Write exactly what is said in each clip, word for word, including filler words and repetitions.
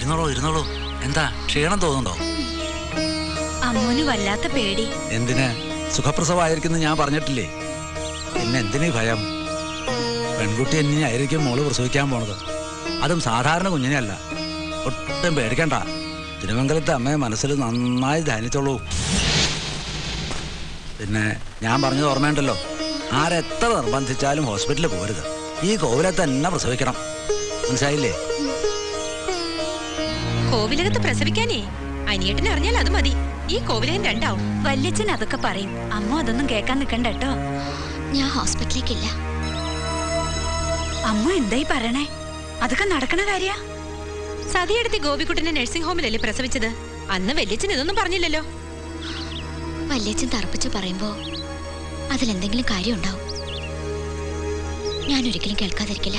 ഇരുന്നോളൂ ഇരുന്നോളൂ. എന്താ ക്ഷീണം തോന്നുന്നുണ്ടോ? അമ്മൂന് വല്ലാത്ത പേടി. എന്തിന്? സുഖപ്രസവമായിരിക്കുന്നു ഞാൻ പറഞ്ഞിട്ടില്ലേ? പിന്നെ എന്തിനീ ഭയം? പെൺകുട്ടി എന്നെ ആയിരിക്കും മോള് പ്രസവിക്കാൻ പോണത്. അതും സാധാരണ കുഞ്ഞിനെ അല്ല. ഒട്ടും പേടിക്കണ്ട. തിരുമംഗലത്തെ അമ്മയെ മനസ്സിൽ നന്നായി ധ്യാനിച്ചോളൂ. പിന്നെ ഞാൻ പറഞ്ഞത് ഓർമ്മയുണ്ടല്ലോ, ആരെത്ര നിർബന്ധിച്ചാലും ഹോസ്പിറ്റലിൽ പോരുത്. ഈ കോവിലത്ത് തന്നെ പ്രസവിക്കണം. മനസ്സിലായില്ലേ? കോവിലകത്ത് പ്രസവിക്കാനേ അനിയേട്ടനെ അറിഞ്ഞാൽ അത് മതി. ഈ കോവിലകൻ രണ്ടാവും. വല്യച്ഛൻ അതൊക്കെ പറയും. അമ്മ അതൊന്നും കേൾക്കാൻ നിൽക്കണ്ട കേട്ടോ. ഞാൻ ഹോസ്പിറ്റലിലേക്കില്ല. അമ്മ എന്തായി പറയണേ? അതൊക്കെ നടക്കണ കാര്യ. സതിയെടുത്തി ഗോപിക്കുട്ടനെ നഴ്സിംഗ് ഹോമിലല്ലേ പ്രസവിച്ചത്? അന്ന് വല്യച്ഛൻ ഇതൊന്നും പറഞ്ഞില്ലല്ലോ. വല്യച്ഛൻ തറപ്പിച്ച് പറയുമ്പോ അതിലെന്തെങ്കിലും കാര്യം ഉണ്ടാവും. ഞാൻ ഒരിക്കലും കേൾക്കാതിരിക്കില്ല.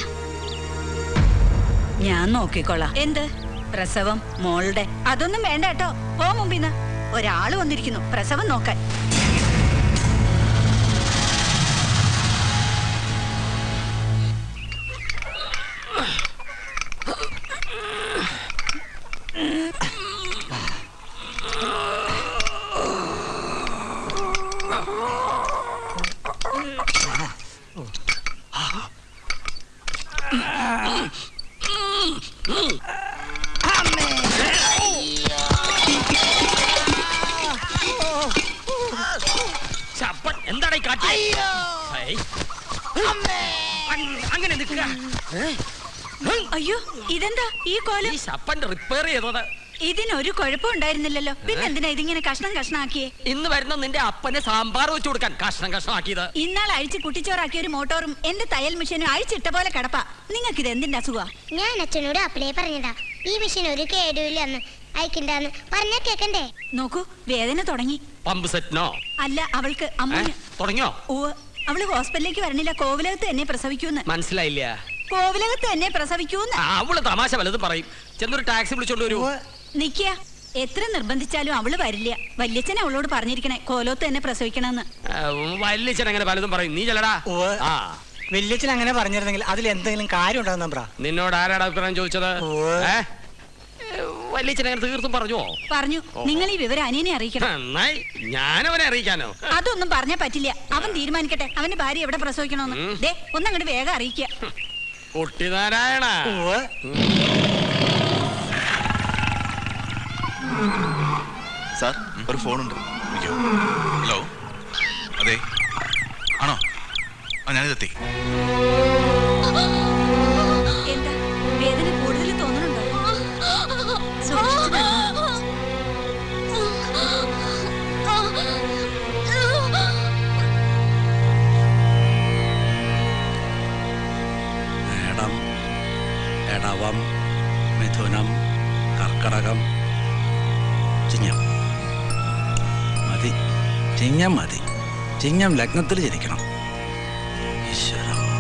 ഞാൻ നോക്കിക്കോളാം. എന്ത് പ്രസവം മോളുടെ? അതൊന്നും വേണ്ട കേട്ടോ. പോ മുമ്പിന്ന്. ഒരാള് വന്നിരിക്കുന്നു പ്രസവം നോക്കാൻ. എന്താണ് കാട്ടി? അങ്ങനെ അയ്യോ, ഇതെന്താ ഈ കോലം? റിപ്പയർ ചെയ്തത്. ഇതിനൊരു കുഴപ്പം ഉണ്ടായിരുന്നില്ലല്ലോ. പിന്നെ എന്തിനാ ഇതിങ്ങനെ കഷ്ണം കഷ്ണാക്കിയേ? ഇന്ന് വരുന്ന നിന്റെ അപ്പനെ സാമ്പാർ വെച്ച് കൊടുക്കാൻ കഷ്ണം കഷ്ണമാക്കിയത്. ഇന്നാൾ അഴിച്ച് കുട്ടിച്ചോറാക്കിയ ഒരു മോട്ടോറും എന്റെ തയ്യൽ മെഷീനും അഴിച്ചിട്ട പോലെ കിടപ്പാ. നിങ്ങൾക്ക് ഇത് എന്തിന്റെ അസുഖ? ഞാൻ അച്ഛനോട് അപ്പളേ പറഞ്ഞതാ ഈ മെഷീൻ ഒരു കേടുവില്ലെന്ന്. അയക്കണ്ടെന്ന് പറഞ്ഞാ കേക്കണ്ടേ? നോക്കൂ, വേദന തുടങ്ങി. പമ്പ് സെറ്റിനോ? അല്ല, അവൾക്ക് അമ്മ തുടങ്ങിയോ? ഓ, അവള് ഹോസ്പിറ്റലിലേക്ക് വരണില്ല. കോവിലകത്ത് എന്നെ പ്രസവിക്കൂന്ന്. മനസ്സിലായില്ല? കോവിലകത്ത് എന്നെ പ്രസവിക്കൂന്ന്. അവള് തമാശ വല്ലതും പറയും. ചെന്നൊരു ടാക്സി വിളിച്ചോണ്ട് വരൂ. നിക്ക, എത്ര നിർബന്ധിച്ചാലും അവള് വരില്ല. വല്യച്ഛൻ അവളോട് പറഞ്ഞിരിക്കണേ കോലോത്ത് തന്നെ പ്രസവിക്കണമെന്ന്. വല്യച്ഛൻ അങ്ങനെ പലതും പറയും. നീ ചെല്ലടാ. വല്യച്ഛൻ അങ്ങനെ പറഞ്ഞിരുന്നെങ്കിൽ അതിൽ എന്തെങ്കിലും കാര്യം ഉണ്ടാകുന്ന നിന്നോട് ആരാടാ അഭിപ്രായം ചോദിച്ചത്? വല്യച്ഛൻ അങ്ങനെ തീർത്തും പറഞ്ഞോ? പറഞ്ഞു. നിങ്ങൾ ഈ വിവരം അനിയനെ അറിയിക്കണം. ഞാനവനെ അറിയിക്കാനോ? അതൊന്നും പറഞ്ഞാ പറ്റില്ല. അവൻ തീരുമാനിക്കട്ടെ അവന്റെ ഭാര്യ എവിടെ പ്രസവിക്കണമെന്ന്. ദേ, ഒന്നങ്ങോട്ട് വേഗം അറിയിക്കുക. കുട്ടിനാരായണ, സാർ ഒരു ഫോണുണ്ട്. ഹലോ, അതെ ആണോ? ആ ഞാനിതെത്തി. എന്താ വേദന കൂടുതൽ തോന്നുന്നുണ്ടോ? മേടം, എടവം, മിഥുനം, കർക്കടകം, ചിങ്ങം. മതി, ചിങ്ങം മതി. ചിങ്ങം ലഗ്നത്തിൽ ജനിക്കണം. ഈശ്വര,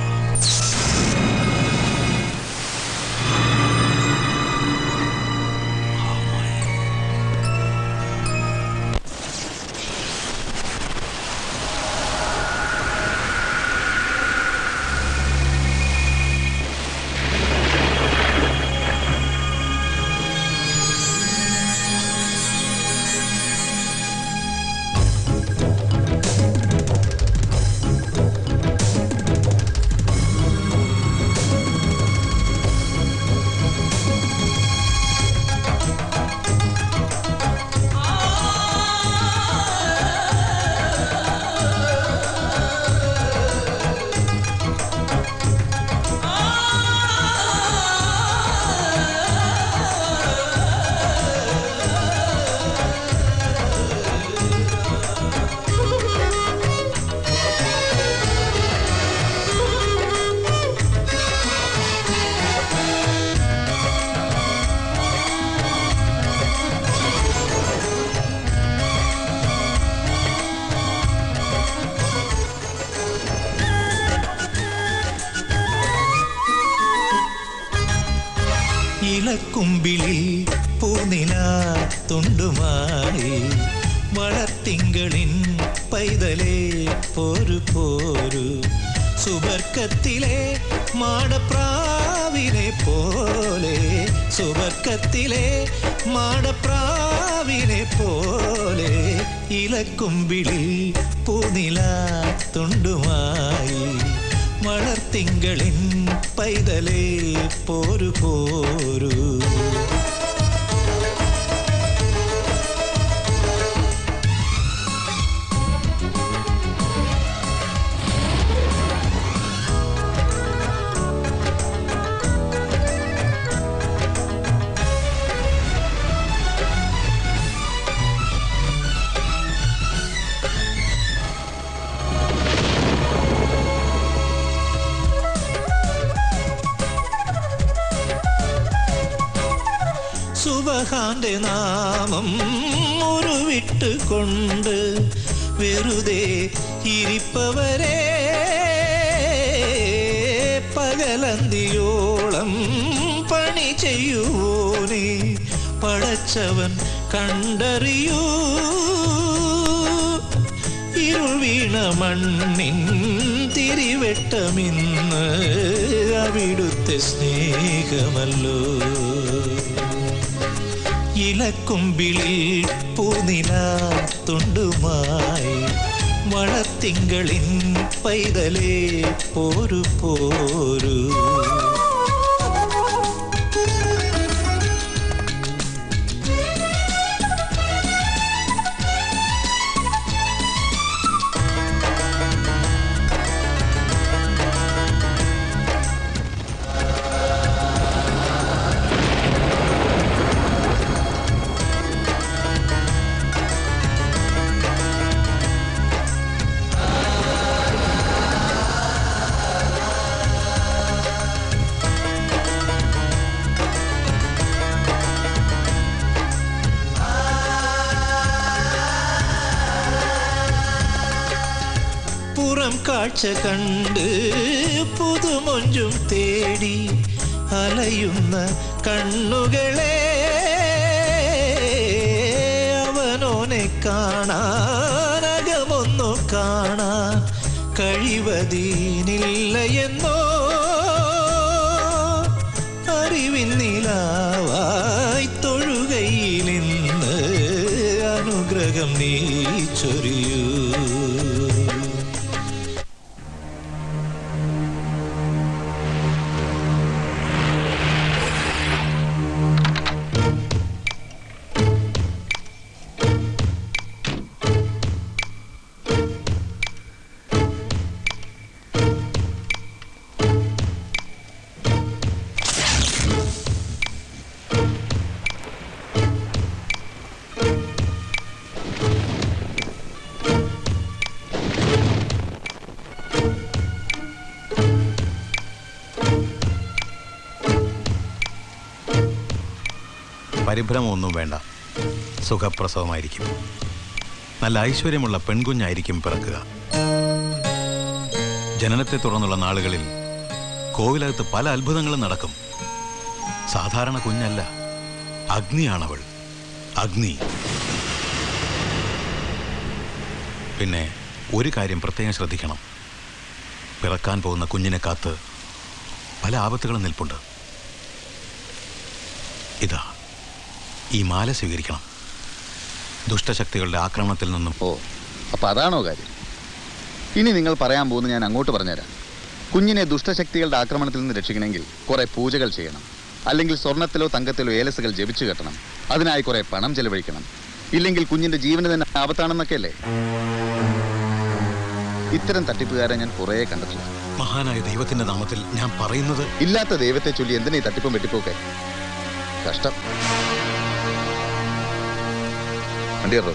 ഇളക്കുമ്പിളിൽ പൂനില തുണ്ടുമായി വളർത്തിങ്കളിൻ പൈതലേ പോരു പോരു സുബർക്കത്തിലെ മാടപ്രാവേ പ്രാവിനെ പോലെ സുവർക്കത്തിലെ മാടപ്രാവിനെ പോലെ ഇലക്കുമ്പിളിൽ പൂനില തുണ്ടുമായി വളർത്തിങ്കളിൻ പൈതലേ പോരു പോരു. സുബഹാന്റെ നാമം ഉരുവിട്ട് കൊണ്ട് വെറുതെ ഇരിപ്പവരെ പകലന്തിയോളം പണി ചെയ്യുവോനെ പടച്ചവൻ കണ്ടറിയൂ. ഇരുൾ വീണ മണ്ണിൻ തിരിവെട്ടമിന്ന് അവിടുത്തെ സ്നേഹമല്ലോ. ഇലക്കുമ്പിളിൽ പൂനില തുണ്ടുമായി വളത്തിങ്കളിൻ പൈതലേ പോരു പോരു. കാഴ്ച കണ്ട് പുതുമൊഞ്ചും തേടി അലയുന്ന കണ്ണുകളെ അവനോനെ കാണാനകമൊന്നു കാണാൻ കഴിവതീനില്ലയെന്നോ അറിവിൻ നിലാവായി തൊഴുകയിലിന്ന് അനുഗ്രഹം നീ ചൊരിയൂ. പരിഭ്രമമൊന്നും വേണ്ട. സുഖപ്രസവമായിരിക്കും. നല്ല ഐശ്വര്യമുള്ള പെൺകുഞ്ഞായിരിക്കും പിറക്കുക. ജനനത്തെ തുടർന്നുള്ള നാളുകളിൽ കോവിലകത്ത് പല അത്ഭുതങ്ങളും നടക്കും. സാധാരണ കുഞ്ഞല്ല, അഗ്നിയാണവൾ. അഗ്നി. പിന്നെ ഒരു കാര്യം പ്രത്യേകം ശ്രദ്ധിക്കണം. പിറക്കാൻ പോകുന്ന കുഞ്ഞിനെ കാത്ത് പല ആപത്തുകളും നിൽപ്പുണ്ട്. ഇതാ, ഈ മാല സ്വീകരിക്കണം. ദുഷ്ടശക്തികളുടെ ആക്രമണത്തിൽ നിന്നും. ഓ, അപ്പൊ അതാണോ കാര്യം? ഇനി നിങ്ങൾ പറയാൻ പോകുന്നത് ഞാൻ അങ്ങോട്ട് പറഞ്ഞുതരാം. കുഞ്ഞിനെ ദുഷ്ടശക്തികളുടെ ആക്രമണത്തിൽ നിന്ന് രക്ഷിക്കണമെങ്കിൽ കുറെ പൂജകൾ ചെയ്യണം. അല്ലെങ്കിൽ സ്വർണത്തിലോ തങ്കത്തിലോ ഏലസുകൾ ജപിച്ചു കെട്ടണം. അതിനായി കുറെ പണം ചെലവഴിക്കണം. ഇല്ലെങ്കിൽ കുഞ്ഞിന്റെ ജീവന് തന്നെ ആപത്താണെന്നൊക്കെയല്ലേ? ഇത്തരം തട്ടിപ്പുകാരെ ഞാൻ കുറെ കണ്ടിട്ടില്ല. മഹാനായ ദൈവത്തിന്റെ നാമത്തിൽ ഞാൻ പറയുന്നത്. ഇല്ലാത്ത ദൈവത്തെ ചൊല്ലി എന്തിനാ ഈ തട്ടിപ്പും വെട്ടിപ്പൊക്കെ? കഷ്ടം. വണ്ടിയറോ?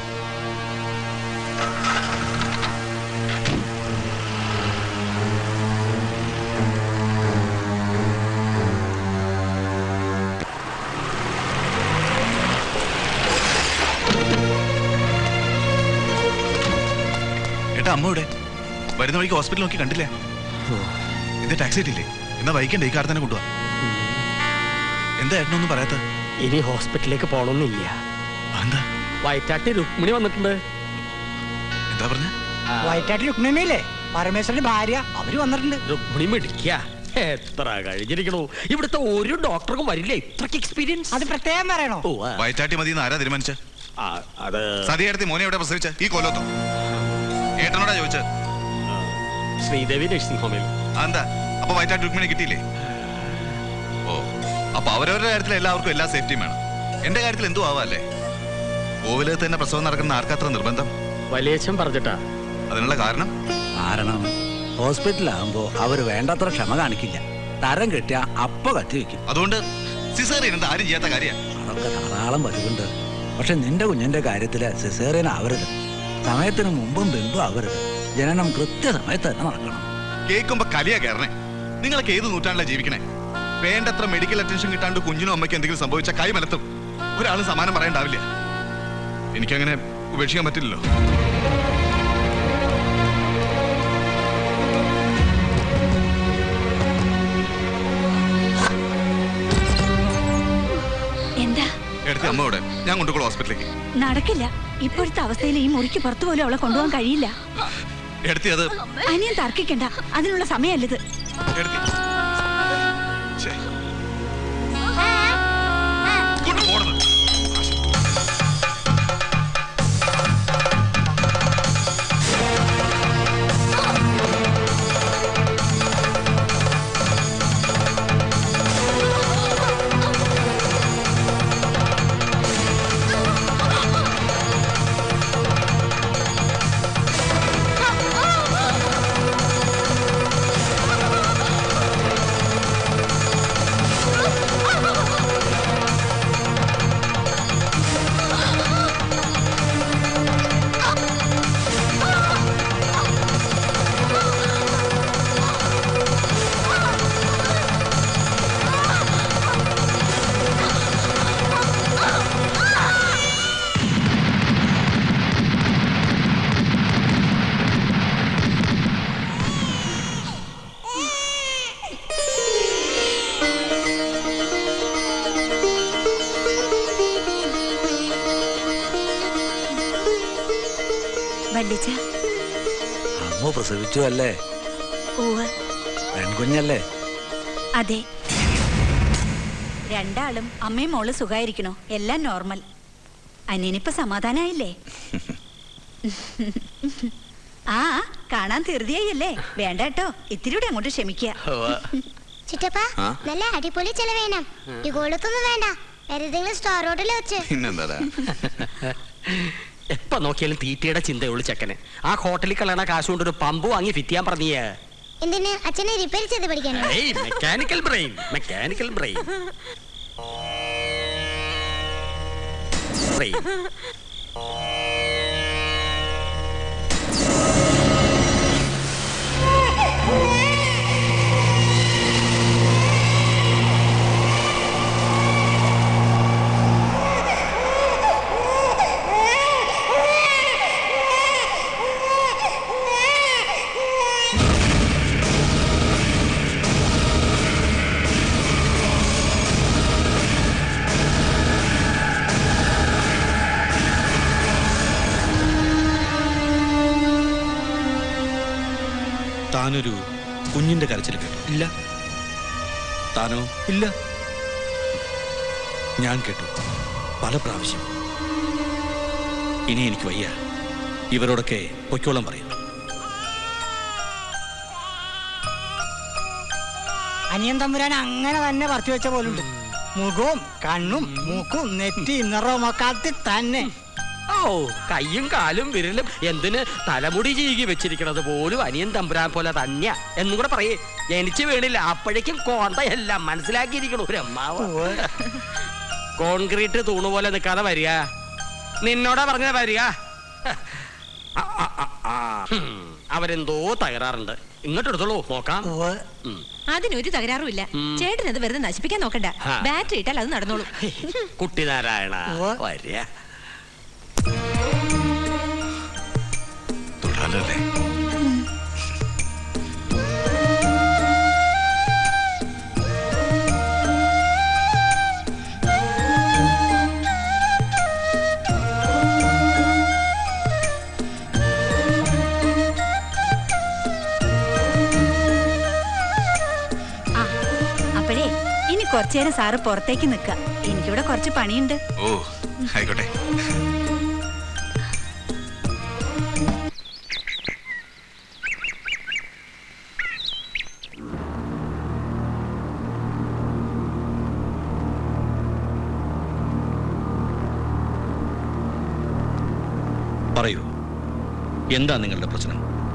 ഏട്ടാ, അമ്മ ഇവിടെ വരുന്ന വഴിക്ക് ഹോസ്പിറ്റൽ നോക്കി കണ്ടില്ലേ? ഇത് ടാക്സി ഇട്ടില്ലേ? എന്നാ വൈകണ്ടേ? ഈ കാർ തന്നെ കൊണ്ടുപോവാ. എന്താ ഏട്ടനൊന്നും പറയാത്ത? ഇനി ഹോസ്പിറ്റലിലേക്ക് പോകണമെന്നില്ല. എന്താ? വയറ്റാട്ടി രുക്മിണി വന്നിട്ടുണ്ട്. എന്താ പറഞ്ഞ? വയറ്റാട്ടി രുക്മിണിയില്ലേ, പരമേശ്വരന്റെ ഭാര്യ, അവര് വന്നിട്ടുണ്ട്. രുക്മിണി മിടിക്കുക. എത്ര കഴിഞ്ഞിരിക്കണു. ഇവിടുത്തെ ഒരു ഡോക്ടർക്കും വരില്ല ഇത്രക്ക് എക്സ്പീരിയൻസ്. അത് പ്രത്യേകം പറയണോ? വയറ്റാട്ടി മതി ആരാ തീരുമാനിച്ച? അത് സതിയടുത്ത് മോനെ എവിടെ പ്രസവിച്ച? ഈ കൊല്ലത്തോ? ഏട്ടനോടാ ചോദിച്ചത്? ശ്രീദേവി നഴ്സിംഗ് ഹോമിൽ. എന്താ അപ്പൊ വയറ്റാട്ടി രുക്മിണി കിട്ടിയില്ലേ? ഓ, അപ്പൊ അവരവരുടെ കാര്യത്തിൽ എല്ലാവർക്കും എല്ലാ സേഫ്റ്റിയും വേണം. എന്റെ കാര്യത്തിൽ എന്തു ആവാല്ലേ? കോവിലത്ത് തന്നെ പ്രസവം നടക്കുന്ന ആർക്കത്ര നിർബന്ധം? വലിയച്ഛൻ പറഞ്ഞിട്ടാ. അതിനുള്ള കാരണം? കാരണം ഹോസ്പിറ്റലാകുമ്പോ അവര് വേണ്ടത്ര ക്ഷമ കാണിക്കില്ല. തരം കിട്ടിയ അപ്പ കത്തി വെക്കും. അതുകൊണ്ട് സിസേറിയൻ എന്താ ആരും ചെയ്യാത്ത കാര്യ? അതൊക്കെ ധാരാളം പതിവുണ്ട്. പക്ഷെ നിന്റെ കുഞ്ഞിന്റെ കാര്യത്തില് സിസേറിയൻ ആവരുത്. സമയത്തിന് മുമ്പും പിമ്പും ആവരുത്. ജനനം കൃത്യസമയത്ത് തന്നെ നടക്കണം. കേൾക്കുമ്പോ കലിയാ കയറണേ. നിങ്ങളൊക്കെ ഏത് നൂറ്റാണ്ടിലാ ജീവിക്കണേ? വേണ്ടത്ര മെഡിക്കൽ അറ്റൻഷൻ കിട്ടാണ്ട് കുഞ്ഞിനും അമ്മയ്ക്കും എന്തെങ്കിലും സംഭവിച്ച കൈ മലത്തും ഒരാളും സമാനം പറയണ്ടാവില്ല. എനിക്കങ്ങനെ ഉപേക്ഷിക്കാൻ പറ്റില്ലല്ലോ. എന്താ എടുത്ത് അമ്മയോടെ ഞാൻ കൊണ്ടുപോകും ഹോസ്പിറ്റലിലേക്ക്. നടക്കില്ല. ഇപ്പോഴത്തെ അവസ്ഥയിൽ ഈ മുറിക്ക് പുറത്തു പോലും അവളെ കൊണ്ടുപോകാൻ കഴിയില്ല. എടുത്തി അത് അനിയൻ തർക്കിക്കണ്ട. അതിനുള്ള സമയമല്ലത്. കൊണ്ടുപോകണം. അമ്മ പ്രസവിച്ചു അല്ലേ? പെൺകുഞ്ഞല്ലേ? അതെ. രണ്ടാളും അമ്മയും മോള് സുഖായിരിക്കണോ? എല്ലാം നോർമൽ. അനിയനിപ്പോ സമാധാനായില്ലേ? ആ കാണാൻ തീർച്ചയായല്ലേ? വേണ്ട കേട്ടോ, ഇത്തിരി കൂടെ അങ്ങോട്ട് ക്ഷമിക്കുക. ചിറ്റപ്പാ നല്ല അടിപൊളി ചെലവേണം. ഈ ഗോളത്തൊന്നും വേണ്ട. ഏതെങ്കിലും സ്റ്റാർ റോഡിൽ വെച്ച്. എപ്പ നോക്കിയാലും തീറ്റയുടെ ചിന്തയുള്ളു ചെക്കന്. ആ ഹോട്ടലിൽ കളയണ കാശ് കൊണ്ട് ഒരു പമ്പ് വാങ്ങി ഫിറ്റ് ചെയ്യാൻ പറഞ്ഞേ. എന്തിന്? അച്ഛനെ റിപ്പയർ ചെയ്ത് പഠിക്കാനോ? Mechanical brain, mechanical brain. താനൊരു കുഞ്ഞിന്റെ കരച്ചിൽ കേട്ടോ? ഇല്ല. താനോ? ഇല്ല. ഞാൻ കേട്ടു പല പ്രാവശ്യം. ഇനി എനിക്ക് വയ്യ. ഇവരോടൊക്കെ പൊയ്ക്കോളം പറയും. അനിയൻ തമ്പുരാൻ അങ്ങനെ തന്നെ പറത്തി വെച്ച പോലുണ്ട്. മുഖവും കണ്ണും മൂക്കും നെറ്റി നിറവും ഒക്കെ അതിൽ തന്നെ. ഓ, കയ്യും കാലും വിരലും എന്തിന് തലമുടി ചീകി വെച്ചിരിക്കണത് പോലും അനിയൻ തമ്പുരാൻ പോലെ തന്നെയാ എന്നും കൂടെ പറയേ. ജനിച്ചു വീണില്ല, അപ്പോഴേക്കും കോന്തയെല്ലാം മനസ്സിലാക്കിയിരിക്കണു. രമ്മാവ് കോൺക്രീറ്റ് തൂണ് പോലെ നിൽക്കാതെ വരിക. നിന്നോടാ പറഞ്ഞ വരിക. അവരെന്തോ തകരാറുണ്ട്. ഇങ്ങോട്ട് എടുത്തോളൂ, നോക്കാം. അതിനൊരു തകരാറുമില്ല. ചേട്ടനത് വെറുതെ നശിപ്പിക്കാൻ നോക്കണ്ട. ബാറ്ററി ഇട്ടാൽ അത് നടന്നോളൂ. കുട്ടി നാരായണ വരിക. തൊഴാലല്ലേ? കുറച്ചു നേരം സാറ് പുറത്തേക്ക് നിക്ക. എനിക്കിവിടെ കുറച്ച് പണിയുണ്ട്. ഓ ആയിക്കോട്ടെ. പറയൂ, എന്താ നിങ്ങളുടെ പ്രശ്നം?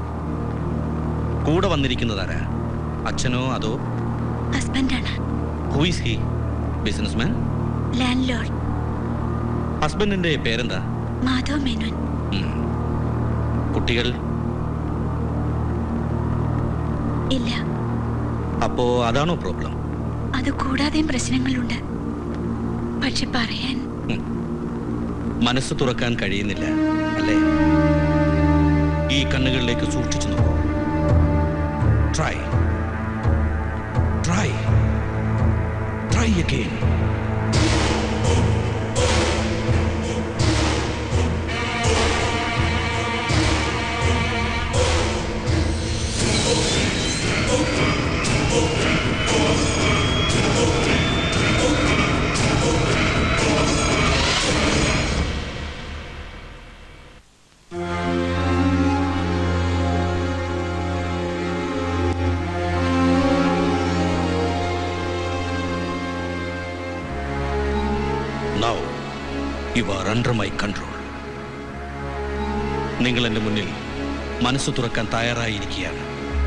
കൂടെ വന്നിരിക്കുന്നതാരാ? അച്ഛനോ അതോ? ഹസ്ബൻഡാണ്. Who is he? Businessman? Landlord. ഹസ്ബൻഡിന്റെ പേരെന്താ? മാധവ് മേനോൻ. കുട്ടികൾ? ഇല്ല. അപ്പോ അതാണോ പ്രോബ്ലം? അത് കൂടാതെയും പ്രശ്നങ്ങളുണ്ട്. പക്ഷെ പറയാൻ മനസ്സ് തുറക്കാൻ കഴിയുന്നില്ല അല്ലേ? ഈ കണ്ണുകളിലേക്ക് സൂക്ഷിച്ചു നോക്കൂ. Try try try again. Now you are under my control. നിങ്ങൾ എൻ്റെ മുന്നിൽ മനസ്സ് തുറക്കാൻ തയ്യാറായിരിക്കുകയാണ്.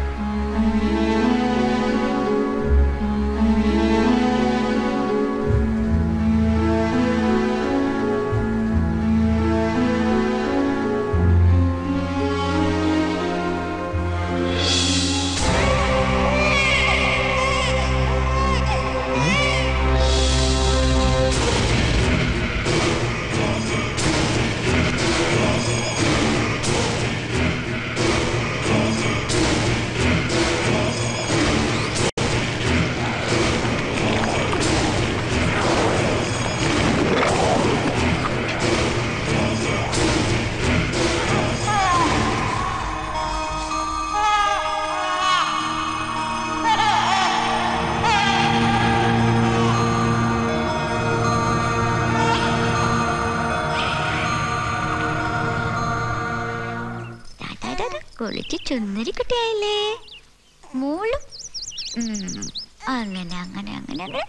കുളിച്ച് ചുന്നരി കുട്ടിയായില്ലേ മോളും. അങ്ങനെ അങ്ങനെ അങ്ങനെ അങ്ങനെ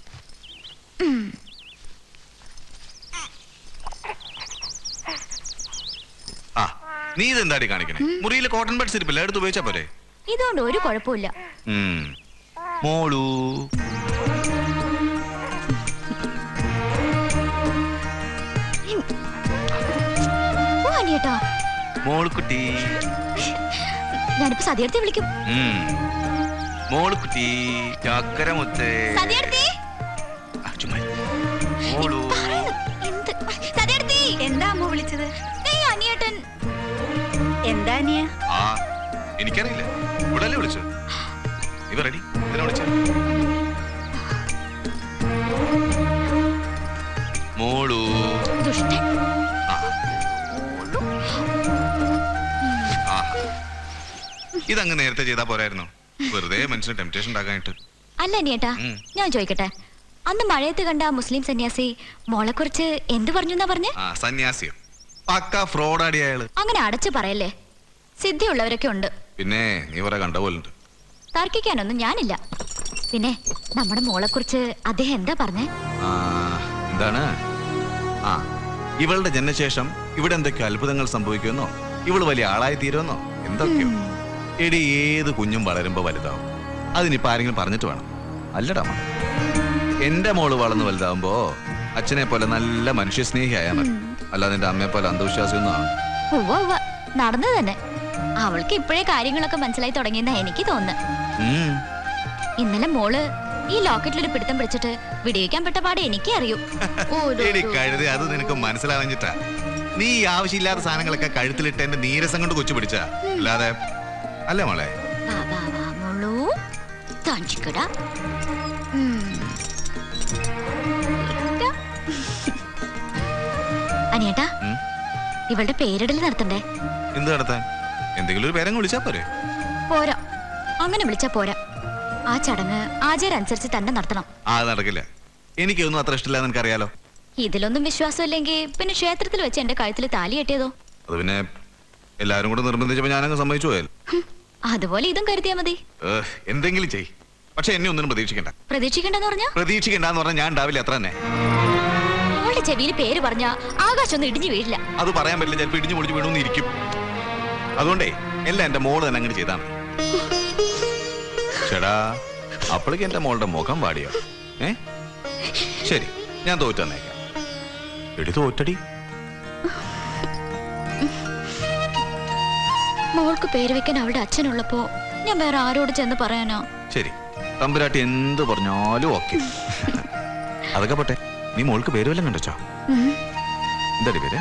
ആ നീ ഇതെന്താടി കാണിക്കണേ? മുറിയിൽ കോട്ടൺ ബഡ്സ് ഇരിപ്പില്ല, എടുത്ത് ഉപയോഗിച്ചാ പോരെ? ഇതുകൊണ്ട് ഒരു കുഴപ്പമില്ല. മോളു കേട്ടോ മോളുക്കുട്ടി. ഞാനിപ്പോ സതിയടുത്ത് വിളിക്കും. മോളുക്കുട്ടി ചക്കരമുത്ത്. എന്താ അമ്മ വിളിച്ചത്? അനിയേട്ടൻ. എന്താ അനിയ? ആ എനിക്കറിയില്ല, ഇവിടെ അല്ലേ വിളിച്ചു. ഇവ റെഡി? ഇതിനെ വിളിച്ച മോളു. ഇതങ്ങ് നേരത്തെ ചെയ്താ പോരായിരുന്നു? വെറുതെ മനുഷ്യന് ടെംപ്റ്റേഷൻ ഉണ്ടാക്കാനായിട്ട്. അല്ല അനിയേട്ടാ, ഞാൻ ചോദിക്കട്ടെ, അന്ന് മഴയത്ത് കണ്ട മുസ്ലിം സന്യാസി മോളെ കുറിച്ച് എന്ത് പറഞ്ഞു എന്നാ പറഞ്ഞേ? സന്യാസിയോ? പക്ക ഫ്രോഡാടി അയാള്. അങ്ങനെ അടച്ചു പറയല്ലേ, സിദ്ധിയുള്ളവരൊക്കെ ഉണ്ട്. പിന്നെ നീ കുറെ കണ്ട പോലുണ്ട്. തർക്കിക്കാനൊന്നും ഞാനില്ല. പിന്നെ നമ്മുടെ മോളെ കുറിച്ച് അദ്ദേഹം എന്താ പറഞ്ഞേ? എന്താണ്? ആ ഇവളുടെ ജനശേഷം ഇവിടെ എന്തൊക്കെയോ അത്ഭുതങ്ങൾ സംഭവിക്കുമെന്നോ, ഇവള് വലിയ ആളായി തീരുമെന്നോ എന്തൊക്കെയോ. എടി, ഏത് കുഞ്ഞും വളരുമ്പോ വലുതാവും. അതിനിപ്പോ ആരെങ്കിലും പറഞ്ഞിട്ട് വേണം. അല്ലടാ, എന്റെ മോള് വളർന്നു വലുതാവുമ്പോ അച്ഛനെ പോലെ നല്ല മനുഷ്യസ്നേഹിയായാൽ മതി. അല്ലാതെ എന്റെ അമ്മയെ പോലെ അന്ധവിശ്വാസിയൊന്നും ആവും. നടന്നു തന്നെ. അവൾക്ക് ഇപ്പോഴേ കാര്യങ്ങളൊക്കെ മനസ്സിലായി തുടങ്ങിയെന്നാ എനിക്ക് തോന്നുന്നു. ഇന്നലെ മോള് ഈ ലോക്കറ്റിലൊരു പിടുത്തം പിടിച്ചിട്ട് വിടിയിക്കാൻ പെട്ട പാടെ എനിക്കേ അറിയൂ. കഴുതി, അത് നിനക്ക് മനസ്സിലാവഞ്ഞിട്ടാ. നീ ആവശ്യമില്ലാത്ത സാധനങ്ങളൊക്കെ കഴുത്തിലിട്ട് എന്റെ നീരസം കൊണ്ട് കൊച്ചു പിടിച്ച അല്ലാതെ അല്ലേ മോളെ? അനിയേട്ടാ, ഇവളുടെ പേരിടൽ നടത്തണ്ടേ? എന്ത് നടത്താൻ? എന്തെങ്കിലും ഒരു പേരങ്ങ് വിളിച്ചാ പോരെ? പോരാ, അങ്ങനെ വിളിച്ചാ പോരാ. ആ ചടങ്ങ് ആചാരം അനുസരിച്ച് തന്നെ നടത്തണം. ആ നടക്കില്ല. എനിക്കൊന്നും അത്ര ഇഷ്ടമില്ല, നിനക്കറിയാലോ. ഇതിലൊന്നും വിശ്വാസമില്ലെങ്കിൽ പിന്നെ ക്ഷേത്രത്തിൽ വെച്ച് എന്റെ കഴുത്തിൽ താലി കെട്ടിയതോ? അത് പിന്നെ എല്ലാരും കൂടെ നിർബന്ധിച്ചപ്പോ ഞാനങ്ങ് സമ്മതിച്ചു പോയാൽ. അതുപോലെ ഇതും കരുതിയാ മതി. എന്തെങ്കിലും ചെയ്, പക്ഷെ എന്നെ ഒന്നും പ്രതീക്ഷിക്കണ്ട. പ്രതീക്ഷിക്കണ്ടെന്ന് പറഞ്ഞാ? പ്രതീക്ഷിക്കണ്ടെന്ന് പറഞ്ഞാൽ ഞാൻ ഉണ്ടാവില്ല, അത്ര തന്നെ. അവളുടെ ചെവിയിൽ പേര് പറഞ്ഞാ ആകാശം ഒന്നും ഇടിഞ്ഞു വീഴില്ല. അത് പറയാൻ പറ്റില്ല, ചിലപ്പോൾ ഇടിഞ്ഞു പൊളിച്ചു വീണുന്നിരിക്കും. അതുകൊണ്ടേ എല്ലാം എന്റെ മോള് തന്നെ അങ്ങനെ ചെയ്താണ്. ചേടാ, അപ്പോഴേക്ക് എന്റെ മോളുടെ മുഖം പാടിയോ? ഏ ശരി, ഞാൻ തോറ്റു തന്നേക്കാം. എടി തോറ്റടി. മോൾക്ക് പേര് വെക്കാൻ അവളുടെ അച്ഛനുള്ളപ്പോ ഞാൻ വേറെ ആരോട് ചെന്ന് പറയാനോ? ശരി, തമ്പുരാട്ടി എന്ത് പറഞ്ഞാലും ഓക്കെ. അതൊക്കെ പോട്ടെ, നീ മോൾക്ക് പേര് വല്ലതും കണ്ടോ? എന്താടി പേര്?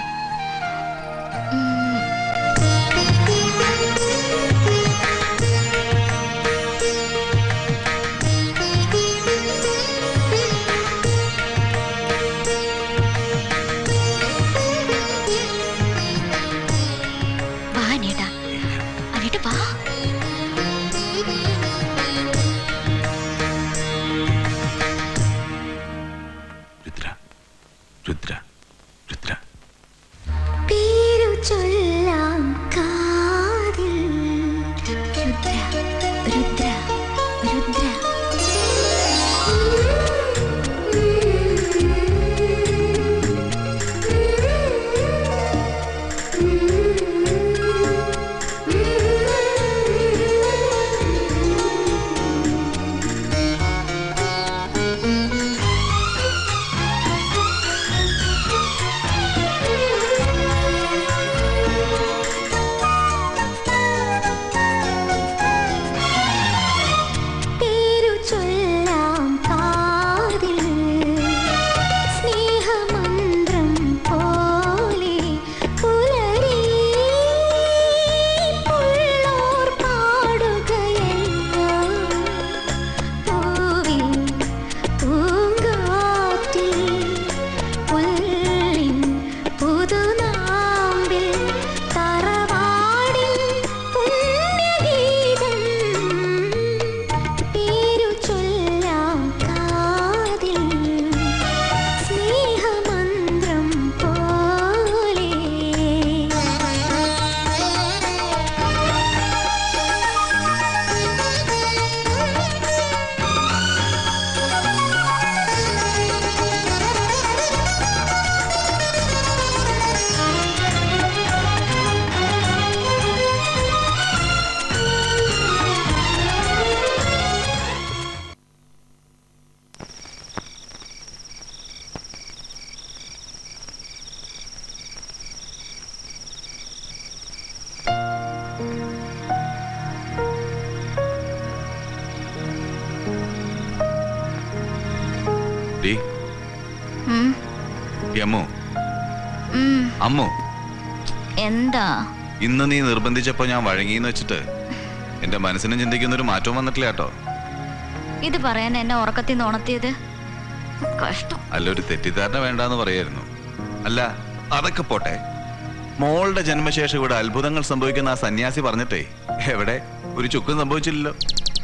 രുദ്ര രുദ്ര പേരു ചൊല്ലാം കാതിൽ രുദ്ര രുദ്ര രുദ്ര അമ്മോ, എന്താ ഇന്ന് നീ നിർബന്ധിച്ചപ്പോ ഞാൻ വഴങ്ങിന്ന് വെച്ചിട്ട് എന്റെ മനസ്സിനും ചിന്തിക്കുന്ന ഒരു മാറ്റവും വന്നിട്ടില്ല കേട്ടോ. ഇത് പറയാൻ എന്നെ ഉറക്കത്തിൽ നിന്ന് ഉണർത്തിയത് കഷ്ടം. അല്ല, ഒരു തെറ്റിദ്ധാരണ വേണ്ടാന്ന് പറയായിരുന്നു. അല്ല, അതൊക്കെ പോട്ടെ, മോളുടെ ജന്മശേഷം ഇവിടെ അത്ഭുതങ്ങൾ സംഭവിക്കുന്ന ആ സന്യാസി പറഞ്ഞിട്ടേ എവിടെ ഒരു ചുക്കും സംഭവിച്ചില്ലല്ലോ.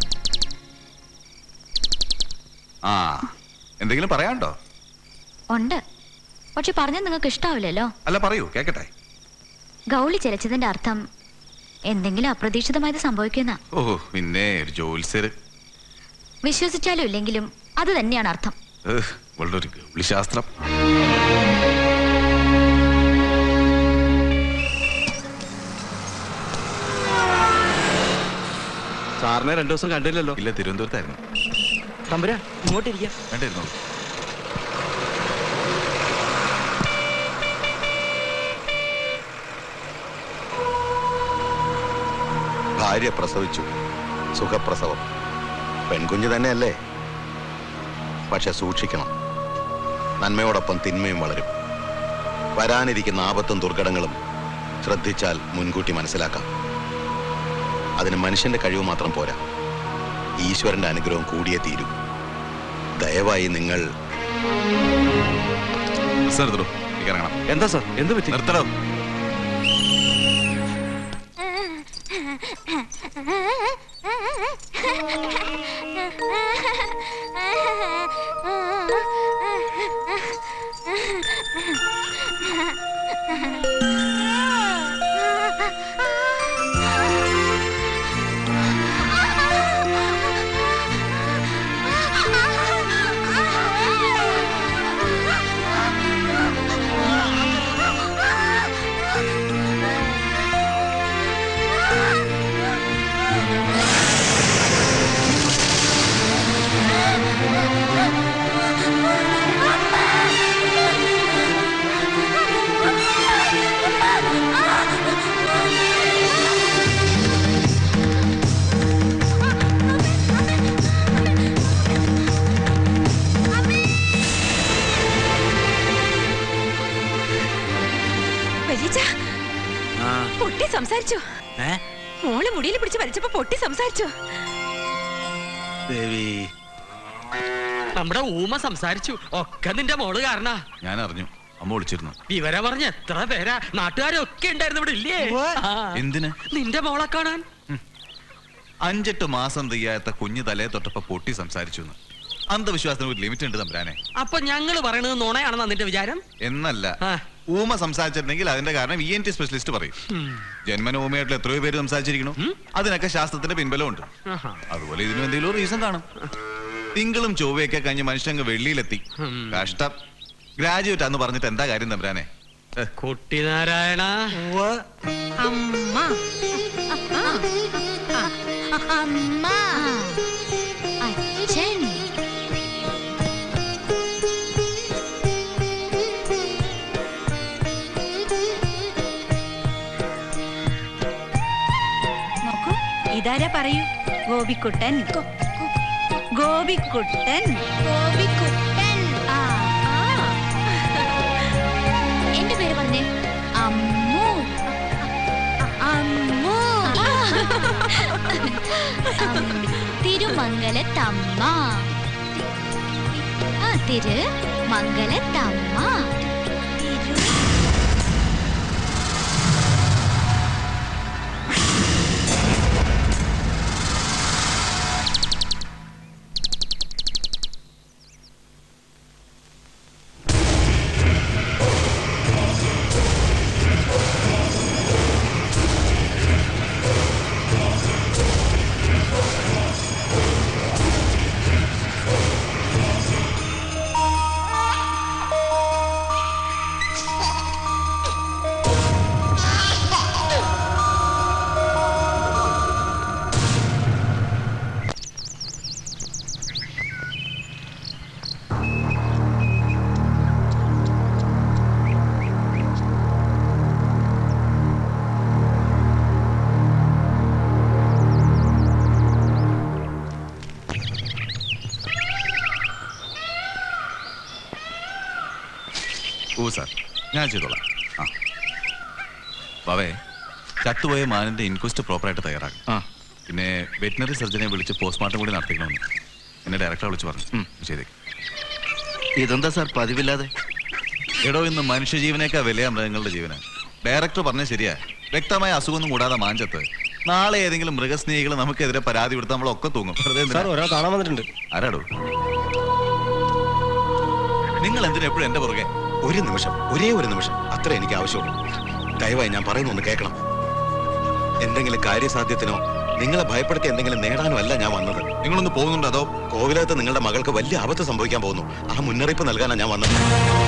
ആ, എന്തെങ്കിലും പറയാണ്ടോ? ഉണ്ട്, പക്ഷെ പറഞ്ഞാൽ നിങ്ങൾക്ക് ഇഷ്ടാവില്ലല്ലോ. അല്ല, പറയൂ, കേക്കട്ടെ. ഗൗളി ചലച്ചതിന്റെ അർത്ഥം എന്തെങ്കിലും അപ്രതീക്ഷിതമായത് സംഭവിക്കുന്ന. ഓ, പിന്നെ ഒരു ജോത്സ്യര്. വിശ്വസിച്ചാലും ഇല്ലെങ്കിലും അത് തന്നെയാണ് അർത്ഥം. വളരെ ഗൗളി ശാസ്ത്രം. സാറിനെ രണ്ടു ദിവസം കണ്ടില്ലല്ലോ. ഇല്ല, തിരുവനന്തപുരത്തായിരുന്നു. തമ്പുരാ, ഇങ്ങോട്ടിരിക്കാം. കണ്ടിരുന്നോ? ഭാര്യ പ്രസവിച്ചു, സുഖപ്രസവം. പെൺകുഞ്ഞ് തന്നെയല്ലേ? പക്ഷെ സൂക്ഷിക്കണം, നന്മയോടൊപ്പം തിന്മയും വളരും. വരാനിരിക്കുന്ന ആപത്തും ദുർഘടങ്ങളും ശ്രദ്ധിച്ചാൽ മുൻകൂട്ടി മനസ്സിലാക്കാം. അതിന് മനുഷ്യന്റെ കഴിവ് മാത്രം പോരാ, ഈശ്വരന്റെ അനുഗ്രഹം കൂടിയേ തീരൂ. ദയവായി നിങ്ങൾ എന്താ സാർ, എന്ത് പറ്റി? നിർത്തണോ? സംസാരിച്ചു. മോള് മുടിയിൽ പിടിച്ച് വലിച്ചപ്പോ പൊട്ടി സംസാരിച്ചു. ദേവി, നമ്മുടെ ഊമ സംസാരിച്ചു. ഒക്കെ നിന്റെ മോള് കാരണ. ഞാൻ അറിഞ്ഞു, അമ്മ വിളിച്ചിരുന്നു. വിവരം പറഞ്ഞ എത്ര പേരാ, നാട്ടുകാരൊക്കെ ഉണ്ടായിരുന്നു ഇവിടെ ഇല്ലേ? എന്തിന്? നിന്റെ മോളെ കാണാൻ. അഞ്ചെട്ട് മാസം തിയ്യാത്ത കുഞ്ഞു തലയെ തൊട്ടപ്പോ പൊട്ടി സംസാരിച്ചു. അന്ധവിശ്വാസത്തിന് ഒരു ലിമിറ്റ് ഉണ്ട് തമ്പുരാനെ. അപ്പൊ ഞങ്ങള് പറയണത് നുണയാണെന്നാ നിന്റെ വിചാരം? എന്നല്ല, ഊമ സംസാരിച്ചിട്ടുണ്ടെങ്കിൽ അതിന്റെ കാരണം ഇ എൻ ടി സ്പെഷ്യലിസ്റ്റ് പറയും. ജന്മന ഊമയായിട്ടുള്ള എത്രയോ പേര് സംസാരിച്ചിരിക്കണു. അതിനൊക്കെ ശാസ്ത്രത്തിന്റെ പിൻബലമുണ്ട്. അതുപോലെ ഇതിനും എന്തെങ്കിലും റീസൺ കാണും. തിങ്കളും ചൊവ്വയൊക്കെ കഴിഞ്ഞ് മനുഷ്യങ്ങ് വെള്ളിയിലെത്തി. കഷ്ടം. ഗ്രാജുവേറ്റ് ആന്ന് പറഞ്ഞിട്ട് എന്താ കാര്യം തമ്പുരാനെ? കുട്ടി നാരായണ, അമ്മ അമ്മ അച്ഛൻ. നോക്കൂ, ഇതാരാ പറയൂ? ഗോപിക്കുട്ടൻ. ഗോപിക്കുട്ടൻ. ഗോപിക്കുട്ടൻ. ആ എന്റെ പേര് പറഞ്ഞേ. അമ്മു. അമ്മു. തിരുമംഗലത്തമ്മ. ആ തിരു മംഗലത്തമ്മ. ഓ സാർ, ഞാൻ ചെയ്തോളാം. ആ ബാവേ, ചത്തുപോയ മാനിന്റെ ഇൻക്വസ്റ്റ് പ്രോപ്പറായിട്ട് തയ്യാറാക്കും. ആ പിന്നെ വെറ്റിനറി സർജനെ വിളിച്ച് പോസ്റ്റ്മോർട്ടം കൂടി നടത്തിക്കണമെന്ന് എന്നെ ഡയറക്ടറെ വിളിച്ച് പറഞ്ഞു. ചെയ്തേക്ക്. ഇതെന്താ സാർ പതിവില്ലാതെ? എടോ, ഇന്ന് മനുഷ്യജീവനേക്കാൾ വിലയാ മൃഗങ്ങളുടെ ജീവന്. ഡയറക്ടർ പറഞ്ഞത് ശരിയാ. വ്യക്തമായ അസുഖമൊന്നും കൂടാതെ മാഞ്ചത്ത് നാളെ ഏതെങ്കിലും മൃഗസ്നേഹികൾ നമുക്കെതിരെ പരാതി കൊടുത്ത് നമ്മളൊക്കെ തൂങ്ങും. ഒരാൾ കാണാൻ വന്നിട്ടുണ്ട്. ആരാടോ? നിങ്ങൾ എന്തിനാ എപ്പോഴും എന്റെ പുറകെ? ഒരു നിമിഷം, ഒരേ ഒരു നിമിഷം, അത്ര എനിക്ക് ആവശ്യമുള്ളൂ. ദയവായി ഞാൻ പറയുന്നു ഒന്ന് കേൾക്കണം. എന്തെങ്കിലും കാര്യസാധ്യത്തിനോ നിങ്ങളെ ഭയപ്പെടുത്തി എന്തെങ്കിലും നേടാനോ അല്ല ഞാൻ വന്നത്. നിങ്ങളൊന്ന് പോകുന്നുണ്ടോ അതോ കോവിലകത്ത് നിങ്ങളുടെ മകൾക്ക് വലിയ ആപത്ത് സംഭവിക്കാൻ പോകുന്നു? ആ മുന്നറിയിപ്പ് നൽകാനാണ് ഞാൻ വന്നത്.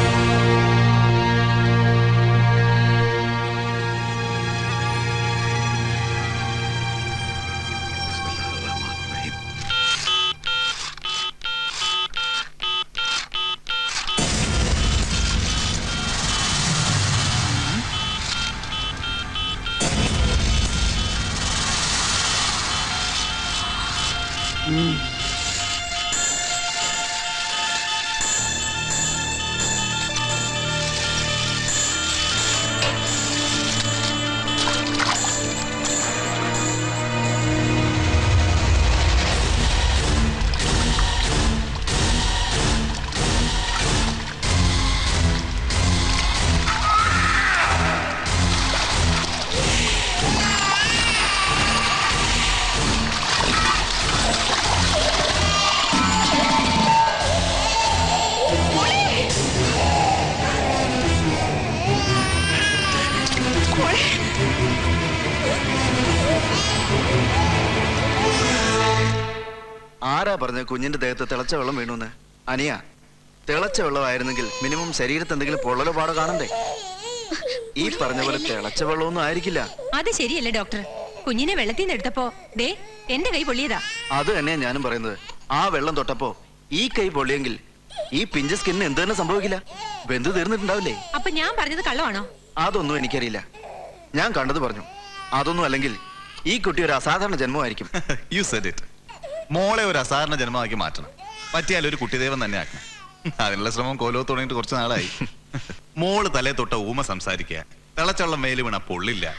ആരാ പറഞ്ഞ കുഞ്ഞിന്റെ ദേഹത്ത് തിളച്ച വെള്ളം വീണുന്ന്? അനിയ, തിളച്ച വെള്ളമായിരുന്നെങ്കിൽ മിനിമം ശരീരത്ത് എന്തെങ്കിലും പൊള്ളലോ പാടോ കാണണ്ടേ? ഈ പറഞ്ഞ പോലെ തിളച്ച വെള്ളമൊന്നും ആയിരിക്കില്ല. അത് ശരിയല്ലേ ഡോക്ടർ? കുഞ്ഞിനെ വെള്ളത്തിൽ നിന്ന് എടുത്തപ്പോ ദേ എന്റെ കൈ പൊള്ളിയതാ. അത് തന്നെയാ ഞാനും പറയുന്നത്. ആ വെള്ളം തൊട്ടപ്പോ ഈ കൈ പൊള്ളിയെങ്കിൽ ഈ പിഞ്ച് സ്കിന്നിന് എന്ത് തന്നെ സംഭവിക്കില്ല? ബന്ധു തീർന്നിട്ടുണ്ടാവില്ലേ? അപ്പൊ ഞാൻ പറഞ്ഞത് കള്ളമാണോ? അതൊന്നും എനിക്കറിയില്ല. ഞാൻ കണ്ടത് പറഞ്ഞു. അതൊന്നും അല്ലെങ്കിൽ ഈ കുട്ടി ഒരു അസാധാരണ ജന്മമായിരിക്കും. You said it. മോളെ ഒരു അസാധാരണ ജന്മമാക്കി മാറ്റണം. പറ്റിയാൽ ഒരു കുട്ടിദേവൻ തന്നെ ആക്കണം. അതിനുള്ള ശ്രമം കോലോ തുടങ്ങിയിട്ട് കുറച്ച് നാളായി. മോള് തലേ തൊട്ട ഊമ സംസാരിക്കുക, തിളച്ചവെള്ളം മേല് വീണ പൊള്ളില്ല.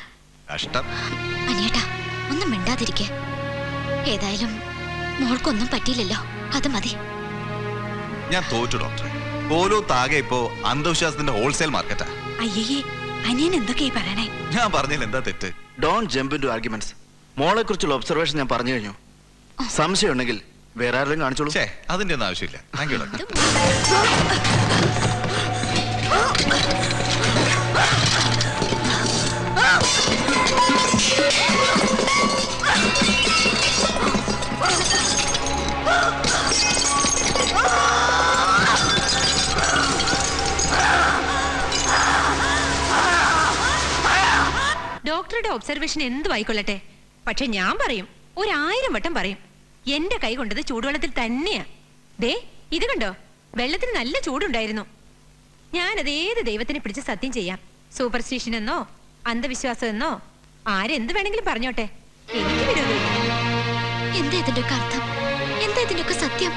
കഷ്ടം. അനിയേട്ടാ ഒന്നും മിണ്ടാതിരിക്കെ. ഏതായാലും മോൾക്കൊന്നും പറ്റിയില്ലല്ലോ, അത് മതി. ഞാൻ തോറ്റു ഡോക്ടറെ. ഓരോ താകെ ഇപ്പോ അന്ധവിശ്വാസത്തിന്റെ ഹോൾസെയിൽ മാർക്കറ്റാ. അയ്യേ, അനിയൻ എന്തൊക്കെയാ പറയണേ? ഞാൻ പറഞ്ഞതിൽ എന്താ തെറ്റ്? Don't jump into arguments. മോളെ കുറിച്ചുള്ള ഒബ്സർവേഷൻ ഞാൻ പറഞ്ഞു കഴിഞ്ഞു. സംശയം ഉണ്ടെങ്കിൽ വേറെ ആരെങ്കിലും കാണിച്ചോളൂ. അതിന്റെ ഒന്നും ആവശ്യമില്ല. Thank you doctor. ഡോക്ടറുടെ ഒബ്സർവേഷൻ എന്തും ആയിക്കൊള്ളട്ടെ, പക്ഷെ ഞാൻ പറയും, ഒരായിരം വട്ടം പറയും, എന്റെ കൈ കൊണ്ടത് ചൂടുവെള്ളത്തിൽ തന്നെയാ. ദേ ഇത് കണ്ടോ, വെള്ളത്തിന് നല്ല ചൂടുണ്ടായിരുന്നു. ഞാനത് ഏത് ദൈവത്തിനെ പിടിച്ച് സത്യം ചെയ്യാം. സൂപ്പർസ്റ്റിഷൻ എന്നോ അന്ധവിശ്വാസം എന്നോ ആരെന്ത് വേണമെങ്കിലും പറഞ്ഞോട്ടെ, എനിക്ക് വിരോധമില്ല. എന്താ ഇതിന്റെ ഒക്കെ അർത്ഥം? എന്താ ഇതിന്റെ ഒക്കെ സത്യം?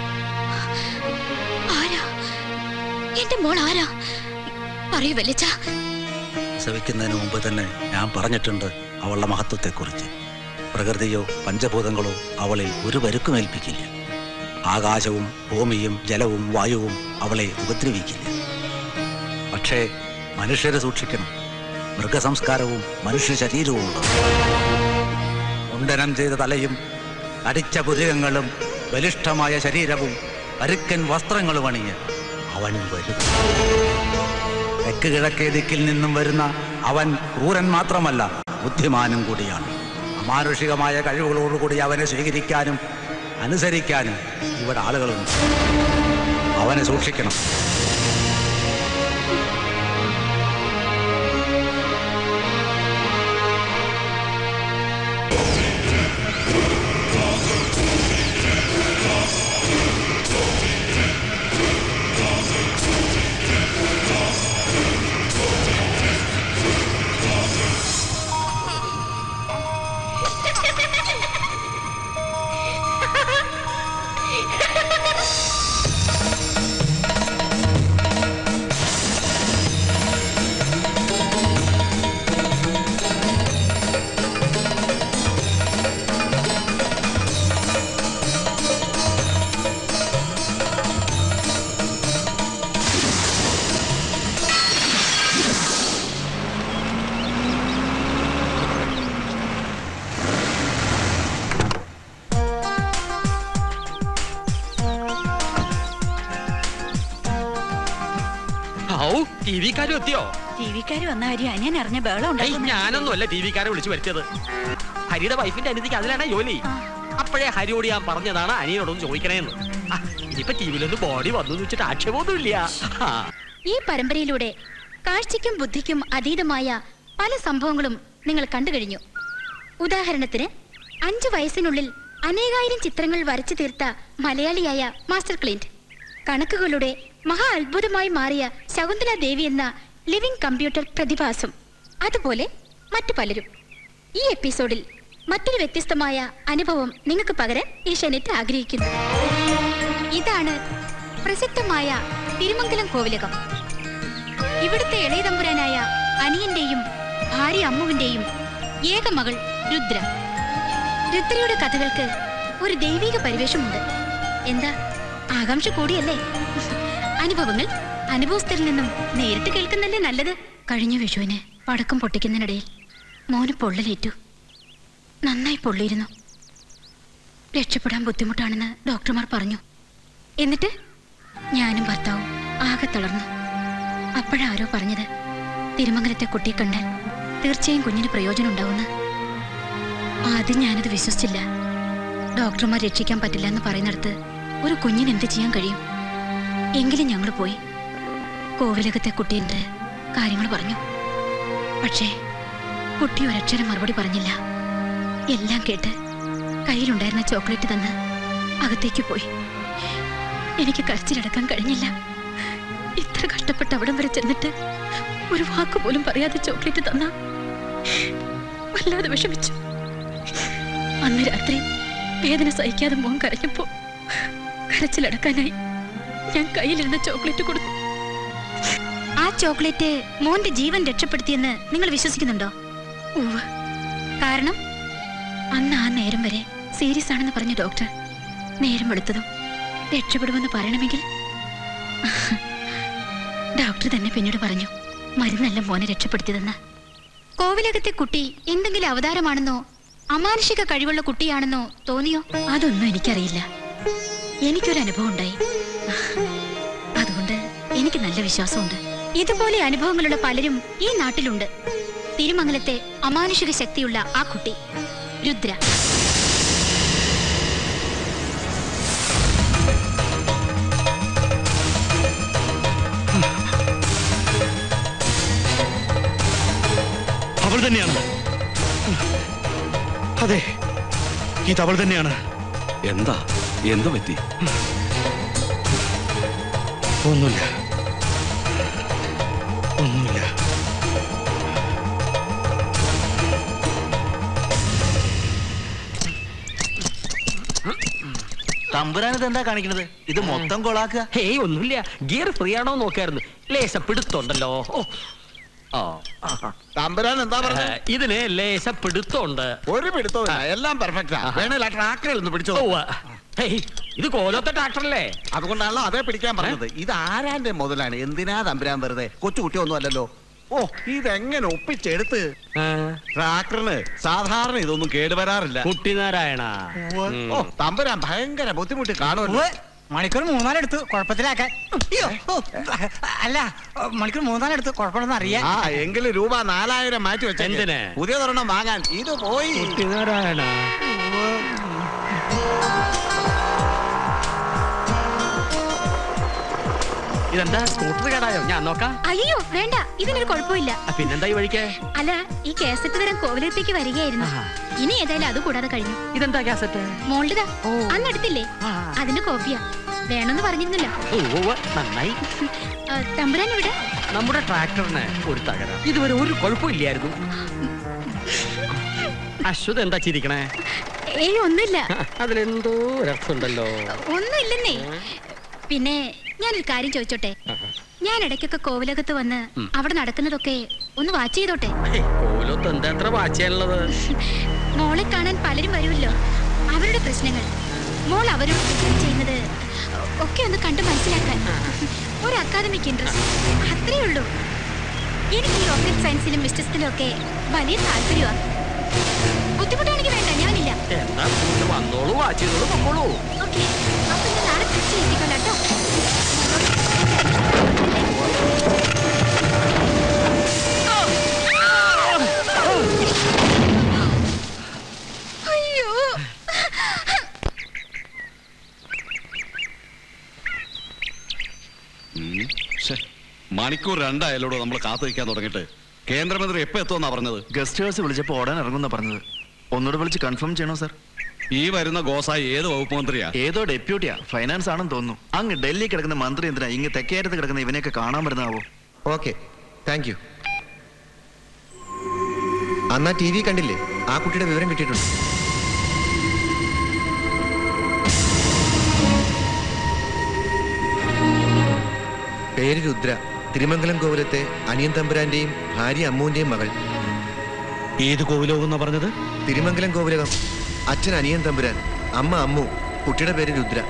ആരാ എന്റെ മോൾ? ആരാ? പറയൂ വല്യച്ഛ. പ്രസവിക്കുന്നതിന് മുമ്പ് തന്നെ ഞാൻ പറഞ്ഞിട്ടുണ്ട് അവളുടെ മഹത്വത്തെക്കുറിച്ച്. പ്രകൃതിയോ പഞ്ചഭൂതങ്ങളോ അവളെ ഒരു വരുക്കും ഏൽപ്പിക്കില്ല. ആകാശവും ഭൂമിയും ജലവും വായുവും അവളെ ഉപദ്രവിക്കില്ല. പക്ഷേ മനുഷ്യരെ സൂക്ഷിക്കണം. മൃഗസംസ്കാരവും മനുഷ്യ ശരീരവുമുണ്ട്. മുണ്ടനം ചെയ്ത തലയും അടിച്ച പുരികങ്ങളും ബലിഷ്ഠമായ ശരീരവും പരുക്കൻ വസ്ത്രങ്ങളും അണിഞ്ഞ് അവൻ വരും. തെക്ക് കിഴക്കേ ദിക്കിൽ നിന്നും വരുന്ന അവൻ ക്രൂരൻ മാത്രമല്ല, ബുദ്ധിമാനും കൂടിയാണ്. അമാനുഷികമായ കഴിവുകളോടുകൂടി അവനെ സ്വീകരിക്കാനും അനുസരിക്കാനും ഇവിടെ ആളുകളുണ്ട്. അവനെ സൂക്ഷിക്കണം. ടിവിക്കാരും എത്തിയോ? ടിവിക്കാര് വന്ന കാര്യം അനിയൻ അറിഞ്ഞ ബഹളം ഞാനൊന്നും അല്ല ടിവിക്കാരെ വിളിച്ചു വരുത്തിയത്. ഹരിയുടെ വൈഫിന്റെ അനിയത്തിക്ക് അതിലാണ് ജോലി. അപ്പോഴേ ഹരിയോട് ഞാൻ പറഞ്ഞതാണ് അനിയനോടൊന്ന് ചോദിക്കണേന്ന്. ഇനിയിപ്പൊ ടിവിയിലൊന്ന് ബോഡി വന്നു വെച്ചിട്ട് ആക്ഷേപമൊന്നുമില്ല. ഈ പരമ്പരയിലൂടെ കാഴ്ചയ്ക്കും ബുദ്ധിക്കും അതീതമായ പല സംഭവങ്ങളും നിങ്ങൾ കണ്ടു കഴിഞ്ഞു. ഉദാഹരണത്തിന് അഞ്ചു വയസ്സിനുള്ളിൽ അനേകായിരം ചിത്രങ്ങൾ വരച്ചു തീർത്ത മലയാളിയായ മാസ്റ്റർ ക്ലിന്റ്, കണക്കുകളുടെ മഹാ അത്ഭുതമായി മാറിയ ശകുന്തല ദേവി എന്ന ലിവിംഗ് കമ്പ്യൂട്ടർ പ്രതിഭാസം, അതുപോലെ മറ്റു പലരും. ഈ എപ്പിസോഡിൽ മറ്റൊരു വ്യത്യസ്തമായ അനുഭവം നിങ്ങൾക്ക് പകരാൻ ഏഷ്യാനെറ്റ് ആഗ്രഹിക്കുന്നു. ഇതാണ് പ്രസിദ്ധമായ തിരുമംഗലം കോവിലകം. ഇവിടുത്തെ ഇളയ തമ്പുരാനായ അനിയന്റെയും ഭാര്യ അമ്മുവിന്റെയും ഏക മകൾ രുദ്ര. രുദ്രയുടെ കഥകൾക്ക് ഒരു ദൈവിക പരിവേഷമുണ്ട്. എന്താ ആകാംക്ഷ കൂടിയല്ലേ? അനുഭവങ്ങൾ അനുഭവസ്ഥരിൽ നിന്നും നേരിട്ട് കേൾക്കുന്നല്ലേ നല്ലത്. കഴിഞ്ഞ വിഷുവിന് പടക്കം പൊട്ടിക്കുന്നതിനിടയിൽ മോന് പൊള്ളലേറ്റു. നന്നായി പൊള്ളിയിരുന്നു. രക്ഷപ്പെടാൻ ബുദ്ധിമുട്ടാണെന്ന് ഡോക്ടർമാർ പറഞ്ഞു. എന്നിട്ട് ഞാനും ഭർത്താവും ആകെ തളർന്നു. അപ്പോഴാരോ പറഞ്ഞത് തിരുമംഗലത്തെ കുട്ടിയെ കണ്ടാൽ തീർച്ചയായും കുഞ്ഞിന് പ്രയോജനം ഉണ്ടാവുമെന്ന്. ആദ്യം ഞാനത് വിശ്വസിച്ചില്ല. ഡോക്ടർമാർ രക്ഷിക്കാൻ പറ്റില്ല എന്ന് പറയുന്നിടത്ത് ഒരു കുഞ്ഞിന് എന്ത് ചെയ്യാൻ കഴിയും? എങ്കിലും ഞങ്ങൾ പോയി കോവിലകത്തെ കുട്ടിയുടെ കാര്യങ്ങൾ പറഞ്ഞു. പക്ഷേ കുട്ടി ഒരക്ഷരം മറുപടി പറഞ്ഞില്ല. എല്ലാം കേട്ട് കയ്യിലുണ്ടായിരുന്ന ചോക്ലേറ്റ് തന്ന് അകത്തേക്ക് പോയി. എനിക്ക് കരച്ചിലടക്കാൻ കഴിഞ്ഞില്ല. ഇത്ര കഷ്ടപ്പെട്ട് അവിടം വരെ ചെന്നിട്ട് ഒരു വാക്ക് പോലും പറയാതെ ചോക്ലേറ്റ് തന്ന വല്ലാതെ വിഷമിച്ചു. അന്ന് രാത്രി വേദന സഹിക്കാതെ മോൻ കരഞ്ഞപ്പോ കരച്ചിലടക്കാനായി ഞാൻ കയ്യിലിരുന്ന ചോക്ലേറ്റ് കൊടുത്തു. ആ ചോക്ലേറ്റ് മോന്റെ ജീവൻ രക്ഷപ്പെടുത്തിയെന്ന് നിങ്ങൾ വിശ്വസിക്കുന്നുണ്ടോ? ഉവ്വ്. കാരണം അന്ന് ആ നേരം വരെ സീരിയസ് ആണെന്ന് പറഞ്ഞ ഡോക്ടർ നേരം വെളുത്തതും രക്ഷപ്പെടുമെന്ന് പറയണമെങ്കിൽ ഡോക്ടർ തന്നെ പിന്നീട് പറഞ്ഞു മരുന്നല്ല മോനെ രക്ഷപ്പെടുത്തിയതെന്ന്. കോവിലകത്തെ കുട്ടി എന്തെങ്കിലും അവതാരമാണെന്നോ അമാനുഷിക കഴിവുള്ള കുട്ടിയാണെന്നോ തോന്നിയോ? അതൊന്നും എനിക്കറിയില്ല. എനിക്കൊരു അനുഭവം ഉണ്ടായി. അതുകൊണ്ട് എനിക്ക് നല്ല വിശ്വാസമുണ്ട്. ഇതുപോലെ അനുഭവങ്ങളുള്ള പലരും ഈ നാട്ടിലുണ്ട്. തിരുമംഗലത്തെ അമാനുഷിക ശക്തിയുള്ള ആ കുട്ടി രുദ്ര. അവൾ തന്നെയാണ്. അതെ, ഇത് അവൾ തന്നെയാണ്. എന്താ എന്ത് പറ്റി? ഒന്നുമില്ല, ഒന്നുമില്ല. തമ്പുരാനിത് എന്താ കാണിക്കുന്നത്? ഇത് മൊത്തം കൊളാക്കുക. ഹേയ് ഒന്നുമില്ല, ഗിയർ ഫ്രീ ആണോ നോക്കായിരുന്നു. ലേശ പിടുത്തുണ്ടല്ലോ. തമ്പുരാൻ എന്താ പറഞ്ഞത്? ഇതിന് ലേശ പിടുത്തുണ്ട്. ഒരു പിടുത്തവും എല്ലാം പെർഫെക്റ്റാ. വേണേൽ ആ ട്രാക്ടറിൽ നിന്ന് പിടിച്ചോ. ഇത് കോലത്തെ ട്രാക്ടറല്ലേ? അതുകൊണ്ടാണല്ലോ അതേ പിടിക്കാൻ പറഞ്ഞത്. ഇത് ആരാന്റെ മുതലാണ്? എന്തിനാ തമ്പുരാൻ വെറുതെ? കൊച്ചുകുട്ടിയൊന്നും അല്ലല്ലോ. ഓ, ഇതെങ്ങനെ ഒപ്പിച്ചെടുത്ത്? ട്രാക്ടറിന് സാധാരണ ഇതൊന്നും കേടുവരാറില്ല. കുട്ടിനാരായണ, ഓ തമ്പുരാൻ ഭയങ്കര ബുദ്ധിമുട്ട് കാണുമല്ലോ. മണിക്കൂർ മൂന്നാലെടുത്ത് കുഴപ്പത്തിലാക്കാൻ. അല്ല, മണിക്കൂർ മൂന്നാലെടുത്ത് കുഴപ്പമൊന്നും അറിയാൻ. ആ എങ്കിലും രൂപ നാലായിരം മാറ്റി വെച്ചെന്തിന്? പുതിയ തൊരെണ്ണം വാങ്ങാൻ. ഇത് പോയി. കുട്ടിനാരായണ, ഇതെന്താ സ്കൂട്ടർ കേടായോ? ഞാൻ നോക്കാം. അയ്യോ വേണ്ട, ഇതിനൊരു കുഴപ്പമില്ല. പിന്നെന്താ ഈ വഴിക്ക്? അല്ല, ഈ കാസറ്റ് തരാൻ കോവിലത്തേക്ക് വരികയായിരുന്നു. ഇനി ഏതായാലും അത് കൂടാതെ കഴിഞ്ഞു. ഇതെന്താ കാസറ്റ്? മോളുടെ അന്ന് എടുത്തില്ലേ, അതിന്റെ കോപ്പിയാ. വേണമെന്ന് പറഞ്ഞിരുന്നില്ല. നന്നായി. തമ്പുരാൻ ഇവിടെ. നമ്മുടെ ട്രാക്ടറിന് ഒരു തകരാർ. ഇതുവരെ ഒരു കുഴപ്പമില്ലായിരുന്നു. അശ്വത് എന്താ ചിരിക്കണേ? ഏയ് ഒന്നുമില്ല. അതിലെന്തോ ഒരർത്ഥമുണ്ടല്ലോ. ഒന്നുമില്ലെന്നേ. പിന്നെ ഞാനൊരു കാര്യം ചോദിച്ചോട്ടെ? ഞാൻ ഇടയ്ക്കൊക്കെ കോവിലകത്ത് വന്ന് അവിടെ നടക്കുന്നതൊക്കെ ഒന്ന് വാച്ച് ചെയ്തോട്ടെ? കോവിലത്ത് എന്താ എത്ര വാച്ച് ചെയ്യാനുള്ളത്? മോളെ കാണാൻ പലരും വരുമല്ലോ. അവരുടെ പ്രശ്നങ്ങൾ, മോൾ അവരോട് ചെയ്യുന്നത് ഒക്കെ ഒന്ന് കണ്ടു മനസ്സിലാക്കാൻ ഒരു അക്കാദമിക് ഇൻട്രസ്റ്റ്, അത്രേ ഉള്ളൂ. എനിക്ക് ഈ റോക്കറ്റ് സയൻസിലും മിസ്റ്റസിലും ഒക്കെ വലിയ താല്പര്യമാണ്. ബുദ്ധിമുട്ടാണെങ്കിൽ വേണ്ട, ഞാനില്ല. വന്നോളൂ, വാച്ച് ചെയ്തോളൂ, വന്നോളൂ. ഓക്കെ, അപ്പൊ ഞാൻ നാളെ തിരിച്ചു എത്തിക്കൊള്ളാം കേട്ടോ. അയ്യോ, മണിക്കൂർ രണ്ടായാലോടോ നമ്മൾ കാത്തു വയ്ക്കാൻ തുടങ്ങിയിട്ട്. കേന്ദ്രമന്ത്രി എപ്പോ എത്തുമെന്നാ പറഞ്ഞത്? ഗസ്റ്റ് ഹൗസ് വിളിച്ചപ്പോ ഓടാൻ ഇറങ്ങുന്ന പറഞ്ഞത്. ഒന്നുകൂടെ വിളിച്ച് കൺഫേം ചെയ്യണോ സാർ? ഈ വരുന്ന ഗോസായി ഏത് വകുപ്പ് മന്ത്രിയാ? ഏതോ ഡെപ്യൂട്ടിയാ, ഫൈനാൻസ് ആണെന്ന് തോന്നുന്നു. അങ്ങ് ഡൽഹി കിടക്കുന്ന മന്ത്രി എന്തിനാ ഇങ്ങ് തെക്കേരത്ത് കിടക്കുന്ന ഇവനെയൊക്കെ കാണാൻ വരുന്നതാവോ? Okay, thank you. അന്നാ ടി വി കണ്ടില്ലേ, ആ കുട്ടിയുടെ വിവരം കിട്ടിയിട്ടുണ്ട്. പേര് രുദ്ര, തിരുമംഗലം കോവിലത്തെ അനിയൻ തമ്പുരാന്റെയും ഭാര്യ അമ്മുവിന്റെയും മകൾ. ഏത് കോവിലകം എന്നാ പറഞ്ഞത്? തിരുമംഗലം കോവിലകം. അച്ഛൻ അനിയൻ തമ്പുരാൻ, അമ്മ അമ്മു, കുട്ടിയുടെ പേര് രുദ്ര.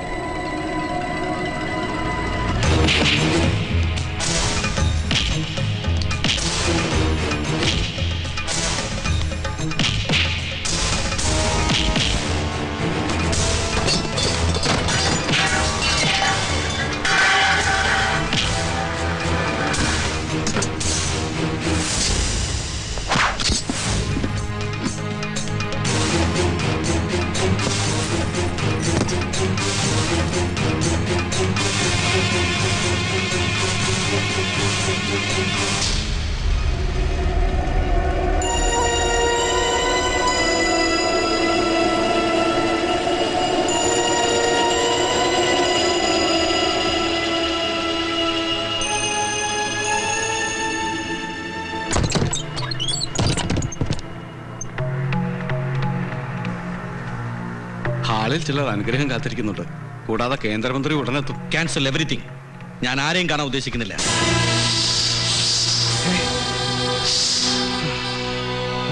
ഹാളിൽ ചിലർ അനുഗ്രഹം കാത്തിരിക്കുന്നുണ്ട്. കൂടാതെ കേന്ദ്രമന്ത്രി ഉടനെത്തും. Cancel everything. ഞാൻ ആരെയും കാണാൻ ഉദ്ദേശിക്കുന്നില്ല.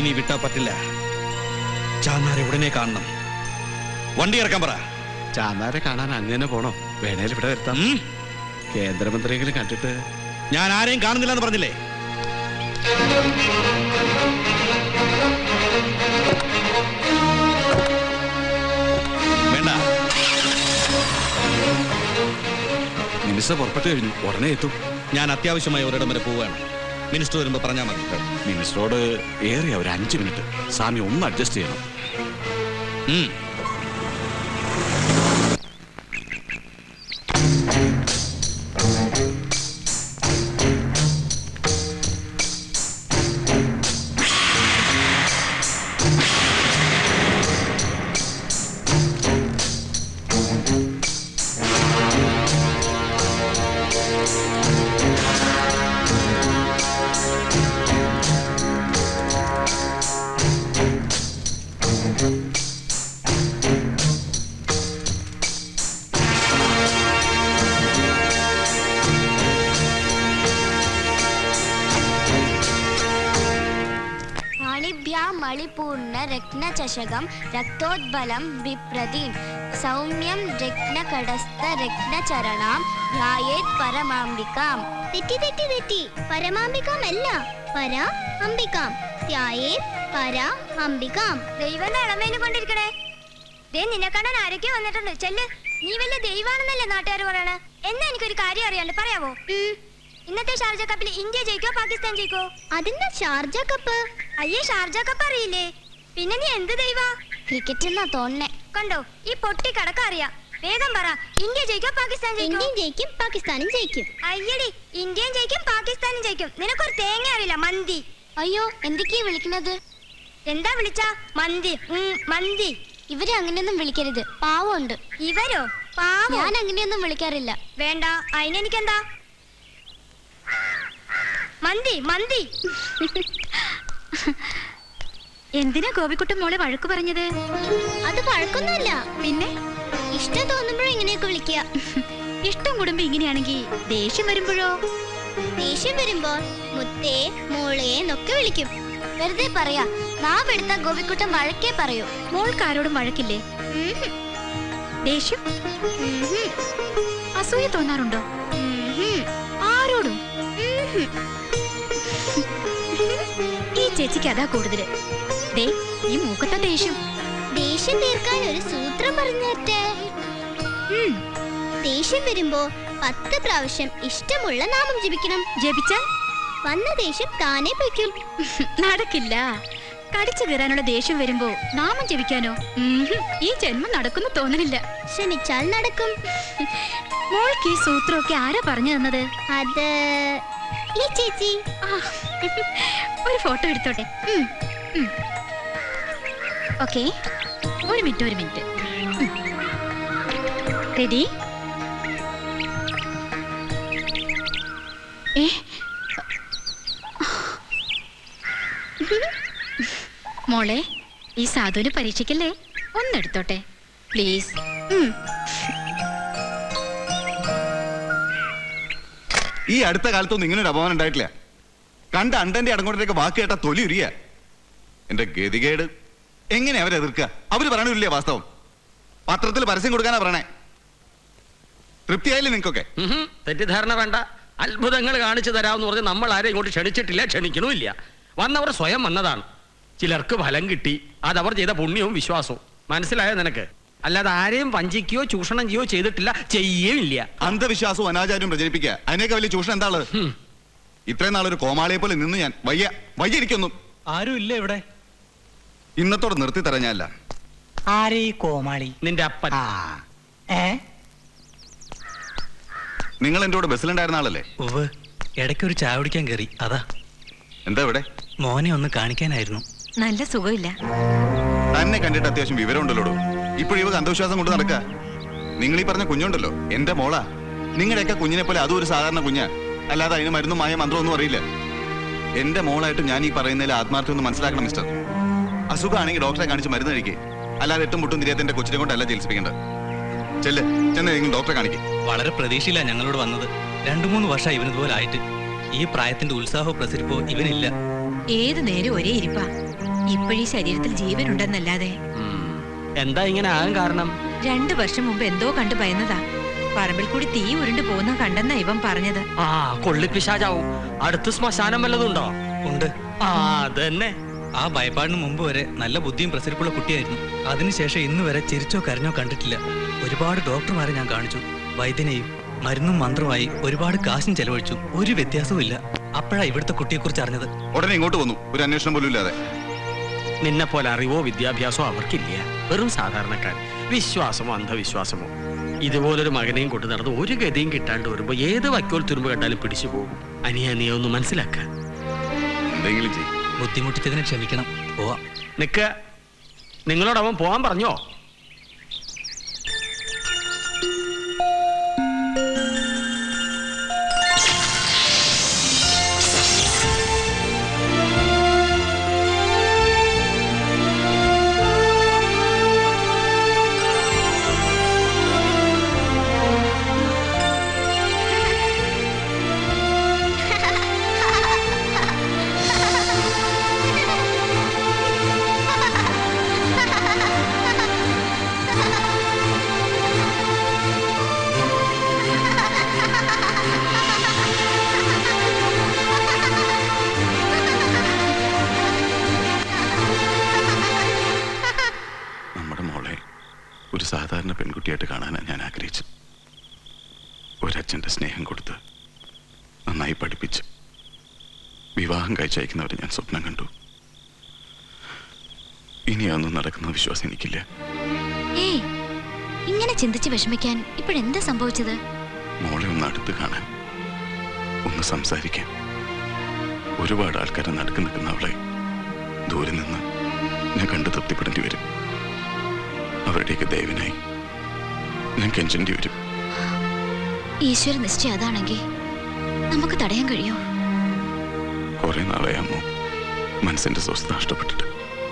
ഇനി വിട്ടാ പറ്റില്ല. ചാന്നാരെ ഉടനെ കാണണം. വണ്ടി ഇറക്കാൻ പറ. ചാന്നാരെ കാണാൻ അങ്ങനെ പോണോ? വേണേൽ ഇവിടെ വരുത്താം. കേന്ദ്രമന്ത്രിയെങ്കിലും കണ്ടിട്ട്. ഞാൻ ആരെയും കാണുന്നില്ല എന്ന് പറഞ്ഞില്ലേ? വേണ്ട. മിനിസ്റ്റർ പുറപ്പെട്ടു കഴിഞ്ഞു, ഉടനെ എത്തും. ഞാൻ അത്യാവശ്യമായി ഒരിടം വരെ പോവുകയാണ്. മിനിസ്റ്റർ വരുമ്പോ പറഞ്ഞാൽ മതി. മിനിസ്റ്ററോട് ഏറിയ ഒരു അഞ്ച് മിനിറ്റ് സ്വാമി ഒന്ന് അഡ്ജസ്റ്റ് ചെയ്യണം. മളിപൂർണ്ണ രത്നചഷകം രക്തോദ്ബലം ബിപ്രദീം സൗമ്യം രത്നകടസ്ഥ രത്നചരണാം ധ്യായേത് പരമാംബികാം. തെറ്റി തെറ്റി തെറ്റി പരമാംബികാം അല്ല, പരാ അംബികാം. ധ്യായേത് പരാ അംബികാം. ദൈവം ഇളമേനെ കൊണ്ടിരിക്കണേ. ദേ നിന്നെ കാണാൻ ആരൊക്കെ വന്നിട്ടുണ്ട്. ചെല്ല്, നീ വലിയ ദൈവാണെന്നല്ലേ നാട്ടുകാർ പറയണേ. എന്നാ എനിക്കൊരു കാര്യം അറിയാണ്ട് പറയാവോ? ഇന്നത്തെ ഷാർജ കപ്പിൽ ഇന്ത്യ ജയിക്കോ പാകിസ്ഥാൻ ജയിക്കോ? അതിന്റെ ഷാർജ കപ്പ്. അയ്യേ, ഷാർജ കപ്പ് അറിയില്ലേ? പിന്നെ നീ എന്ത് ദൈവാ? ക്രിക്കറ്റ് എന്നാ തോന്നേ. കണ്ടോ, ഈ പൊട്ടി കടക്ക അറിയാം. വേഗം പറ, ഇന്ത്യ ജയിക്കോ പാകിസ്ഥാൻ ജയിക്കോ? ഇന്ത്യയും ജയിക്കും പാകിസ്ഥാനും ജയിക്കും. അയ്യടി, ഇന്ത്യയും ജയിക്കും പാകിസ്ഥാനും ജയിക്കും. നിനക്കൊരു തേങ്ങ അറിയില്ല. മന്തി. അയ്യോ, എന്തൊക്കെയാ വിളിക്കുന്നത്? എന്താ വിളിച്ച? മന്തി. മന്തി. ഇവരെ അങ്ങനെയൊന്നും വിളിക്കരുത്, പാവമുണ്ട്. ഇവരോ? പാവം. ഞാൻ അങ്ങനെയൊന്നും വിളിക്കാറില്ല. വേണ്ട, അതിനെനിക്കെന്താ? മന്തി മന്തി. എന്തിനാ ഗോപിക്കുട്ടൻ മോളെ വഴക്ക് പറഞ്ഞത്? അത് വഴക്കൊന്നുമല്ല, പിന്നെ ഇഷ്ടം തോന്നുമ്പോഴും ഇങ്ങനെയൊക്കെ വിളിക്കുക. ഇഷ്ടം കൂടുമ്പോ ഇങ്ങനെയാണെങ്കിൽ ദേഷ്യം വരുമ്പോഴോ? ദേഷ്യം വരുമ്പോൾ മുത്തേ മോളെ എന്നൊക്കെ വിളിക്കും. വെറുതെ പറയാ, നാവെടുത്ത ഗോപിക്കുട്ടൻ വഴക്കേ പറയൂ. മോൾക്കാരോടും വഴക്കില്ലേ? ദേഷ്യം? അസൂയ തോന്നാറുണ്ടോ? ആരോടും? ഈ ചേച്ചിക്ക് അതാ കൂടുതല്. ദേ, ഈ മൂക്കത്തെ ദേഷ്യം. ദേഷ്യം തീർക്കാൻ ഒരു സൂത്രം പറഞ്ഞേ. ദേഷ്യം വരുമ്പോ പത്ത് പ്രാവശ്യം ഇഷ്ടമുള്ള നാമം ജപിക്കണം. ജപിച്ചാൽ വന്ന ദേഷ്യം താനെ പൊയ്ക്കും. നടക്കില്ല. കടിച്ചു കയറാനുള്ള ദേഷ്യം വരുമ്പോ നാമം ജപിക്കാനോ? ഈ ജന്മം നടക്കുന്നു തോന്നണില്ല. ശ്രമിച്ചാൽ നടക്കും. മോൾക്ക് ഈ സൂത്രമൊക്കെ ആരാ പറഞ്ഞു തന്നത്? അത് ഈ ചേച്ചി. ഒരു ഫോട്ടോ എടുത്തോട്ടെ. ഓക്കെ, ഒരു മിനിറ്റ് ഒരു മിനിറ്റ്. റെഡി? ഏ മോളെ, ഈ സാധുവിന് പരീക്ഷിക്കല്ലേ, ഒന്നെടുത്തോട്ടെ പ്ലീസ്. ഈ അടുത്ത കാലത്തൊന്നും ഇങ്ങനെ ഒരു അപമാനം ഉണ്ടായിട്ടില്ല. കണ്ട അണ്ടന്റെ അടങ്ങോട്ടേക്ക് വാക്ക് കേട്ട തൊലി ഉരിയ. എന്റെ ഗതികേട് എങ്ങനെ അവരെ എതിർക്കുക? അവര് പറയണില്ലേ വാസ്തവം? പത്രത്തിൽ പരസ്യം കൊടുക്കാനാ പറയണേ. തൃപ്തിയായില്ലേ നിങ്ങൾക്കൊക്കെ? തെറ്റിദ്ധാരണ വേണ്ട. അത്ഭുതങ്ങൾ കാണിച്ചു തരാമെന്ന് പറഞ്ഞ് നമ്മൾ ആരെയും ഇങ്ങോട്ട് ക്ഷണിച്ചിട്ടില്ല, ക്ഷണിക്കണമില്ല. വന്നവർ സ്വയം വന്നതാണ്. ചിലർക്ക് ഫലം കിട്ടി, അതവർ ചെയ്ത പുണ്യവും വിശ്വാസവും. മനസ്സിലായോ നിനക്ക്? അല്ലാതെ ആരെയും വഞ്ചിക്കുകയോ ചൂഷണം ചെയ്യോ ചെയ്തിട്ടില്ല, ചെയ്യുകയില്ല. അന്ധവിശ്വാസവും അനാചാരവും പ്രചരിപ്പിക്കുക, അതിനേക്കാൾ വലിയ ചൂഷണം എന്താണ്? ഇത്രയും നാളൊരു കോമാളിയെ പോലെ നിന്ന് ഞാൻ വയ്യ വയ്യ ഇരിക്കൊന്നും. ആരും ഇല്ല ഇവിടെ. ഇന്നത്തോടെ നിർത്തി തരാൻ ഞാനല്ല. ആരേ കോമാളി? നിന്റെ അപ്പൻ. ഏ നിങ്ങൾ എന്റെ കൂടെ ബസ്സിലുണ്ടായിരുന്ന ആളല്ലേ? ഉവ്വ്, ഇടയ്ക്കൊരു ചായ കുടിക്കാൻ കയറി, അതാ. എന്താ ഇവിടെ? മോനെ ഒന്ന് കാണിക്കാനായിരുന്നു. നല്ല സുഖമില്ല. തന്നെ കണ്ടിട്ട് അത്യാവശ്യം വിവരമുണ്ടല്ലോ. ഇപ്പോഴും ഇവ അന്ധവിശ്വാസം കൊണ്ട് നടക്കുക. നിങ്ങൾ ഈ പറഞ്ഞ കുഞ്ഞുണ്ടല്ലോ, എന്റെ മോളാ. നിങ്ങളുടെയൊക്കെ കുഞ്ഞിനെ പോലെ അതും ഒരു സാധാരണ കുഞ്ഞാ, അല്ലാതെ അതിന് മരുന്നും മായ മന്ത്രം ഒന്നും അറിയില്ല. എന്റെ മോളായിട്ട് ഞാൻ ഈ പറയുന്നതിൽ ആത്മാർത്ഥം ഒന്ന് മനസ്സിലാക്കണം മിസ്റ്റർ. അസുഖമാണെങ്കിൽ ഡോക്ടറെ കാണിച്ച് മരുന്ന് കഴിക്കേ, അല്ലാതെ എട്ടും മുട്ടും തിരിയാത്ത കൊച്ചിനെ കൊണ്ടല്ല ചികിത്സിപ്പിക്കേണ്ടത്. ചെല്ല്, ചെന്ന് ഡോക്ടറെ കാണിക്കേ. വളരെ പ്രതീക്ഷയില്ല ഞങ്ങളോട് വന്നത്. രണ്ടു മൂന്ന് വർഷം ഇവനിതുപോലെ ആയിട്ട്. ഈ പ്രായത്തിന്റെ ഉത്സാഹവും പ്രസരിപ്പോ ഇവനില്ല. ഏത് നേരം ഒരേ ഇരിപ്പാ. ഇപ്പോഴീ ശരീരത്തിൽ ജീവനുണ്ടെന്നല്ലാതെ. എന്താ ഇങ്ങനെ ആകാൻ കാരണം? രണ്ടു വർഷം മുമ്പ് എന്തോ കണ്ടു ഭയന്നതാ. പറമ്പിൽ കൂടി തീ ഉരുണ്ടു പോകുന്ന കണ്ടെന്നാ ഇവൻ പറഞ്ഞത്. ആ കൊള്ളിപ്പിശാചാവും. അടുത്ത് ശ്മശാനം വല്ലതുണ്ടോ? ഉണ്ട്. ആ അതന്നെ. ആ ഭയപ്പാടിന് മുമ്പ് വരെ നല്ല ബുദ്ധിയും പ്രസരിപ്പുള്ള കുട്ടിയായിരുന്നു. അതിനുശേഷം ഇന്ന് വരെ ചിരിച്ചോ കരഞ്ഞോ കണ്ടിട്ടില്ല. ഒരുപാട് ഡോക്ടർമാരെ ഞാൻ കാണിച്ചു, വൈദ്യനെയും. മരുന്നും മന്ത്രവുമായി ഒരുപാട് കാശും ചെലവഴിച്ചു. ഒരു വ്യത്യാസവും ഇല്ല. അപ്പോഴാ ഇവിടുത്തെ കുട്ടിയെക്കുറിച്ച് അറിഞ്ഞത്. ഉടനെ ഇങ്ങോട്ട് വന്നു, ഒരു അന്വേഷണം പോലും ഇല്ലാതെ. നിന്നെ പോലെ അറിവോ വിദ്യാഭ്യാസമോ അവർക്കില്ല. വെറും സാധാരണക്കാർ. വിശ്വാസമോ അന്ധവിശ്വാസമോ. ഇതുപോലൊരു മകനെയും കൊണ്ട് നടന്ന് ഒരു ഗതിയും കിട്ടാണ്ട് വരുമ്പോ ഏത് വക്കോൽ തുരുമ്പ് കണ്ടാലും പിടിച്ചു പോകും. അനിയ നീ ഒന്ന് മനസ്സിലാക്കാൻ. എന്തെങ്കിലും ചെയ്യും. ബുദ്ധിമുട്ടിച്ചതിന് ക്ഷമിക്കണം. പോവാം. നിക്ക. നിങ്ങളോട് അവൻ പോവാൻ പറഞ്ഞോ? ഒരു സാധാരണ പെൺകുട്ടിയായിട്ട് കാണാനാണ് ഞാൻ ആഗ്രഹിച്ചു. ഒരച്ഛൻ്റെ സ്നേഹം കൊടുത്ത് നന്നായി പഠിപ്പിച്ച് വിവാഹം കഴിച്ചയക്കുന്നവരെ ഞാൻ സ്വപ്നം കണ്ടു. ഇനി അതൊന്നും നടക്കുന്ന വിശ്വാസം എനിക്കില്ല. ഏയ്, ഇങ്ങനെ ചിന്തിച്ച് വിഷമിക്കാൻ ഇപ്പോഴെന്താ സംഭവിച്ചത്? മോളെ ഒന്ന് അടുത്ത് കാണാൻ, ഒന്ന് സംസാരിക്കാൻ. ഒരുപാട് ആൾക്കാരെ നടുക്ക് നിൽക്കുന്ന അവളെ ദൂരെ നിന്ന് ഞാൻ കണ്ടു തൃപ്തിപ്പെടേണ്ടി വരും. അവരുടെയൊക്കെ ദൈവനായി ഞാൻ കെഞ്ചേണ്ടി വരും. ഈശ്വര നിശ്ചയം അതാണെങ്കിൽ നമുക്ക് തടയാൻ കഴിയോ? കുറെ നാളെ അമ്മ മനസ്സിന്റെ സ്വസ്ഥത നഷ്ടപ്പെട്ടിട്ട്.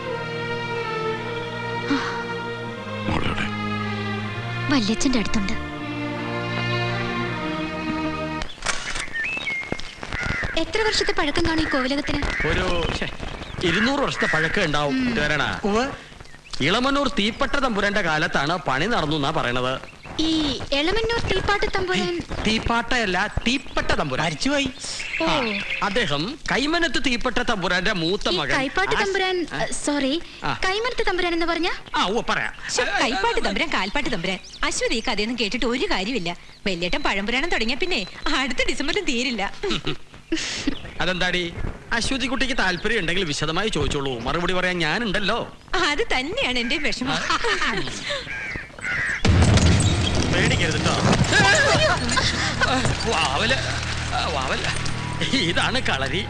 മോളോടെ വല്യച്ഛന്റെ അടുത്തുണ്ട്. എത്ര വർഷത്തെ പഴക്കം കാണും ഈ കോവിലകത്തിന്? ഒരു ഇരുന്നൂറ് വർഷത്തെ പഴക്കം ഉണ്ടാവും. ഇളമന്നൂർ തീപ്പട്ട തമ്പുരാന്റെ കാലത്താണ് പണി നടന്നു എന്നാ പറയണത്. ഈ എളമന്നൂർ തീപ്പാട്ട് തമ്പുരാൻ? തീപ്പാട്ടയല്ല, തീപ്പട്ട തമ്പുരാൻ. മരിച്ചുപോയി. അദ്ദേഹം കൈമനത്ത് തീപ്പട്ട തമ്പുരാന്റെ മൂത്ത മകൻ. കൈപ്പാട്ട് തമ്പുരാൻ, സോറി, കൈമനത്ത് തമ്പുരാൻ എന്ന് പറഞ്ഞ? ആ ഓ പറയാം. കൈപ്പാട്ട് തമ്പുരാൻ, കാൽപ്പാട്ട് തമ്പുരാൻ. അശ്വതി ഈ കഥയൊന്നും കേട്ടിട്ട് ഒരു കാര്യമില്ല. വലിയേട്ടൻ പഴംപുരാണം തുടങ്ങിയ പിന്നെ അടുത്ത ഡിസംബറിലും തീരില്ല. അതെന്താടി? അശ്വതി കുട്ടിക്ക് താല്പര്യം ഉണ്ടെങ്കിൽ വിശദമായി ചോദിച്ചോളൂ, മറുപടി പറയാൻ ഞാനുണ്ടല്ലോ. അത് തന്നെയാണ് എന്റെ വിഷമം. പേടിക്കരുതോ. വാവല വാവല ഇതാണ് കളരി.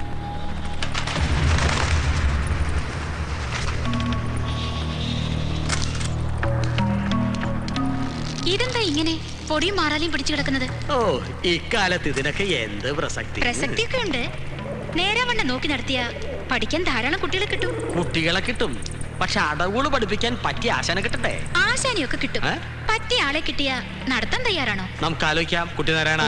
ഇതെന്താ ഇങ്ങനെ പൊടിയും മാറാലിയും പിടിച്ചു കിടക്കുന്നത്? ഓ, ഇക്കാലത്ത് ഇതിനൊക്കെ എന്ത് പ്രസക്തി? പ്രസക്തിയൊക്കെ ഉണ്ട്. നേരാവണ്ണം നോക്കി നടത്തിയ പഠിക്കാൻ ധാരാളം കുട്ടികളെ കിട്ടും. കുട്ടികളെ കിട്ടും, പക്ഷെ അടവുകൾ പഠിപ്പിക്കാൻ പറ്റിയ ആശാന കിട്ടണ്ടേ? ആശാനിയൊക്കെ കിട്ടും. പറ്റിയ ആളെ കിട്ടിയ നടത്താൻ തയ്യാറാണോ? നമുക്ക് ആലോചിക്കാം. കുട്ടി നാരായണ,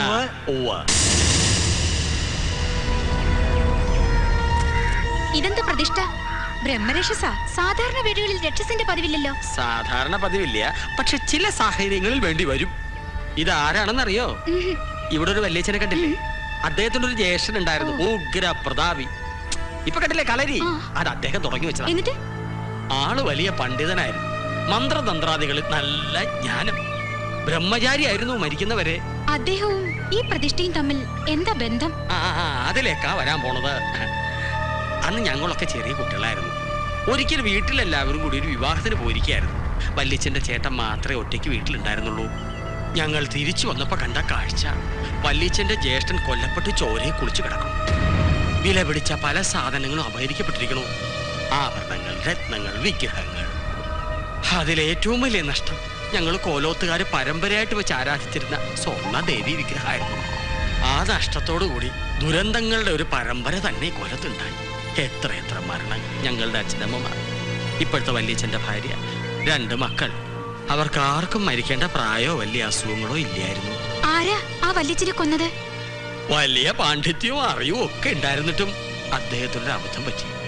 ഇതെന്താ പ്രതിഷ്ഠ? ബ്രഹ്മരക്ഷസ. സാധാരണ വീടുകളിൽ രക്ഷസിന്റെ പതിവില്ലല്ലോ. സാധാരണ പതിവില്ല, പക്ഷെ ചില സാഹചര്യങ്ങളിൽ വേണ്ടി വരും. ഇത് ആരാണെന്നറിയോ? ഇവിടെ ഒരു വല്യച്ഛനെ കണ്ടില്ലേ? അദ്ദേഹത്തിന്റെ ഒരു ജ്യേഷ്ഠൻ ഉണ്ടായിരുന്നു, ഉഗ്ര പ്രതാപി. ഇപ്പൊ കണ്ടില്ലേ കളരി? അത് അദ്ദേഹം തുടങ്ങി വെച്ചതാ. എന്നിട്ട് ആള് വലിയ പണ്ഡിതനായിരുന്നു. മന്ത്രതന്ത്രാദികളിൽ നല്ല ജ്ഞാനം. ബ്രഹ്മചാരിയായിരുന്നു മരിക്കുന്നവരെ. അദ്ദേഹവും ഈ പ്രതിഷ്ഠയും തമ്മിൽ എന്താ ബന്ധം? ആ അതിലേക്കാ വരാൻ പോണത്. അന്ന് ഞങ്ങളൊക്കെ ചെറിയ കുട്ടികളായിരുന്നു. ഒരിക്കൽ വീട്ടിലെല്ലാവരും കൂടി ഒരു വിവാഹത്തിന് പോയിരിക്കുകയായിരുന്നു. വല്യച്ഛന്റെ ചേട്ടൻ മാത്രമേ ഒറ്റയ്ക്ക് വീട്ടിലുണ്ടായിരുന്നുള്ളൂ. ഞങ്ങൾ തിരിച്ചു വന്നപ്പോ കണ്ട കാഴ്ച, വല്യച്ഛന്റെ ജ്യേഷ്ഠൻ കൊല്ലപ്പെട്ട് ചോരയെ കുളിച്ചു കിടക്കും. വില പിടിച്ച പല സാധനങ്ങളും അപഹരിക്കപ്പെട്ടിരിക്കണു. ആഭരണങ്ങൾ, രത്നങ്ങൾ, വിഗ്രഹങ്ങൾ. അതിലേറ്റവും വലിയ നഷ്ടം ഞങ്ങൾ കോലോത്തുകാര് പരമ്പരയായിട്ട് വെച്ച് ആരാധിച്ചിരുന്ന സ്വർണ്ണ ദേവി വിഗ്രഹമായിരുന്നു. ആ നഷ്ടത്തോടുകൂടി ദുരന്തങ്ങളുടെ ഒരു പരമ്പര തന്നെ കൊലത്തുണ്ടായി. എത്ര എത്ര മരണങ്ങൾ. ഞങ്ങളുടെ അച്ഛനമ്മമാർ, ഇപ്പോഴത്തെ വല്യച്ഛന്റെ ഭാര്യ, രണ്ട് മക്കൾ. അവർക്ക് ആർക്കും മരിക്കേണ്ട പ്രായോ വലിയ അസുഖങ്ങളോ ഇല്ലായിരുന്നു. ആരാ ആ വല്യച്ഛനെ കൊന്നത്? വലിയ പാണ്ഡിത്യവും അറിവും ഒക്കെ ഉണ്ടായിരുന്നിട്ടും അദ്ദേഹത്തിനൊരു അബദ്ധം പറ്റി.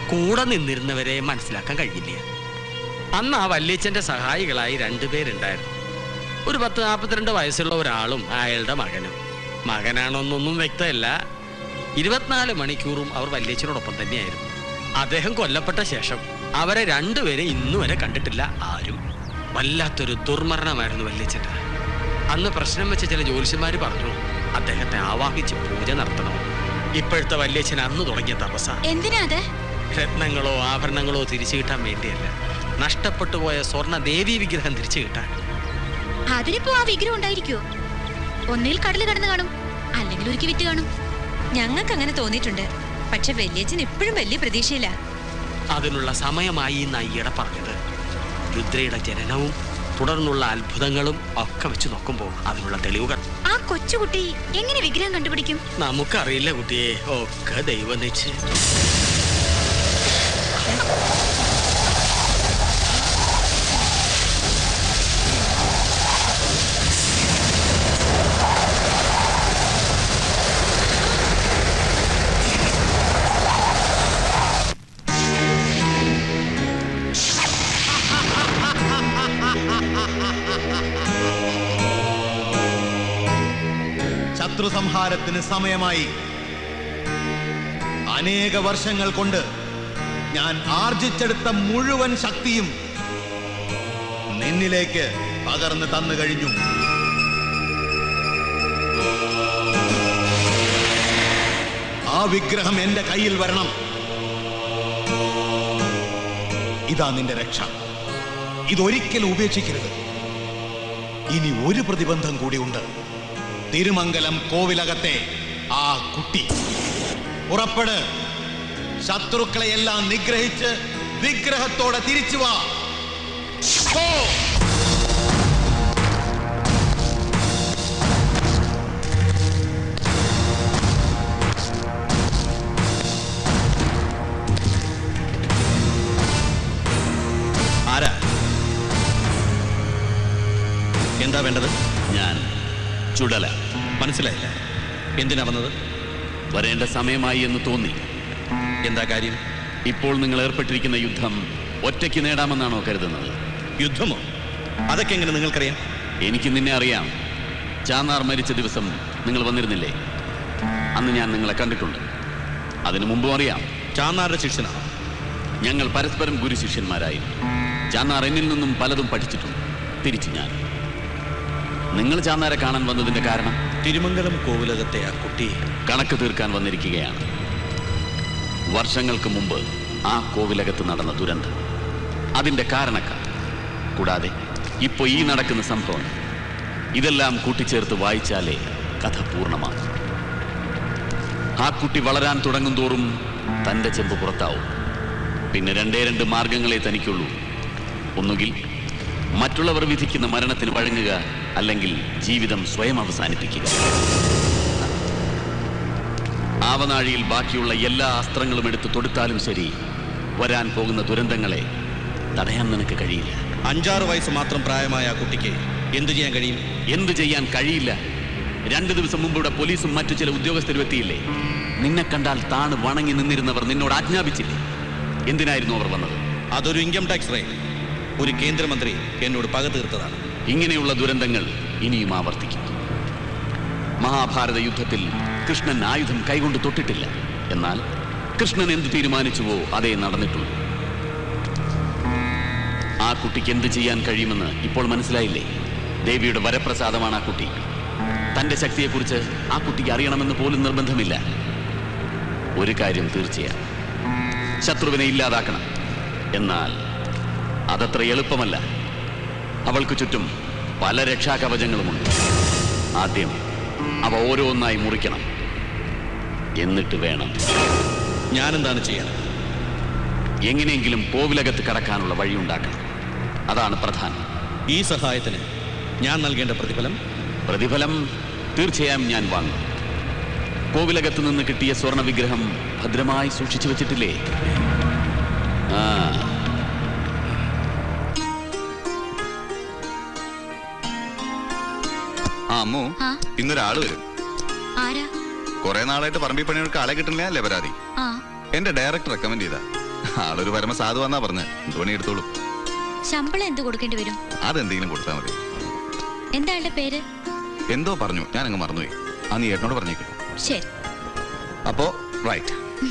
കൂടെ നിന്നിരുന്നവരെ മനസ്സിലാക്കാൻ കഴിയില്ല. അന്ന് ആ വല്യച്ഛന്റെ സഹായികളായി രണ്ടുപേരുണ്ടായിരുന്നു. ഒരു പത്ത് നാൽപ്പത്തിരണ്ട് വയസ്സുള്ള ഒരാളും അയാളുടെ മകനും. മകനാണോന്നൊന്നും വ്യക്തമല്ല. ഇരുപത്തിനാല് മണിക്കൂറും അവർ വല്യച്ഛനോടൊപ്പം തന്നെയായിരുന്നു. അദ്ദേഹം കൊല്ലപ്പെട്ട ശേഷം അവരെ രണ്ടുപേരെ ഇന്നുവരെ കണ്ടിട്ടില്ല ആരും. വല്ലാത്തൊരു ദുർമരണമായിരുന്നു വല്യച്ഛൻ്റെ. അന്ന് പ്രശ്നം വെച്ച ചില ജ്യോത്സ്യന്മാര് പറഞ്ഞു അദ്ദേഹത്തെ ആവാഹിച്ച് പൂജ നടത്തണം. ഇപ്പോഴത്തെ വല്യച്ഛൻ അന്ന് തുടങ്ങിയ തപസ. എന്തിനാ അത്? രത്നങ്ങളോ ആഭരണങ്ങളോ തിരിച്ചു കിട്ടാൻ വേണ്ടിയല്ല, നഷ്ടപ്പെട്ടു പോയ സ്വർണ്ണ ദേവി വിഗ്രഹം തിരിച്ചു കിട്ടാൻ. അതിനിപ്പോ ആ വിഗ്രഹം ഉണ്ടായിരിക്കോ? ഒന്നിൽ കടല് കടന്നു കാണും, അല്ലെങ്കിൽ ഒരുക്കി വിറ്റ് കാണും. ഞങ്ങൾക്ക് അങ്ങനെ തോന്നിയിട്ടുണ്ട്. പക്ഷെ വല്യച്ഛൻ ഇപ്പോഴും വലിയ പ്രതീക്ഷയില്ല. അതിനുള്ള സമയമായി നയ്യട പറഞ്ഞത്. രുദ്രയുടെ ജനനവും തുടർന്നുള്ള അത്ഭുതങ്ങളും ഒക്കെ വെച്ച് നോക്കുമ്പോൾ അതിനുള്ള തെളിവുകൾ. ആ കൊച്ചുകുട്ടി എങ്ങനെ വിഗ്രഹം കണ്ടുപിടിക്കും? നമുക്കറിയില്ല കുട്ടിയെ, ഒക്കെ ദൈവം നിച്ച്. ശത്രുസംഹാരത്തിന് സമയമായി. അനേക വർഷങ്ങൾ കൊണ്ട് ഞാൻ ആർജിച്ചെടുത്ത മുഴുവൻ ശക്തിയും നിന്നിലേക്ക് പകർന്നു തന്നു കഴിഞ്ഞു. ആ വിഗ്രഹം എന്റെ കയ്യിൽ വരണം. ഇതാ നിന്റെ രക്ഷ. ഇതൊരിക്കലും ഉപേക്ഷിക്കരുത്. ഇനി ഒരു പ്രതിബന്ധം കൂടിയുണ്ട്. തിരുമംഗലം കോവിലകത്തെ ആ കുട്ടി. പുറപ്പെട്. ശത്രുക്കളെയെല്ലാം നിഗ്രഹിച്ച് വിഗ്രഹത്തോടെ തിരിച്ചു വാ. ആരാ? എന്താ വേണ്ടത്? ഞാൻ ചുടല. മനസ്സിലായില്ല. എന്തിനാ വന്നത്? വരേണ്ട സമയമായി എന്ന് തോന്നി. എന്താ കാര്യം? ഇപ്പോൾ നിങ്ങൾ ഏർപ്പെട്ടിരിക്കുന്ന യുദ്ധം ഒറ്റയ്ക്ക് നേടാമെന്നാണോ കരുതുന്നത്? യുദ്ധമോ? അതൊക്കെ എങ്ങനെ നിങ്ങൾക്കറിയാം? എനിക്ക് നിന്നെ അറിയാം. ചാന്നാർ മരിച്ച ദിവസം നിങ്ങൾ വന്നിരുന്നില്ലേ? അന്ന് ഞാൻ നിങ്ങളെ കണ്ടിട്ടുണ്ട്. അതിനു മുമ്പും അറിയാം. ചാന്നാറുടെ ശിഷ്യനാണ്. ഞങ്ങൾ പരസ്പരം ഗുരു ശിഷ്യന്മാരായി. ചാന്നാർ എന്നിൽ നിന്നും പലതും പഠിച്ചിട്ടുണ്ട്. തിരിച്ചു ഞാൻ. നിങ്ങൾ ചാന്നാരെ കാണാൻ വന്നതിന്റെ കാരണം? തിരുമംഗലം കോവിലകത്തെ ആ കുട്ടി കണക്ക് തീർക്കാൻ വന്നിരിക്കുകയാണ്. വർഷങ്ങൾക്ക് മുമ്പ് ആ കോവിലകത്ത് നടന്ന ദുരന്തം, അതിന്റെ കാരണക്കാർ, കൂടാതെ ഇപ്പൊ ഈ നടക്കുന്ന സംഭവം, ഇതെല്ലാം കൂട്ടിച്ചേർത്ത് വായിച്ചാലേ കഥ പൂർണ്ണമാകും. ആ കുട്ടി വളരാൻ തുടങ്ങും തോറും തന്റെ ചെമ്പ് പുറത്താവും. പിന്നെ രണ്ടേ രണ്ട് മാർഗങ്ങളെ തനിക്കുള്ളൂ. ഒന്നുകിൽ മറ്റുള്ളവർ വിധിക്കുന്ന മരണത്തിന് വഴങ്ങുക, അല്ലെങ്കിൽ ജീവിതം സ്വയം അവസാനിപ്പിക്കുക. ആവനാഴിയിൽ ബാക്കിയുള്ള എല്ലാ അസ്ത്രങ്ങളും എടുത്ത് തൊടുത്താലും ശരി, വരാൻ പോകുന്ന ദുരന്തങ്ങളെ തടയാൻ നിനക്ക് കഴിയില്ല. അഞ്ചാറ് വയസ്സ് മാത്രം പ്രായമായ ആ കുട്ടിക്ക് എന്തു ചെയ്യാൻ കഴിയും? എന്തു ചെയ്യാൻ കഴിയില്ല? രണ്ടു ദിവസം മുമ്പ് ഇവിടെ പോലീസും മറ്റു ചില ഉദ്യോഗസ്ഥരും എത്തിയില്ലേ? നിന്നെ കണ്ടാൽ താണ് വണങ്ങി നിന്നിരുന്നവർ നിന്നോട് ആജ്ഞാപിച്ചില്ലേ? എന്തിനായിരുന്നു അവർ വന്നത്? അതൊരു ഇൻകം ടാക്സ് റെയ്ഡ്. ഒരു കേന്ദ്രമന്ത്രി എന്നോട് പക തീർത്തതാണ്. ഇങ്ങനെയുള്ള ദുരന്തങ്ങൾ ഇനിയും ആവർത്തിക്കും. മഹാഭാരത യുദ്ധത്തിൽ കൃഷ്ണൻ ആയുധം കൈകൊണ്ട് തൊട്ടിട്ടില്ല. എന്നാൽ കൃഷ്ണൻ എന്ത് തീരുമാനിച്ചുവോ അതേ നടന്നിട്ടുള്ളൂ. ആ കുട്ടിക്ക് എന്ത് ചെയ്യാൻ കഴിയുമെന്ന് ഇപ്പോൾ മനസ്സിലായില്ലേ? ദേവിയുടെ വരപ്രസാദമാണ് ആ കുട്ടി. തന്റെ ശക്തിയെക്കുറിച്ച് ആ കുട്ടിക്ക് അറിയണമെന്ന് പോലും നിർബന്ധമില്ല. ഒരു കാര്യം തീർച്ചയാണ്, ശത്രുവിനെ ഇല്ലാതാക്കണം. എന്നാൽ അതത്ര എളുപ്പമല്ല. അവൾക്ക് ചുറ്റും പല രക്ഷാകവചങ്ങളുമുണ്ട്. ആദ്യം അവ ഓരോന്നായി മുറിക്കണം. എന്നിട്ട് വേണം. ഞാനെന്താണ് ചെയ്യാൻ? എങ്ങനെയെങ്കിലും കോവിലകത്ത് കടക്കാനുള്ള വഴിയുണ്ടാക്കണം. അതാണ് പ്രധാനം. ഈ സഹായത്തിന് ഞാൻ നൽകേണ്ട പ്രതിഫലം? പ്രതിഫലം തീർച്ചയായും ഞാൻ വാങ്ങും. കോവിലകത്ത് നിന്ന് കിട്ടിയ സ്വർണ്ണ വിഗ്രഹം ഭദ്രമായി സൂക്ഷിച്ചു വെച്ചിട്ടില്ലേ? ആ അമ്മു, ഇന്നൊരാള് വരും. ആരാ? കുറെ നാളായിട്ട് പറമ്പിൽ പണികൾക്ക് ആളെ കിട്ടുന്നില്ല അല്ലേ പരാതി? ആ എന്റെ ഡയറക്ടർ റെക്കമെൻഡ് ചെയ്താ. ആളൊരു പരമ സാധുവാന്നാ പറഞ്ഞ എന്ത് പണി എടുത്തോളൂ. ശമ്പളം എന്ത് കൊടുക്കേണ്ടി വരും? അതെന്തെങ്കിലും കൊടുത്താൽ മതി. എന്താ ആളുടെ പേര്? എന്തോ പറഞ്ഞു, ഞാൻ അങ്ങ് മറന്നുപോയി. ആ നീ ഏട്ടനോട് പറഞ്ഞേക്കും. ശരി. അപ്പോ റൈറ്റ്.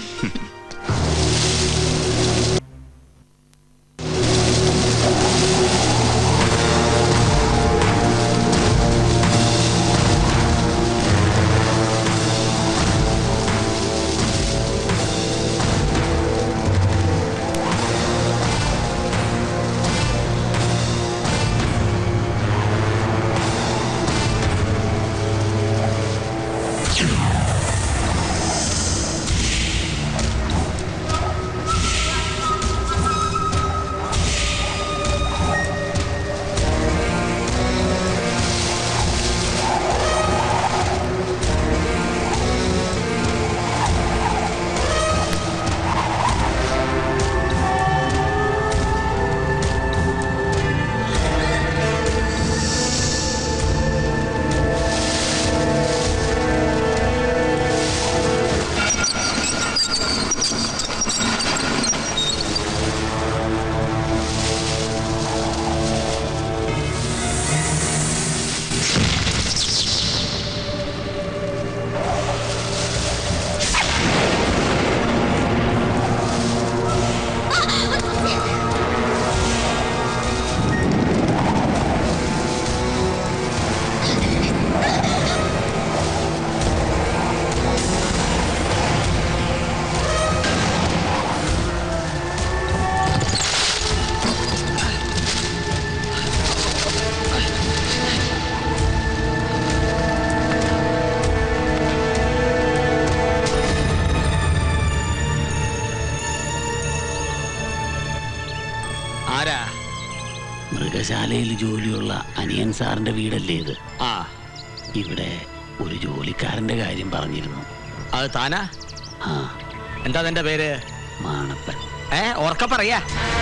മൃഗശാലയിൽ ജോലിയുള്ള അനിയൻ സാറിന്റെ വീടല്ലേ ഇത്? ആ, ഇവിടെ ഒരു ജോലിക്കാരന്റെ കാര്യം പറഞ്ഞിരുന്നു. അത് താനാ? ആ. എന്താ നിന്റെ പേര്? മാണപ്പൻ. ഏ ഓർക്ക പറയാ.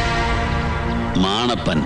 മാണപ്പൻ.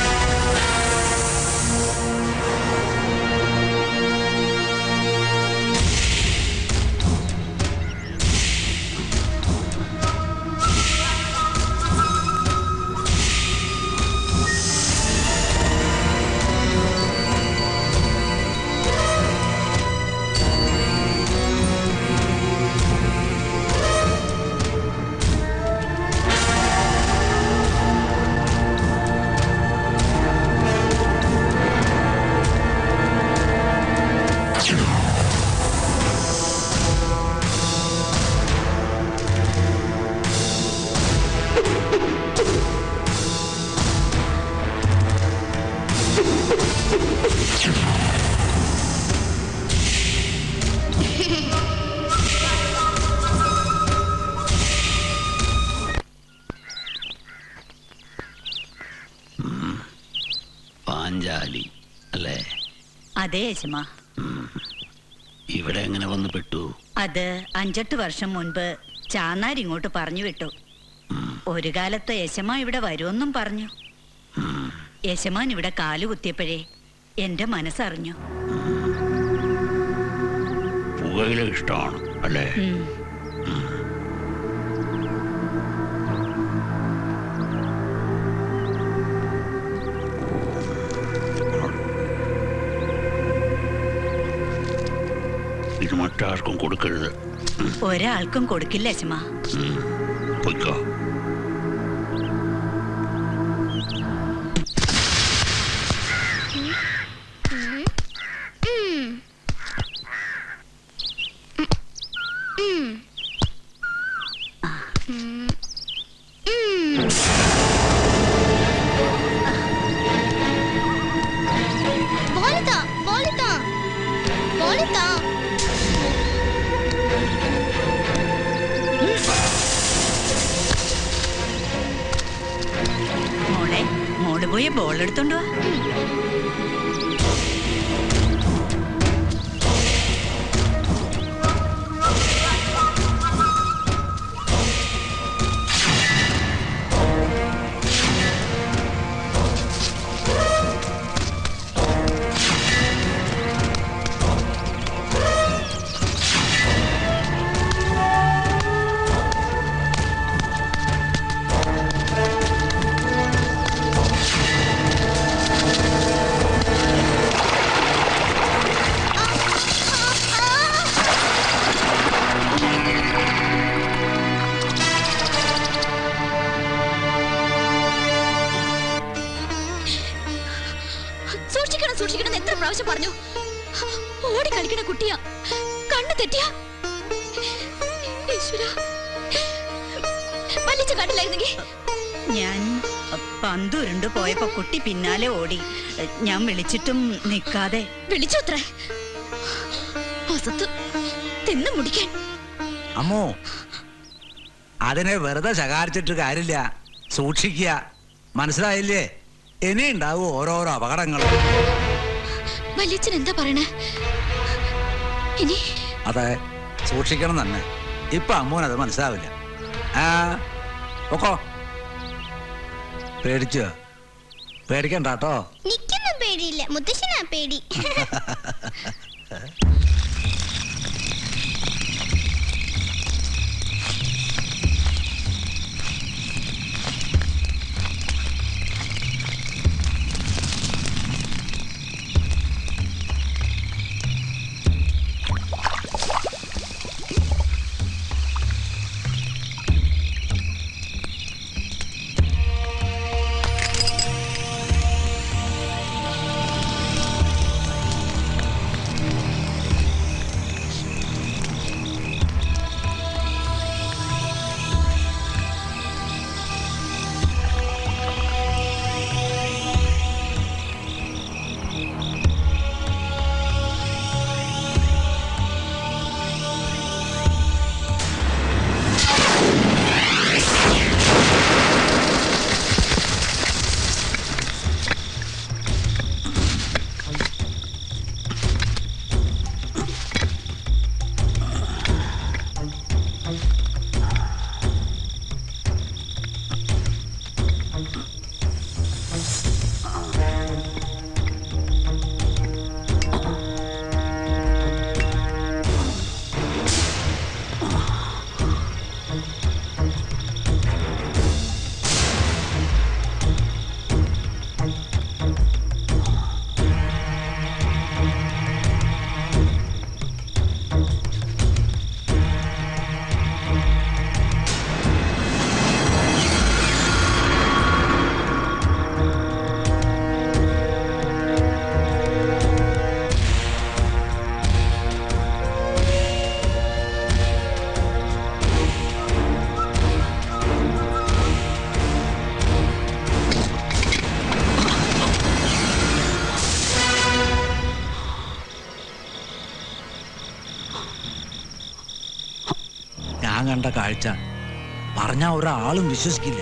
പാഞ്ചാലി അല്ലേ? അതെ യശമാ. ഇവിടെ എങ്ങനെ വന്ന് പെട്ടു? അത് അഞ്ചെട്ട് വർഷം മുൻപ് ചാന്നാർ ഇങ്ങോട്ട് പറഞ്ഞു വിട്ടു. ഒരു കാലത്ത് യശമാ ഇവിടെ വരുമെന്നും പറഞ്ഞു. യശമാൻ ഇവിടെ കാലു കുത്തിയപ്പോഴേ എന്റെ മനസ്സറിഞ്ഞു. പുകയില ഇഷ്ടമാണ് അല്ലേ? ഇത് മറ്റാർക്കും കൊടുക്കരുത്. ഒരാൾക്കും കൊടുക്കില്ല യശമാ. പൊയ്ക്കോ. മോളെ മോള് പോയി ബോൾ എടുത്തോണ്ട് വാ. സൂക്ഷിക്കണം എത്ര പ്രാവശ്യം പറഞ്ഞു. ഓടി കളിക്കണ കുട്ടിയാ, കണ്ണു തെറ്റിയാ വലിച്ച കണ്ടില്ലായിരുന്നെങ്കിൽ. ഞാൻ പന്ത് ഉരുണ്ടു പോയപ്പോ കുട്ടി പിന്നാലെ ഓടി. ഞാൻ വിളിച്ചിട്ടും നിക്കാതെ. വിളിച്ചോത്രേ അസത്ത് തിന്നു മുടിക്കാൻ. അമ്മോ, അതിനെ വെറുതെ ശകാരിച്ചിട്ട് കാര്യമില്ല, സൂക്ഷിക്കുക. മനസ്സിലായില്ലേ? ഇനി ഉണ്ടാവും ഓരോരോ അപകടങ്ങൾ. വലിയച്ഛൻ എന്താ പറയണേ? ഇനി അതെ, സൂക്ഷിക്കണം തന്നെ. ഇപ്പൊ അമ്മൂനത് മനസ്സിലാവില്ല. ആ ഒക്കോ, പേടിച്ചോ? പേടിക്കണ്ടാട്ടോ. നിക്കൊന്നും പേടിയില്ല, മുത്തശ്ശനാ പേടി. ഞാൻ കണ്ട കാഴ്ച പറഞ്ഞ ഒരാളും വിശ്വസിക്കില്ല.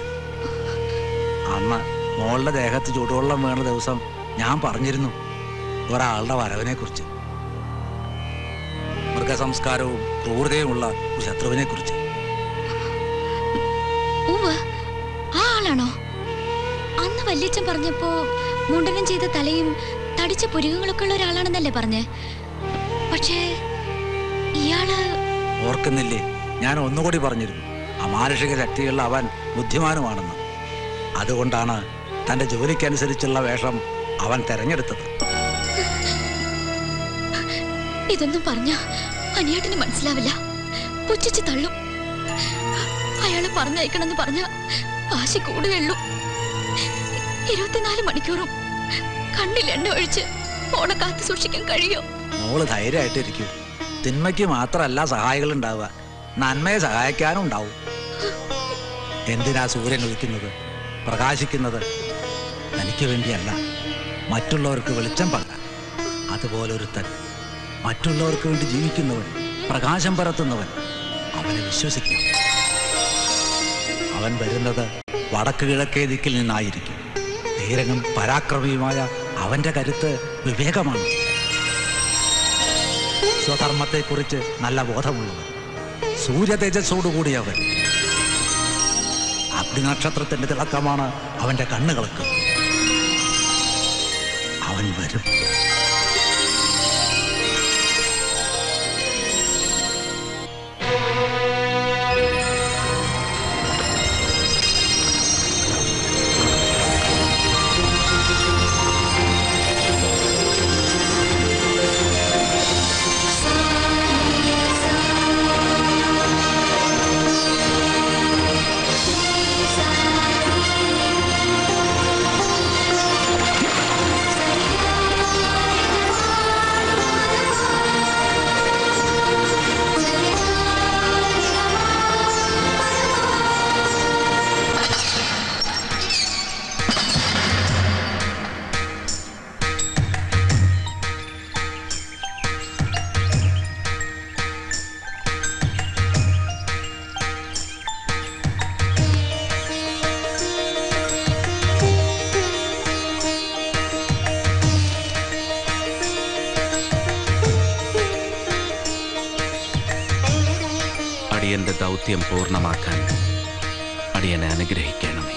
അന്ന് മോളുടെ ദേഹത്ത് ചൂടുവെള്ളം വീണ ദിവസം ഞാൻ പറഞ്ഞിരുന്നു ഒരാളുടെ വരവിനെ കുറിച്ച്, മൃഗസംസ്കാരവും ക്രൂരതയുമുള്ള ഒരു ശത്രുവിനെ കുറിച്ച്. ആ ആളാണോ അന്ന് വല്യച്ഛൻ പറഞ്ഞപ്പോ മുണ്ടനം ചെയ്ത തലയും തടിച്ച പുരുകങ്ങളൊക്കെ ഉള്ള ഒരാളാണെന്നല്ലേ പറഞ്ഞേ? പക്ഷേ ഇയാള് ഓർക്കുന്നില്ലേ, ഞാൻ ഒന്നുകൂടി പറഞ്ഞിരുന്നു അമാനുഷിക ശക്തിയുള്ള അവൻ ബുദ്ധിമാനുമാണെന്ന്. അതുകൊണ്ടാണ് തന്റെ ജോലിക്കനുസരിച്ചുള്ള വേഷം അവൻ തെരഞ്ഞെടുത്തത്. ഇതൊന്നും പറഞ്ഞ അനിയേട്ടന് മനസ്സിലാവില്ല, പുച്ഛിച്ച് തള്ളും. അയാളെ പറഞ്ഞയക്കണമെന്ന് പറഞ്ഞ വാശി കൂടുകയുള്ളൂ. ഇരുപത്തിനാല് മണിക്കൂറും കണ്ണിൽ എണ്ണ ഒഴിച്ച് മോളെ കാത്തു സൂക്ഷിക്കാൻ കഴിയോ? മോള് ധൈര്യമായിട്ടിരിക്കും. തിന്മയ്ക്ക് മാത്രമല്ല സഹായികൾ ഉണ്ടാവുക, നന്മയെ സഹായിക്കാനും ഉണ്ടാവും. എന്തിനാ സൂര്യൻ ഉദിക്കുന്നത്, പ്രകാശിക്കുന്നത്? തനിക്ക് വേണ്ടിയല്ല, മറ്റുള്ളവർക്ക് വെളിച്ചം പകരാൻ. അതുപോലൊരുത്തൻ മറ്റുള്ളവർക്ക് വേണ്ടി ജീവിക്കുന്നവൻ, പ്രകാശം പരത്തുന്നവൻ, അവനെ വിശ്വസിക്കും. അവൻ വരുന്നത് വടക്ക് കിഴക്കേ ദിക്കിൽ നിന്നായിരിക്കും. ധീരനും പരാക്രമിയുമായ അവന്റെ കരുത്ത് വിവേകമാണ്. സ്വധർമ്മത്തെക്കുറിച്ച് നല്ല ബോധമുള്ളവൻ, സൂര്യ തേജസ്സോടുകൂടിയവൻ. അഗ്നിനക്ഷത്രത്തിന്റെ തിളക്കമാണ് അവന്റെ കണ്ണുകൾക്ക്. അവൻ വരും. Sa എന്റെ ദൗത്യം പൂർണ്ണമാക്കാൻ അടിയനെ അനുഗ്രഹിക്കണമേ.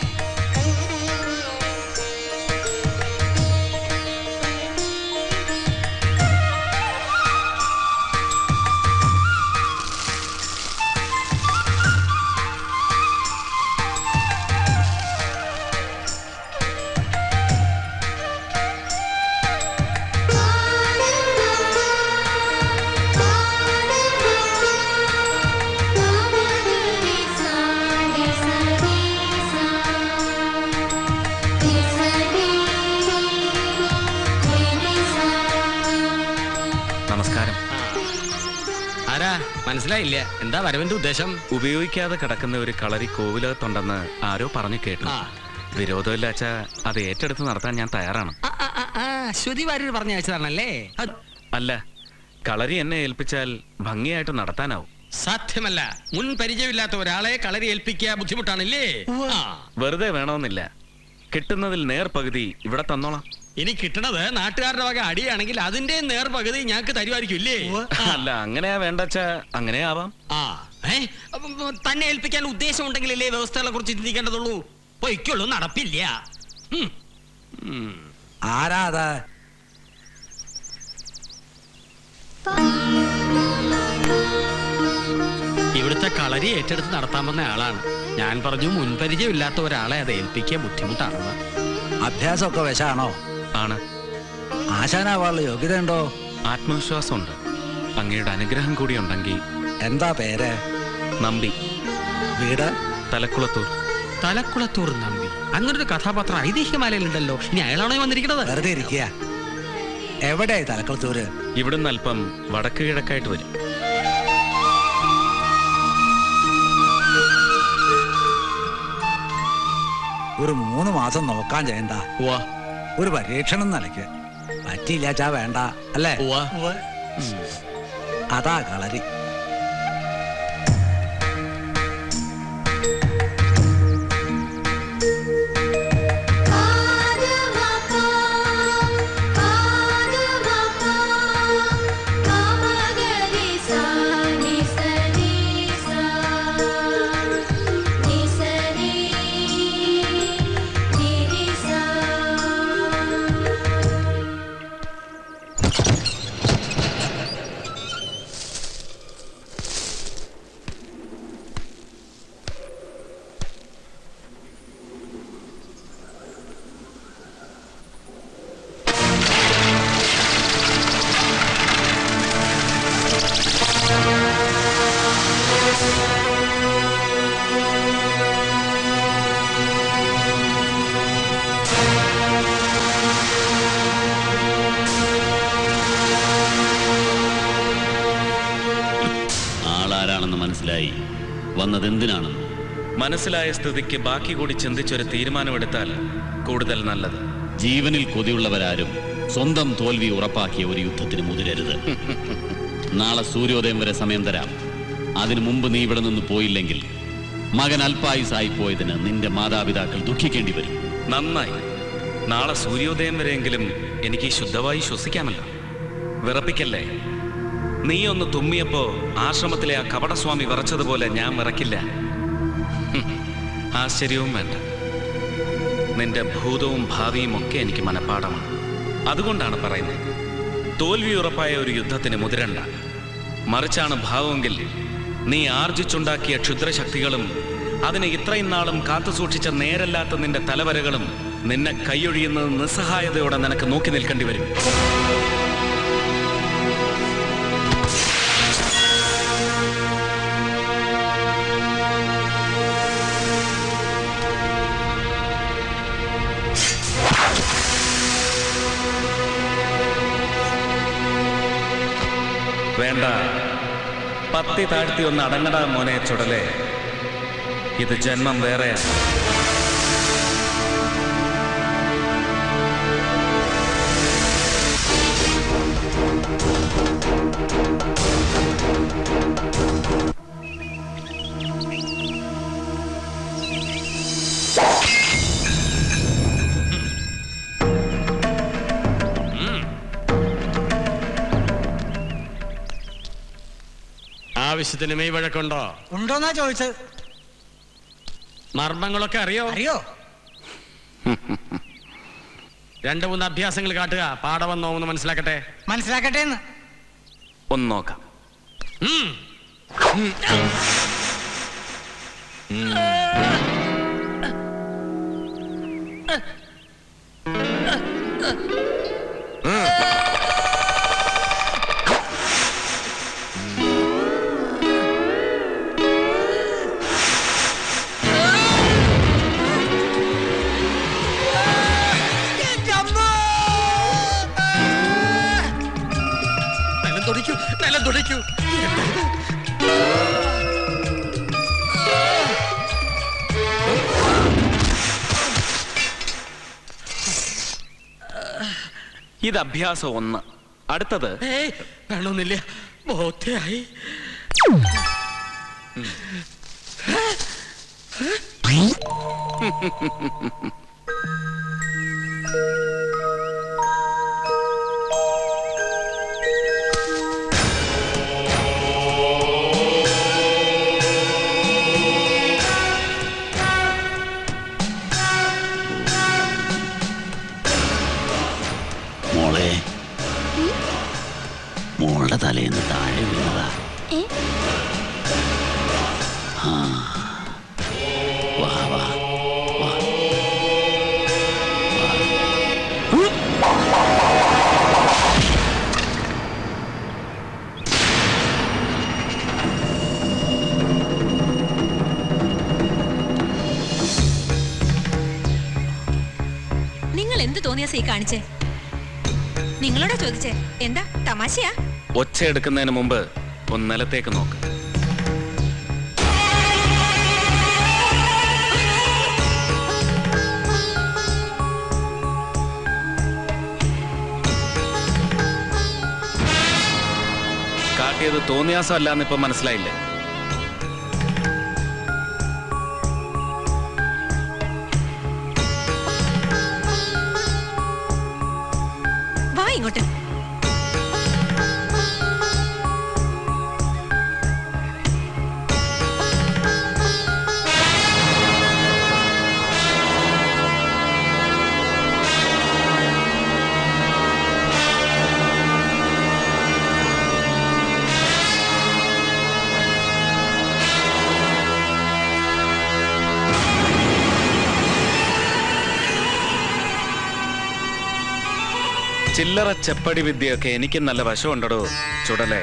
മനസ്സിലായില്ല, എന്താ വരവിന്റെ ഉദ്ദേശം? ഉപയോഗിക്കാതെ കിടക്കുന്ന ഒരു കളരി കോവിലകത്തുണ്ടെന്ന് ആരോ പറഞ്ഞു കേട്ടു. വിരോധമില്ലാച്ച അത് ഏറ്റെടുത്ത് നടത്താൻ ഞാൻ തയ്യാറാണ്. ശ്രുതി വാര്യർ പറഞ്ഞ അയച്ചതാണല്ലേ? അല്ല, കളരി എന്നെ ഏൽപ്പിച്ചാൽ ഭംഗിയായിട്ട് നടത്താനാവും. സാധ്യമല്ല. മുൻ പരിചയമില്ലാത്ത ഒരാളെ കളരി ഏൽപ്പിക്കുക ബുദ്ധിമുട്ടാണല്ലേ? വെറുതെ വേണമെന്നില്ല, കിട്ടുന്നതിൽ നേർ പകുതി ഇവിടെ തന്നോളാം. ഇനി കിട്ടണത് നാട്ടുകാരുടെ വക അടിയാണെങ്കിൽ അതിന്റെ നേർ പകുതി ഞങ്ങൾക്ക് തരുമായിരിക്കും ഇല്ലേ? അല്ല, അങ്ങനെയാ വേണ്ടച്ചാ അങ്ങനെ ആവാം. ആ തന്നെ ഏൽപ്പിക്കാൻ ഉദ്ദേശം ഉണ്ടെങ്കിലല്ലേ വ്യവസ്ഥകളെ കുറിച്ച് ചിന്തിക്കേണ്ടതുള്ളൂ. പൊയ്ക്കുള്ളൂ, നടപ്പില്ല. ആരാ അത്? ഇവിടുത്തെ കളരി ഏറ്റെടുത്ത് നടത്താൻ വന്ന ആളാണ്. ഞാൻ പറഞ്ഞു മുൻപരിചയമില്ലാത്ത ഒരാളെ അത് ഏൽപ്പിക്കാൻ ബുദ്ധിമുട്ടാണെന്ന്. അഭ്യാസമൊക്കെ വശാണോ? ആണ്. ആശാനാവാനുള്ള യോഗ്യതയുണ്ടോ? ആത്മവിശ്വാസമുണ്ട്. അങ്ങയുടെ അനുഗ്രഹം കൂടി ഉണ്ടെങ്കിൽ. എന്താ പേര്? നമ്പി. വീട്? തലക്കുളത്തൂർ. തലക്കുളത്തൂർ നമ്പി. അങ്ങനൊരു കഥാപാത്രം ഐതിഹ്യമാലയിലുണ്ടല്ലോ. ഇനി അയാളാണോ വന്നിരിക്കുന്നത്? വെറുതെ ഇരിക്കുക. എവിടെയായി തലക്കുളത്തൂര്? ഇവിടുന്ന് അല്പം വടക്ക് കിഴക്കായിട്ട് വരും. ഒരു മൂന്ന് മാസം നോക്കാൻ ചെയ്യണ്ട. ഒരു പരീക്ഷണം നിലയ്ക്ക് പറ്റിയില്ലാച്ചാ വേണ്ട അല്ലേ? അതാ കളരി. മനസ്സിലായി. വന്നതെന്തിനാണെന്ന് മനസ്സിലായ സ്ഥിതിക്ക് ബാക്കി കൂടി ചിന്തിച്ചൊരു തീരുമാനമെടുത്താൽ കൂടുതൽ നല്ലത്. ജീവനിൽ കൊതിയുള്ളവരാരും സ്വന്തം തോൽവി ഉറപ്പാക്കിയ ഒരു യുദ്ധത്തിന് മുതിരരുത്. നാളെ സൂര്യോദയം വരെ സമയം തരാം. അതിനു മുമ്പ് നീ ഇവിടെ നിന്ന് പോയില്ലെങ്കിൽ മകൻ അല്പായുസായി പോയതിന് നിന്റെ മാതാപിതാക്കൾ ദുഃഖിക്കേണ്ടി വരും. നന്നായി. നാളെ സൂര്യോദയം വരെയെങ്കിലും എനിക്ക് ശുദ്ധമായി ശ്വസിക്കാമല്ലോ. വിറപ്പിക്കല്ലേ. നീ ഒന്ന് തുമ്മിയപ്പോ ആശ്രമത്തിലെ ആ കപടസ്വാമി വിറച്ചതുപോലെ ഞാൻ വിറക്കില്ല. ആശ്ചര്യവും വേണ്ട. നിന്റെ ഭൂതവും ഭാവിയും ഒക്കെ എനിക്ക് മനഃപ്പാടമാണ്. അതുകൊണ്ടാണ് പറയുന്നത്, തോൽവി ഉറപ്പായ ഒരു യുദ്ധത്തിന് മുതിരണ്ട. മറിച്ചാണ് ഭാവമെങ്കിൽ നീ ആർജിച്ചുണ്ടാക്കിയ ക്ഷുദ്രശക്തികളും അതിനെ ഇത്രയും നാളും കാത്തുസൂക്ഷിച്ച നേരല്ലാത്ത നിന്റെ തലവരകളും നിന്നെ കൈയൊഴിയുന്നത് നിസ്സഹായതയോടെ നിനക്ക് നോക്കി നിൽക്കേണ്ടി വരും. വേണ്ട, പത്തി താഴ്ത്തി ഒന്ന് അടങ്ങടാ മോനെ ചുടലേ. ഇത് ജന്മം വേറെയാണ്. ആ ആവശ്യത്തിന് മെയ് വഴക്കുണ്ടോ? ഉണ്ടോന്നാ ചോദിച്ചത്. മർമ്മങ്ങളൊക്കെ അറിയോ? അറിയോ? രണ്ടു മൂന്ന് അഭ്യാസങ്ങൾ കാട്ടുക. പാഠമെന്നോ ഒന്ന് മനസ്സിലാക്കട്ടെ. മനസ്സിലാക്കട്ടെ എന്ന് ഒന്ന് നോക്കാം. നിലം തുടിക്കൂ, നിലം തുടിക്കൂ. ഇത് അഭ്യാസം ഒന്ന്. അടുത്തത് വേണമെന്നില്ല, ബോധ്യായി. മോളെ, മോളുടെ തലേന്ന് താഴെ വീണതാ. ആ, വാ വാ വാ. നിങ്ങൾ എന്ത് തോന്നിയ സീ കാണിച്ചേ? നിങ്ങളോടാ ചോദിച്ചേ. എന്താ തമാശയാ? ഒച്ച എടുക്കുന്നതിന് മുമ്പ് ഒന്ന് നിലത്തേക്ക് നോക്ക്. കാട്ടിയത് തോന്നിയാസം അല്ലാന്ന് ഇപ്പൊ മനസ്സിലായില്ലേ? വാ ഇങ്ങോട്ട്. ചില്ലറ ചെപ്പടി വിദ്യയൊക്കെ എനിക്ക് നല്ല വശമുണ്ടോ ചുടലേ.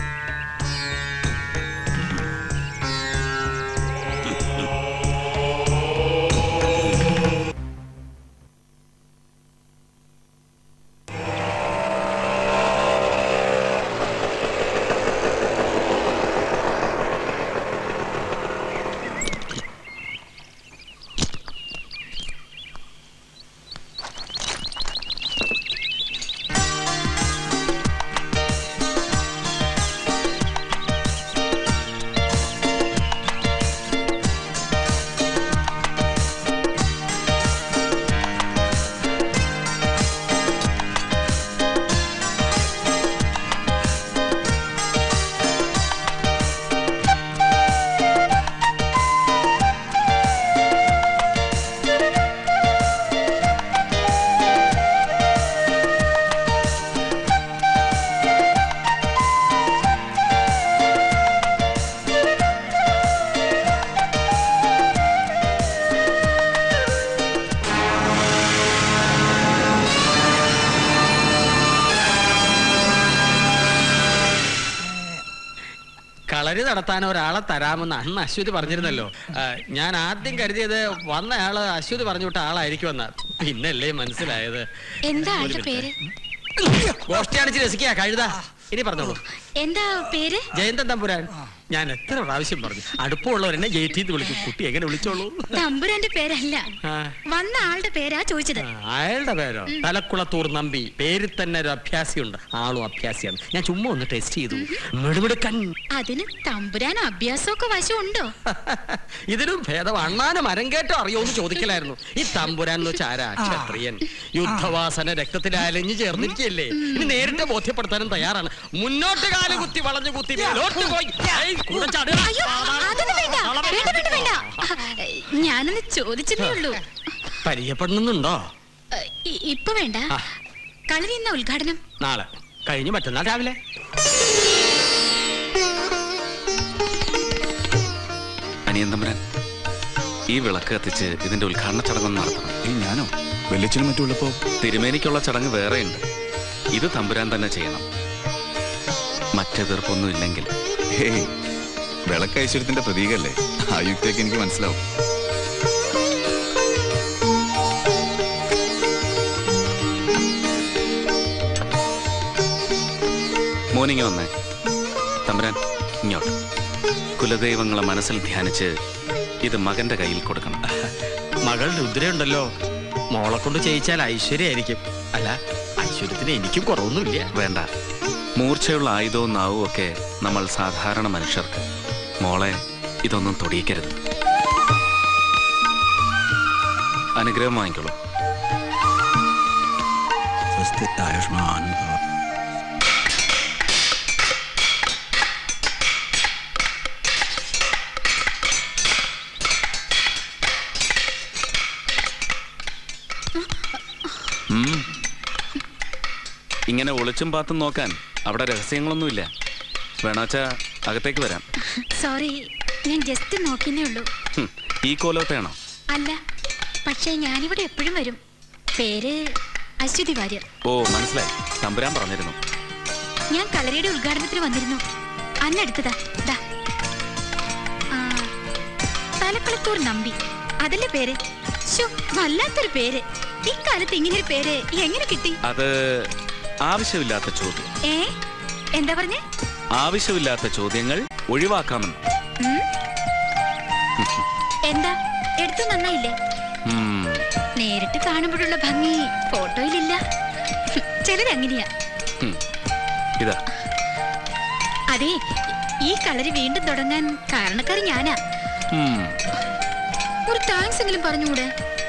കളരി നടത്താൻ ഒരാളെ തരാമെന്ന് അന്ന് അശ്വതി പറഞ്ഞിരുന്നല്ലോ. ഞാൻ ആദ്യം കരുതിയത് വന്നയാള് അശ്വതി പറഞ്ഞു വിട്ട ആളായിരിക്കുമെന്ന. പിന്നല്ലേ മനസ്സിലായത്. എന്താ ആളുടെ പേര്? ഗോഷ്ടിയാണിച്ച് രസിക്കാ കഴുതാ. ഇനി പറഞ്ഞോളൂ. എന്താ പേര്? ജയന്തൻ തമ്പുരാൻ. ഞാൻ എത്ര പ്രാവശ്യം പറഞ്ഞു അടുപ്പമുള്ളവരെന്നെ ജയിറ്റീന്ന് വിളിക്കും. കുട്ടി എങ്ങനെ വിളിച്ചോളൂ? തമ്പുരാന്റെ പേരല്ല, വന്ന ആളുടെ പേരാ ചോദിച്ചത്. അയാളുടെ പേരോ? തലക്കുളത്തൂർ നമ്പി. പേരിൽ തന്നെ ഒരു അഭ്യാസിയുണ്ട്. ആളും അഭ്യാസിയാണ്. ഞാൻ ചുമ്മാ ഒന്ന് ടെസ്റ്റ് ചെയ്തു. മിടുമിടുക്കൻ. അതിന് തമ്പുരാൻ അഭ്യാസമൊക്കെ വശമുണ്ടോ? ഇതിനും ഭേദം അണ്ണാനും അരങ്കേറ്റം അറിയോന്ന് ചോദിക്കലായിരുന്നു. ഈ തമ്പുരാൻ എന്ന് വെച്ചാൽ ആരാ? ക്ഷത്രിയൻ. യുദ്ധവാസന രക്തത്തിൽ അലഞ്ഞു ചേർന്നിരിക്കല്ലേ. ഇനി നേരിട്ട് ബോധ്യപ്പെടുത്താനും തയ്യാറാണ്. മുന്നോട്ട് കാല് കുത്തി വളഞ്ഞു കുത്തി മേലോട്ട് പോയി കൂടെ ചാടുക. അയ്യോ, അതൊന്നും വേണ്ട. വേണ്ട, വേണ്ട, വേണ്ട. ഞാനൊന്ന് ചോദിച്ചതേ ഉള്ളൂ. പരിചയപ്പെടുന്നുണ്ടോ? ഇ- ഇപ്പൊ വേണ്ട. കളരി എന്ന ഉദ്ഘാടനം നാളെ കഴിഞ്ഞ് മറ്റന്നാൾ രാവിലെ. അനിയന്തമ്പുരാൻ, ഈ വിളക്ക് കത്തിച്ച് ഇതിന്റെ ഉദ്ഘാടന ചടങ്ങ് നടത്തണം. ഈ ഞാനോ വെള്ളിച്ചിനും മറ്റുള്ളപ്പോ? തിരുമേനിക്കുള്ള ചടങ്ങ് വേറെയുണ്ട്. ഇത് തമ്പുരാൻ തന്നെ ചെയ്യണം. മറ്റെതിർപ്പൊന്നും ഇല്ലെങ്കിൽ. ഹേയ്, വിളക്ക് ഐശ്വര്യത്തിന്റെ പ്രതീകല്ലേ? ആ യുക്തിയൊക്കെ എനിക്ക് മനസ്സിലാവും. മോനിങ്ങി വന്നേ. തമ്പുരാൻ ഇങ്ങോട്ട്. കുലദൈവങ്ങളെ മനസ്സിൽ ധ്യാനിച്ച് ഇത് മകന്റെ കയ്യിൽ കൊടുക്കണം. മകൾ രുദ്രയുണ്ടല്ലോ, മോളെ കൊണ്ട് ചെയ്യിച്ചാൽ ഐശ്വര്യമായിരിക്കും. അല്ല, ഐശ്വര്യത്തിന് എനിക്കും കുറവൊന്നുമില്ല. വേണ്ട, മൂർച്ചയുള്ള ആയുധവും നാവും ഒക്കെ നമ്മൾ സാധാരണ മനുഷ്യർക്ക്. മോളെ ഇതൊന്നും തൊടിയിക്കരുത്. അനുഗ്രഹം വാങ്ങിക്കോളൂ. ആയുഷ്മാൻ ഭവ. ഉം. ഇങ്ങനെ ഒളിച്ചും പാത്തും നോക്കാൻ അവിടെ രഹസ്യങ്ങളൊന്നുമില്ല. വേണോച്ചാ അകത്തേക്ക് വരാം. സോറി, ഞാൻ ജസ്റ്റ് നോക്കിന്നേ ഉള്ളൂ. ഹും, ഈ കോലത്തെയാണോ? അല്ല, പക്ഷേ ഞാനിവിടെ എപ്പോഴും വരും. പേര് അശ്വതി വാര്യർ. ഓ, മനസ്സിലായി. തമ്പുരാൻ പറഞ്ഞിരുന്നു. ഞാൻ കളരിയുടെ ഉദ്ഘാടനത്തിന് വന്നിരുന്നു. അന്നെടുത്തതാ. ദാ. ആ, തലക്കുളത്തൂർ നമ്പി, അതല്ലേ പേര്? ശോ, വല്ലാത്തൊരു പേര്. ഇക്കാലത്ത് ഇങ്ങനൊരു പേര് എങ്ങനെ കിട്ടി? അത് ആവശ്യമില്ലാത്ത ചോദ്യം. ഏ, എന്താ പറഞ്ഞേ? ആവശ്യമില്ലാത്ത ചോദ്യങ്ങൾ ഒഴിവാക്കാമെന്ന്. ഉം? എന്താ, എടുത്തു നന്നായില്ലേ? ഉം. നേരിട്ട് കാണുമ്പോഴുള്ള ഭംഗി ഫോട്ടോയിലില്ല. ചിലരങ്ങനെയാ. ഉം. ഇതാ. അതെ, ഈ കളരി വീണ്ടും തുടങ്ങാൻ കാരണക്കാരി ഞാനാ. ഉം. ഒരു താങ്ക്സ് എങ്കിലും പറഞ്ഞുകൂടെ?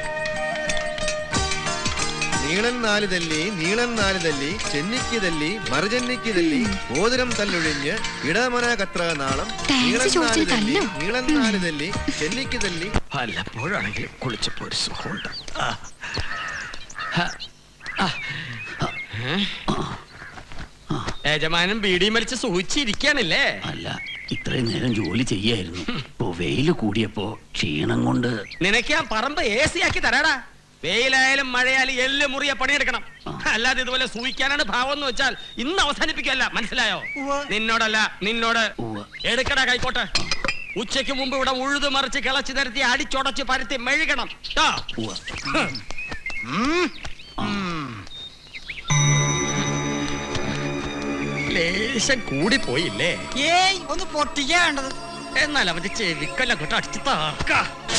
നീളൻ നാല് തല്ലി നീളൻ നാല് തല്ലി ചെന്നിക്ക് തല്ലി മറുചെന്നിക്ക് തല്ലി ഗോതിരം തല്ലൊഴിഞ്ഞ് ഇടമന കത്ര നാളം നീളൻ നാല് തല്ലി നീളൻ നാല് തല്ലി ചെന്നിക്ക് തല്ലി. വല്ലപ്പോഴാണെങ്കിൽ കുളിച്ചപ്പോ ഒരു സുഖമുണ്ട്. ആ. ഹ. ആ. ഏ? യജമാനൻ ബീഡിയും വലിച്ച് സൂചിച്ചിരിക്കാണില്ലേ? അല്ല, ഇത്രയും നേരം ജോലി ചെയ്യായിരുന്നു. ഇപ്പൊ വെയില് കൂടിയപ്പോ ക്ഷീണം കൊണ്ട്. നിനക്ക് ഞാൻ പറമ്പ് എ സി ആക്കി തരാടാ. വെയിലായാലും മഴയായാലും എല്ലാം മുറിയെ പണിയെടുക്കണം. അല്ലാതെ ഇതുപോലെ സൂയിക്കാനാണ് ഭാവം എന്ന് വെച്ചാൽ ഇന്ന് അവസാനിപ്പിക്കല്ല. മനസ്സിലായോ? നിന്നോടല്ല, നിന്നോട്. എടുക്കടാ കൈക്കോട്ട്. ഉച്ചയ്ക്ക് മുമ്പ് ഇവിടെ ഉഴുതു മറിച്ച് കിളച്ചു നിരത്തി അടിച്ചൊടച്ച് പരത്തി മെഴുകണം. ലേശം കൂടി പോയില്ലേ? ഏയ്, ഒന്ന് പൊട്ടിക്കാ വേണ്ടത്. എന്നാൽ അവന്റെ ചെവിക്കൊല്ലം കൊണ്ട് അടിച്ചു താക്ക.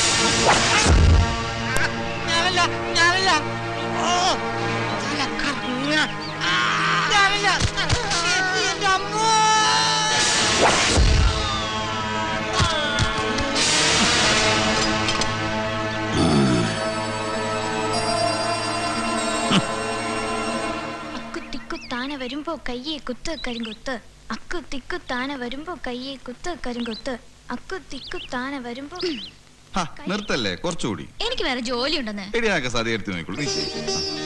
ഞാനല്ല, ഞാനല്ല. ഓ, തലക്കറങ്ങ. ഞാനല്ല. എന്റെ അമ്മ. അക്കുത്തിക്കുത്താന വരുമ്പോ കയ്യെ കുത്ത് കരിങ്കുത്ത്. അക്കുത്തിക്കുത്താന വരുമ്പോ കയ്യെ കുത്ത് കരിങ്കുത്ത്. അക്കുത്തിക്കുത്താന വരുമ്പോ. നിർത്തല്ലേ, കുറച്ചുകൂടി. എനിക്ക് വേറെ ജോലി ഉണ്ടെന്ന്. എടിയാക്കെ സാധ്യ എടുത്ത് നോക്കിക്കോളൂ. നീ ചെയ്യ്.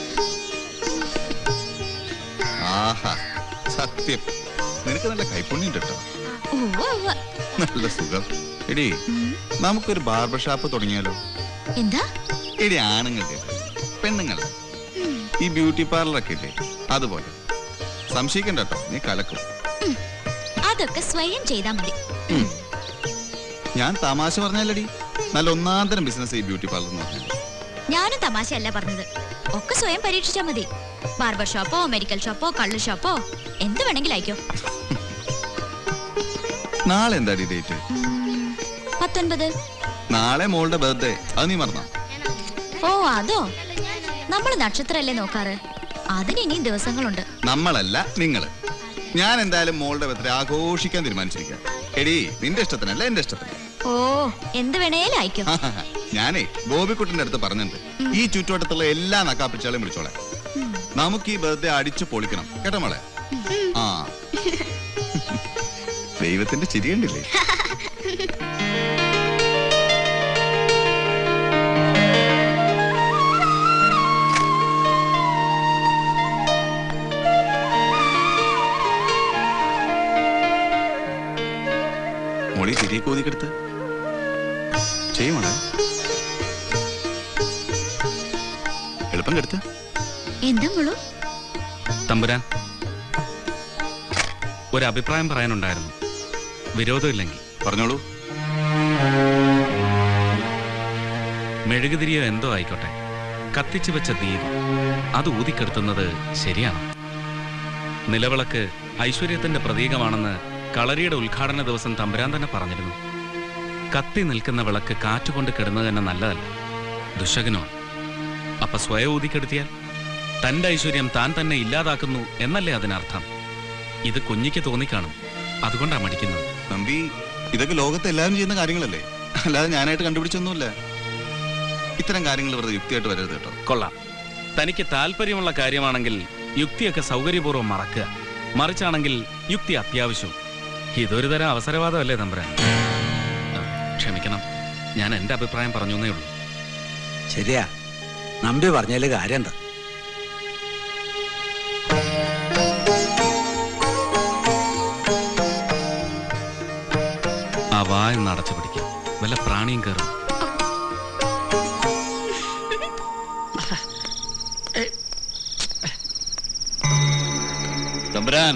ആഹാ, സത്യം നിനക്ക് നല്ല കൈപ്പുണ്യം കേട്ടോ. നല്ല സുഖം. എടി, നമുക്കൊരു ബാർബർ ഷാപ്പ് തുടങ്ങിയാലോ? എന്താ? എടി, ആണുങ്ങളുടെ പെണ്ണുങ്ങളുടെ ഈ ബ്യൂട്ടി പാർലറൊക്കെ ഇല്ലേ, അതുപോലെ. സംശയിക്കണ്ട കേട്ടോ, നീ കലക്കും. അതൊക്കെ സ്വയം ചെയ്താ മതി. ഞാൻ തമാശ പറഞ്ഞല്ലടി, നല്ല ഒന്നാന്തരം ബിസിനസ് ഈ ബ്യൂട്ടി പാർലർ എന്ന് പറഞ്ഞാൽ. ഞാനും തമാശയല്ല പറഞ്ഞത്. ഒക്കെ സ്വയം പരീക്ഷിച്ചാ മതി. ബാർബർ ഷോപ്പോ മെഡിക്കൽ ഷോപ്പോ കള്ളു ഷോപ്പോ എന്ത് വേണമെങ്കിലും അയക്കോ. നാളെ എന്താടി ഡേറ്റ്? പത്തൊൻപത്. നാളെ മോളുടെ ബർത്ത്ഡേ, അത് നീ മറന്നോ? ഓ, അതോ? നമ്മൾ നക്ഷത്രല്ലേ നോക്കാറ്. അതിന് ഇനിയും ദിവസങ്ങളുണ്ട്. നമ്മളല്ല, നിങ്ങള്. ഞാൻ എന്തായാലും മോളുടെ ബർത്ത്ഡേ ആഘോഷിക്കാൻ തീരുമാനിച്ചിരിക്കാം. എടി, നിന്റെ ഇഷ്ടത്തിനല്ല, എന്റെ ഇഷ്ടത്തിന്. ഓ, എന്ത് വേണേലും അയക്കോ. ഞാനേ ബോബിക്കുട്ടിന്റെ അടുത്ത് പറഞ്ഞിട്ടുണ്ട്, ഈ ചുറ്റുവട്ടത്തുള്ള എല്ലാ നക്കാപ്പിച്ചാളെയും വിളിച്ചോളെ. നമുക്ക് ഈ ബർത്ത്ഡേ അടിച്ചു പൊളിക്കണം കേട്ടോ മോളെ. ആ, ദൈവത്തിന്റെ ചിരിയുണ്ടില്ലേ? മോളി ചിരിയൊക്കെ ഒതുക്കെടുത്ത് ചെയ്യുമോളെ. എളുപ്പം കെടുത്ത്. എന്താ മോളു? തമ്പുരാൻ, ഒരു അഭിപ്രായം പറയാനുണ്ടായിരുന്നു. വിരോധമില്ലെങ്കിൽ പറഞ്ഞോളൂ. മെഴുകുതിരിയോ എന്തോ ആയിക്കോട്ടെ, കത്തിച്ചു വെച്ച ദീപം അത് ഊതിക്കെടുത്തുന്നത് ശരിയാണ്. നിലവിളക്ക് ഐശ്വര്യത്തിന്റെ പ്രതീകമാണെന്ന് കളരിയുടെ ഉദ്ഘാടന ദിവസം തമ്പുരാൻ തന്നെ പറഞ്ഞിരുന്നു. കത്തി നിൽക്കുന്ന വിളക്ക് കാറ്റുകൊണ്ട് കിടന്നത് തന്നെ നല്ലതല്ല, ദുശകനോ. അപ്പൊ സ്വയം ഊതിക്കെടുത്തിയാൽ തന്റെ ഐശ്വര്യം താൻ തന്നെ ഇല്ലാതാക്കുന്നു എന്നല്ലേ അതിനർത്ഥം? ഇത് കുഞ്ഞിക്ക് തോന്നിക്കാണും, അതുകൊണ്ടാ മടിക്കുന്നത്. നമ്പി, ഇതൊക്കെ ലോകത്ത് എല്ലാവരും ചെയ്യുന്ന കാര്യങ്ങളല്ലേ, അല്ലാതെ ഞാനായിട്ട് കണ്ടുപിടിച്ചൊന്നുമില്ല. ഇത്തരം കാര്യങ്ങൾ വെറുതെ യുക്തിയായിട്ട് വരരുത് കേട്ടോ. കൊള്ളാം. തനിക്ക് താല്പര്യമുള്ള കാര്യമാണെങ്കിൽ യുക്തിയൊക്കെ സൗകര്യപൂർവ്വം മറക്കുക, മറിച്ചാണെങ്കിൽ യുക്തി അത്യാവശ്യവും. ഇതൊരു തരം അവസരവാദമല്ലേ തമ്പുരാൻ? ക്ഷമിക്കണം, ഞാൻ എന്റെ അഭിപ്രായം പറഞ്ഞു എന്നേ ഉള്ളൂ. ശരിയാ, നമ്പി പറഞ്ഞതിൽ കാര്യമുണ്ട്. ആ വായൊന്ന് അടച്ചു പിടിക്കും, വല്ല പ്രാണിയും കയറും. തമ്പുരാൻ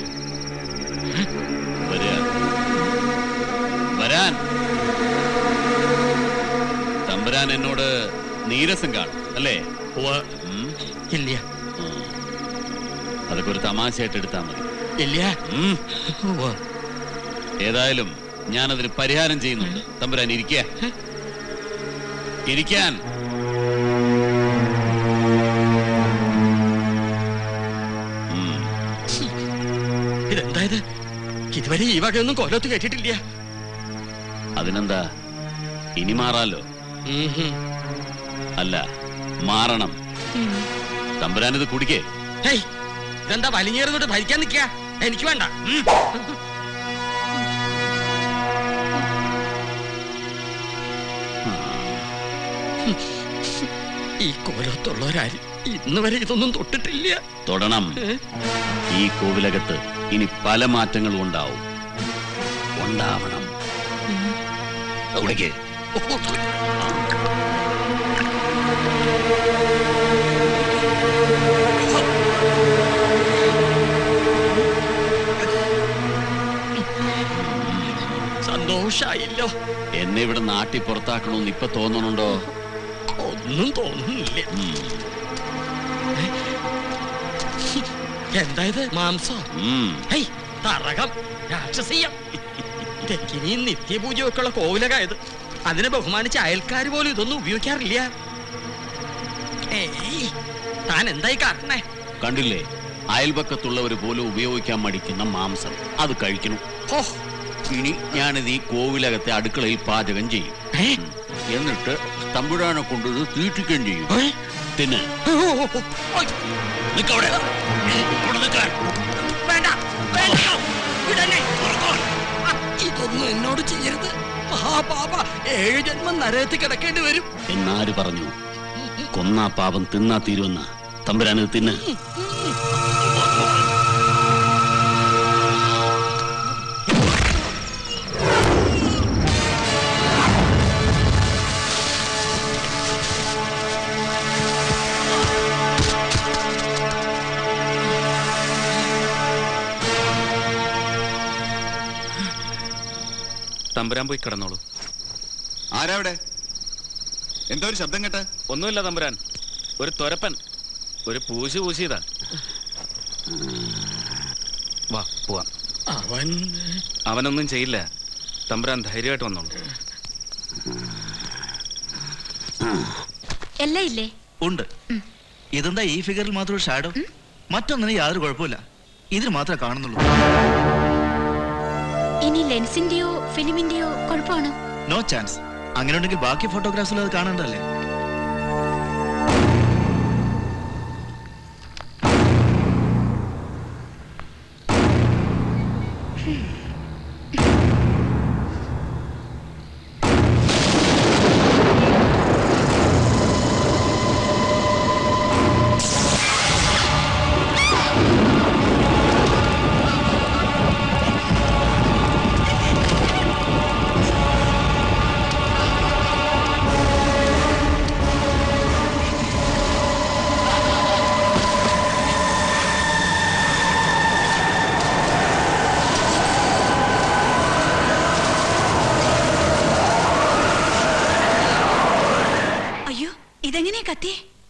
വരാൻ. തമ്പുരാൻ എന്നോട് നീരസം കാണും അല്ലേ? ഇല്ല, അതൊക്കെ ഒരു തമാശയായിട്ട് എടുത്താൽ മതി. ഇല്ല. ഏതായാലും ഞാനതിന് പരിഹാരം ചെയ്യുന്നുണ്ട്. തമ്പുരാൻ ഇരിക്കുക, ഇരിക്കാൻ. ഇതെന്തായത്? ഇതുവരെ ഈ വകയൊന്നും കൊല്ലത്ത് കേട്ടിട്ടില്ല. അതിനെന്താ, ഇനി മാറാലോ. അല്ല, മാറണം. തമ്പുരാൻ ഇത് കുടിക്കേ. ഇതെന്താ വലിഞ്ഞേറുന്നോട്ട് ഭരിക്കാൻ നിൽക്കുക? എനിക്ക് വേണ്ട. ഈ കോലത്തുള്ളവരാരും ഇന്ന് വരെ ഇതൊന്നും തൊട്ടിട്ടില്ല. തൊടണം. ഈ കോവിലകത്ത് ഇനി പല മാറ്റങ്ങളും ഉണ്ടാവും, ഉണ്ടാവണം. കുടിക്കേ. സന്തോഷായില്ലോ. എന്നെ ഇവിടെ നാട്ടി പുറത്താക്കണമെന്ന് ഇപ്പൊ തോന്നണുണ്ടോ? ഒന്നും തോന്നുന്നില്ല. എന്തായത്? മാംസം? തറകം, രാക്ഷസീയം. തെക്കിനി നിത്യപൂജയൊക്കെ ഉള്ള കോവിലകായത്. അതിനെ ബഹുമാനിച്ച് അയൽക്കാർ പോലും ഇതൊന്നും ഉപയോഗിക്കാറില്ല. താൻ എന്തായി കാരണേ? കണ്ടില്ലേ, അയൽപക്കത്തുള്ളവർ പോലും ഉപയോഗിക്കാൻ മടിക്കുന്ന മാംസം അത് കഴിക്കണം. ഇനി ഞാനിത് ഈ കോവിലകത്തെ അടുക്കളയിൽ പാചകം ചെയ്യും, എന്നിട്ട് തമ്പുരാനെ കൊണ്ടത് തീറ്റിക്കുകയും ചെയ്യും. തിന്ന്. ഇതൊന്നും എന്നോട് ചെയ്യരുത് മഹാപാപ. ഏഴ് ജന്മം നരകത്തിൽ കിടക്കേണ്ടി വരും. എന്നാര് പറഞ്ഞു? കൊന്നാ പാപം തിന്നാ തീരുവെന്ന. തമ്പുരാന് തിന്ന്. തമ്പുരാൻ പോയി കിടന്നോളൂ. ആരാ അവിടെ? എന്താ ഒരു ശബ്ദം കേട്ട? ഒന്നുമില്ല തമ്പുരാൻ, ഒരു തൊരപ്പൻ ഒരു പൂശി പൂശിയതാ. വാ പോവാം. അവൻ അവനൊന്നും ചെയ്യില്ല. തമ്പുരാൻ ധൈര്യമായിട്ട് വന്നോളൂ. എല്ലാം ഇല്ലേ? ഉണ്ട്. ഇതെന്താ ഈ ഫിഗറിൽ മാത്രം ഒരു ഷാഡോ? മറ്റൊന്നിന് യാതൊരു കുഴപ്പമില്ല, ഇതിന് മാത്രമേ കാണുന്നുള്ളൂ. ഇനി ലെൻസിന്റെയോ ഫിലിമിന്റെയോ കുഴപ്പമാണോ? No chance. അങ്ങനെ ഉണ്ടെങ്കിൽ ബാക്കി ഫോട്ടോഗ്രാഫ്സിൽ അത് കാണണ്ടല്ലേ?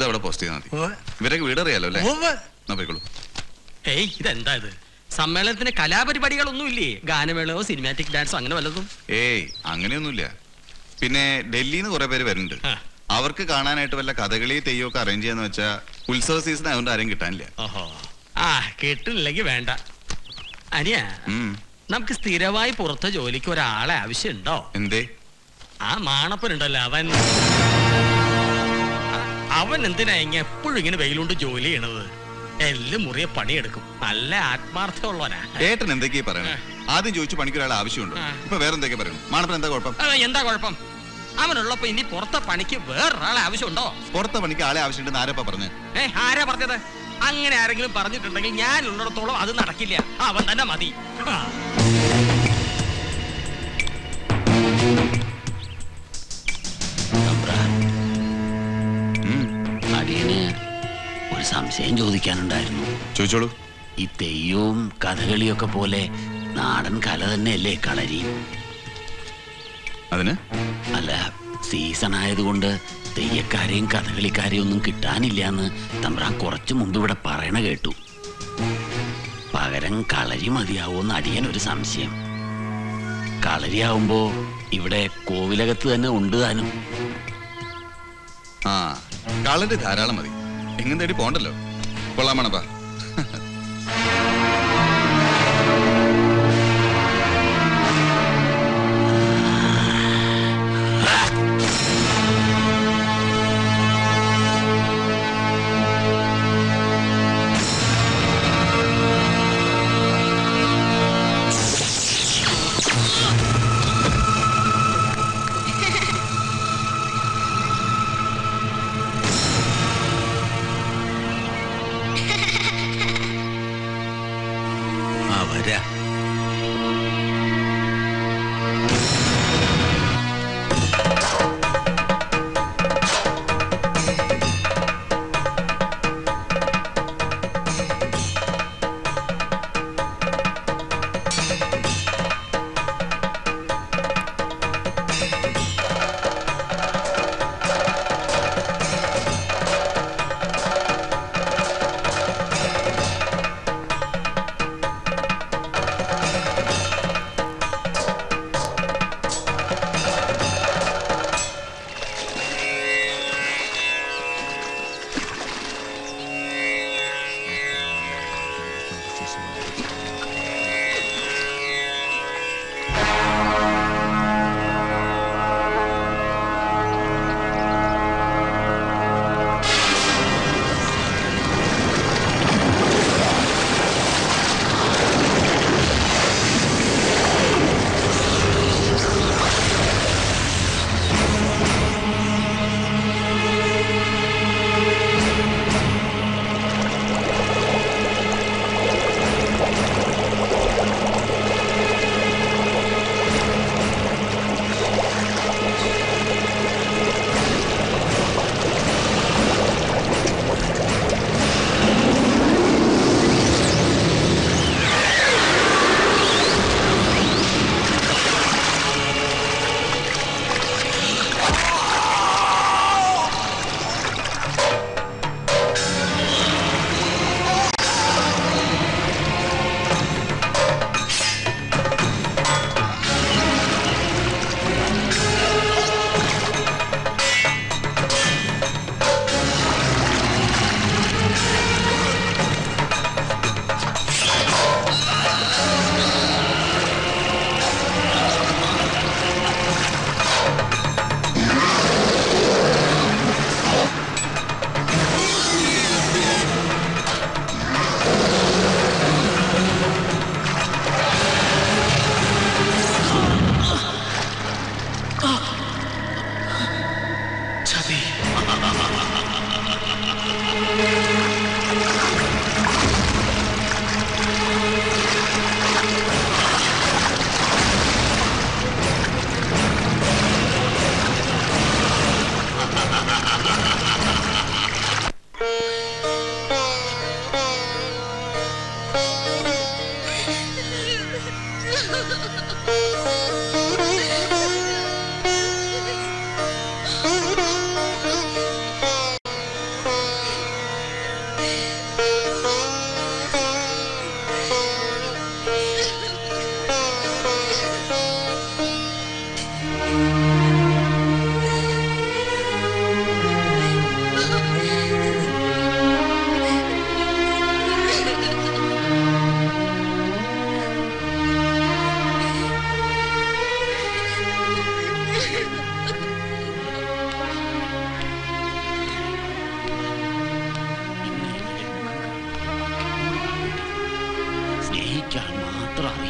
ഇതവിടെ പോസ്റ്റ് ചെയ്താൽ മതി. ഇവരൊക്കെ വീട് അറിയാലോ അല്ലേ? എന്നാ പോയിക്കോളൂ. ഏയ് ഇതെന്താ ഇത്? സമ്മേളനത്തിന് കലാപരിപാടികളൊന്നും ഇല്ലേ? ഗാനമേളയോ സിനിമാറ്റിക് ഡാൻസോ അങ്ങനെ വല്ലതും? ഏയ് അങ്ങനെയൊന്നുമില്ല. പിന്നെ ഡൽഹിന്ന് കുറെ പേര് വരുന്നുണ്ട്. അവർക്ക് കാണാനായിട്ട് വല്ല കഥകളി തെയ്യോ ഒക്കെ അറേഞ്ച് ചെയ്യാന്ന് വെച്ചാ ഉത്സവ സീസൺ ആയതുകൊണ്ട് ആരും കിട്ടാനില്ല. ഓഹോ, ആ കിട്ടില്ലെങ്കിൽ വേണ്ട. അനിയ, നമുക്ക് സ്ഥിരമായി പുറത്തെ ജോലിക്ക് ഒരാളെ ആവശ്യമുണ്ടോ? എന്തേ? ആ മാണപ്പനുണ്ടല്ലോ അവൻ അവൻ എന്തിനാ ഇങ്ങ എപ്പോഴും ഇങ്ങനെ വെയിലുകൊണ്ട് ജോലി ചെയ്യണത്? എല്ലാം മുറിയെ പണിയെടുക്കും. നല്ല ആത്മാർത്ഥമുള്ളവനാ. ഏട്ടൻ എന്തൊക്കെയാ പറയണേ? ആദ്യം ചോദിച്ചു പണിക്കൊരാൾ ആവശ്യമുണ്ടോ? ഇപ്പൊ വേറെ എന്തൊക്കെയാ പറയുന്നു? മാണപ്പൻ എന്താ കുഴപ്പം? എന്താ കുഴപ്പം? അവനുള്ളപ്പോ ഇനി പുറത്തെ പണിക്ക് വേറൊരാളെ ആവശ്യമുണ്ടോ? പുറത്തെ പണിക്ക് ആളെ ആവശ്യമുണ്ടെന്ന് ആരപ്പാ പറഞ്ഞു? ഏ ആരാ പറഞ്ഞത്? അങ്ങനെ ആരെങ്കിലും പറഞ്ഞിട്ടുണ്ടെങ്കിൽ ഞാൻ ഉള്ളിടത്തോളം അത് നടക്കില്ല. അവൻ തന്നെ മതി. അടിയന് ഒരു സംശയം ചോദിക്കാനുണ്ടായിരുന്നു. ചോദിച്ചോളൂ. ഈ തെയ്യവും കഥകളിയൊക്കെ പോലെ നാടൻ കല തന്നെയല്ലേ കളരി? അതിന് അല്ല, സീസൺ ആയതുകൊണ്ട് തെയ്യക്കാരെയും കഥകളിക്കാരെയും ഒന്നും കിട്ടാനില്ല എന്ന് തമ്പ്രാൻ കുറച്ചു മുമ്പ് ഇവിടെ പറയണ കേട്ടു. പകരം കളരി മതിയാവോന്ന് അടിയൻ ഒരു സംശയം. കളരിയാവുമ്പോ ഇവിടെ കോവിലകത്ത് തന്നെ ഉണ്ട് താനും. ആ കളരി ധാരാളം മതി. എങ്ങനെ തേടി പോണ്ടല്ലോ. കൊള്ളാമണപ്പാ.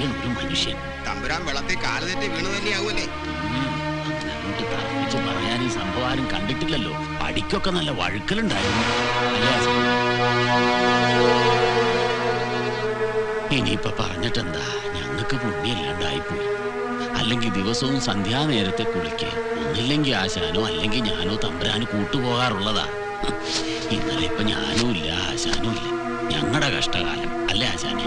അറിയണം ഒരു മനുഷ്യൻ. തമ്പുരാൻ വെള്ളത്തിൽ കാല് തെറ്റി വീണു തന്നെയാവൂലേ? അങ്ങോട്ട് തറപ്പിച്ച് പറയാൻ ഈ സംഭവം ആരും കണ്ടിട്ടില്ലല്ലോ. പടിക്കൊക്കെ നല്ല വഴുക്കലുണ്ടായിരുന്നു അല്ലേ? ഇനിയിപ്പൊ പറഞ്ഞിട്ടെന്താ, ഞങ്ങൾക്ക് പുണ്യമില്ലാണ്ടായിപ്പോയി. അല്ലെങ്കിൽ ദിവസവും സന്ധ്യാനേരത്തെ കുളിക്ക് ഒന്നില്ലെങ്കിൽ ആശാനോ അല്ലെങ്കിൽ ഞാനോ തമ്പുരാന് കൂട്ടുപോകാറുള്ളതാ. ഇന്നലെ ഇപ്പൊ ഞാനും ഇല്ല ആശാനും ഇല്ല. ഞങ്ങളുടെ കഷ്ടകാലം അല്ലേ ആശാനെ?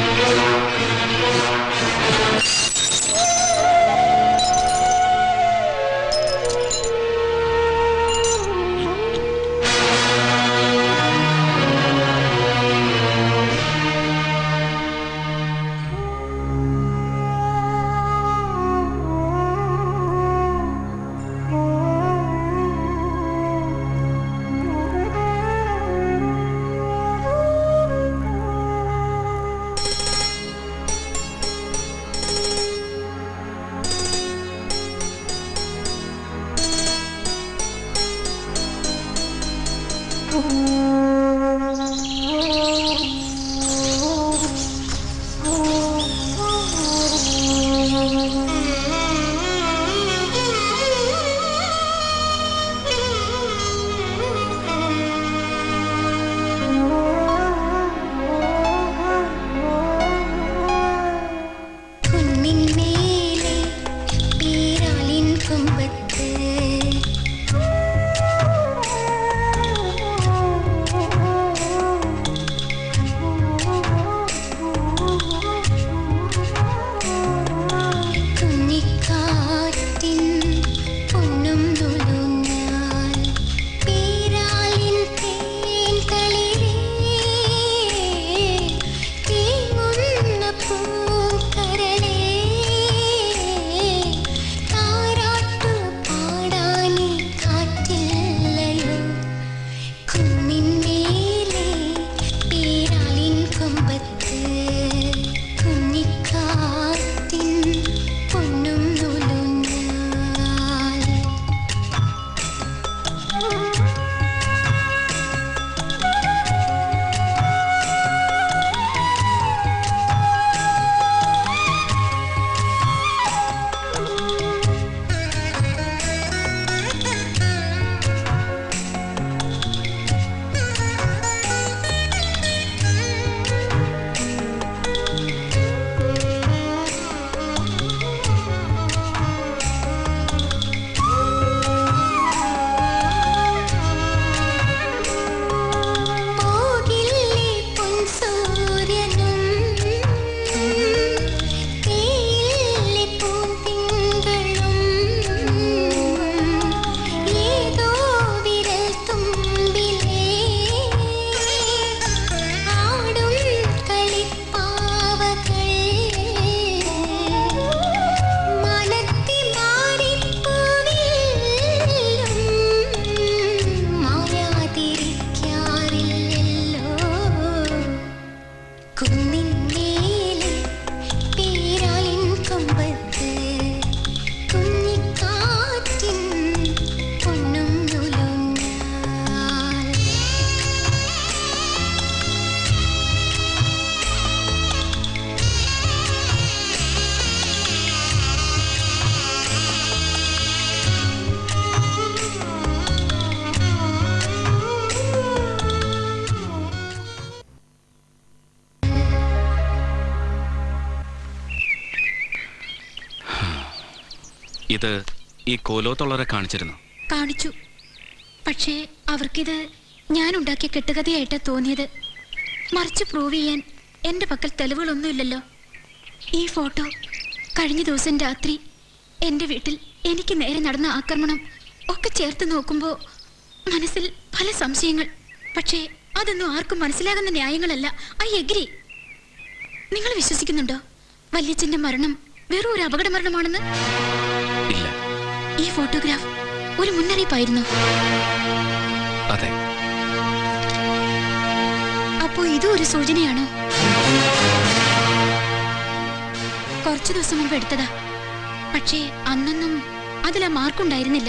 ഇത് ഈ കോലോത്തുള്ളവരെ കാണിച്ചിരുന്നു? കാണിച്ചു. പക്ഷേ അവർക്കിത് ഞാൻ ഉണ്ടാക്കിയ കെട്ടുകഥയായിട്ടാ തോന്നിയത്. മറിച്ച് പ്രൂവ് ചെയ്യാൻ എന്റെ പക്കൽ തെളിവുകളൊന്നുമില്ലല്ലോ. ഈ ഫോട്ടോ കഴിഞ്ഞ ദിവസം രാത്രി എന്റെ വീട്ടിൽ എനിക്ക് നേരെ നടന്ന ആക്രമണം ഒക്കെ ചേർത്ത് നോക്കുമ്പോ മനസ്സിൽ പല സംശയങ്ങൾ. പക്ഷേ അതൊന്നും ആർക്കും മനസ്സിലാകുന്ന ന്യായങ്ങളല്ല. I agree. നിങ്ങൾ വിശ്വസിക്കുന്നുണ്ടോ വല്യച്ഛന്റെ മരണം വെറും ഒരു അപകട മരണമാണെന്ന്? ഇല്ല. ഈ ഫോട്ടോഗ്രാഫ് ഒരു മുന്നറിയിപ്പായിരുന്നു. അതെ. അപ്പോ ഇതും ഒരു സൂചനയാണോ? കുറച്ചു ദിവസം മുമ്പ് എടുത്തതാ. പക്ഷേ അന്നൊന്നും അതിലാ മാർക്കുണ്ടായിരുന്നില്ല.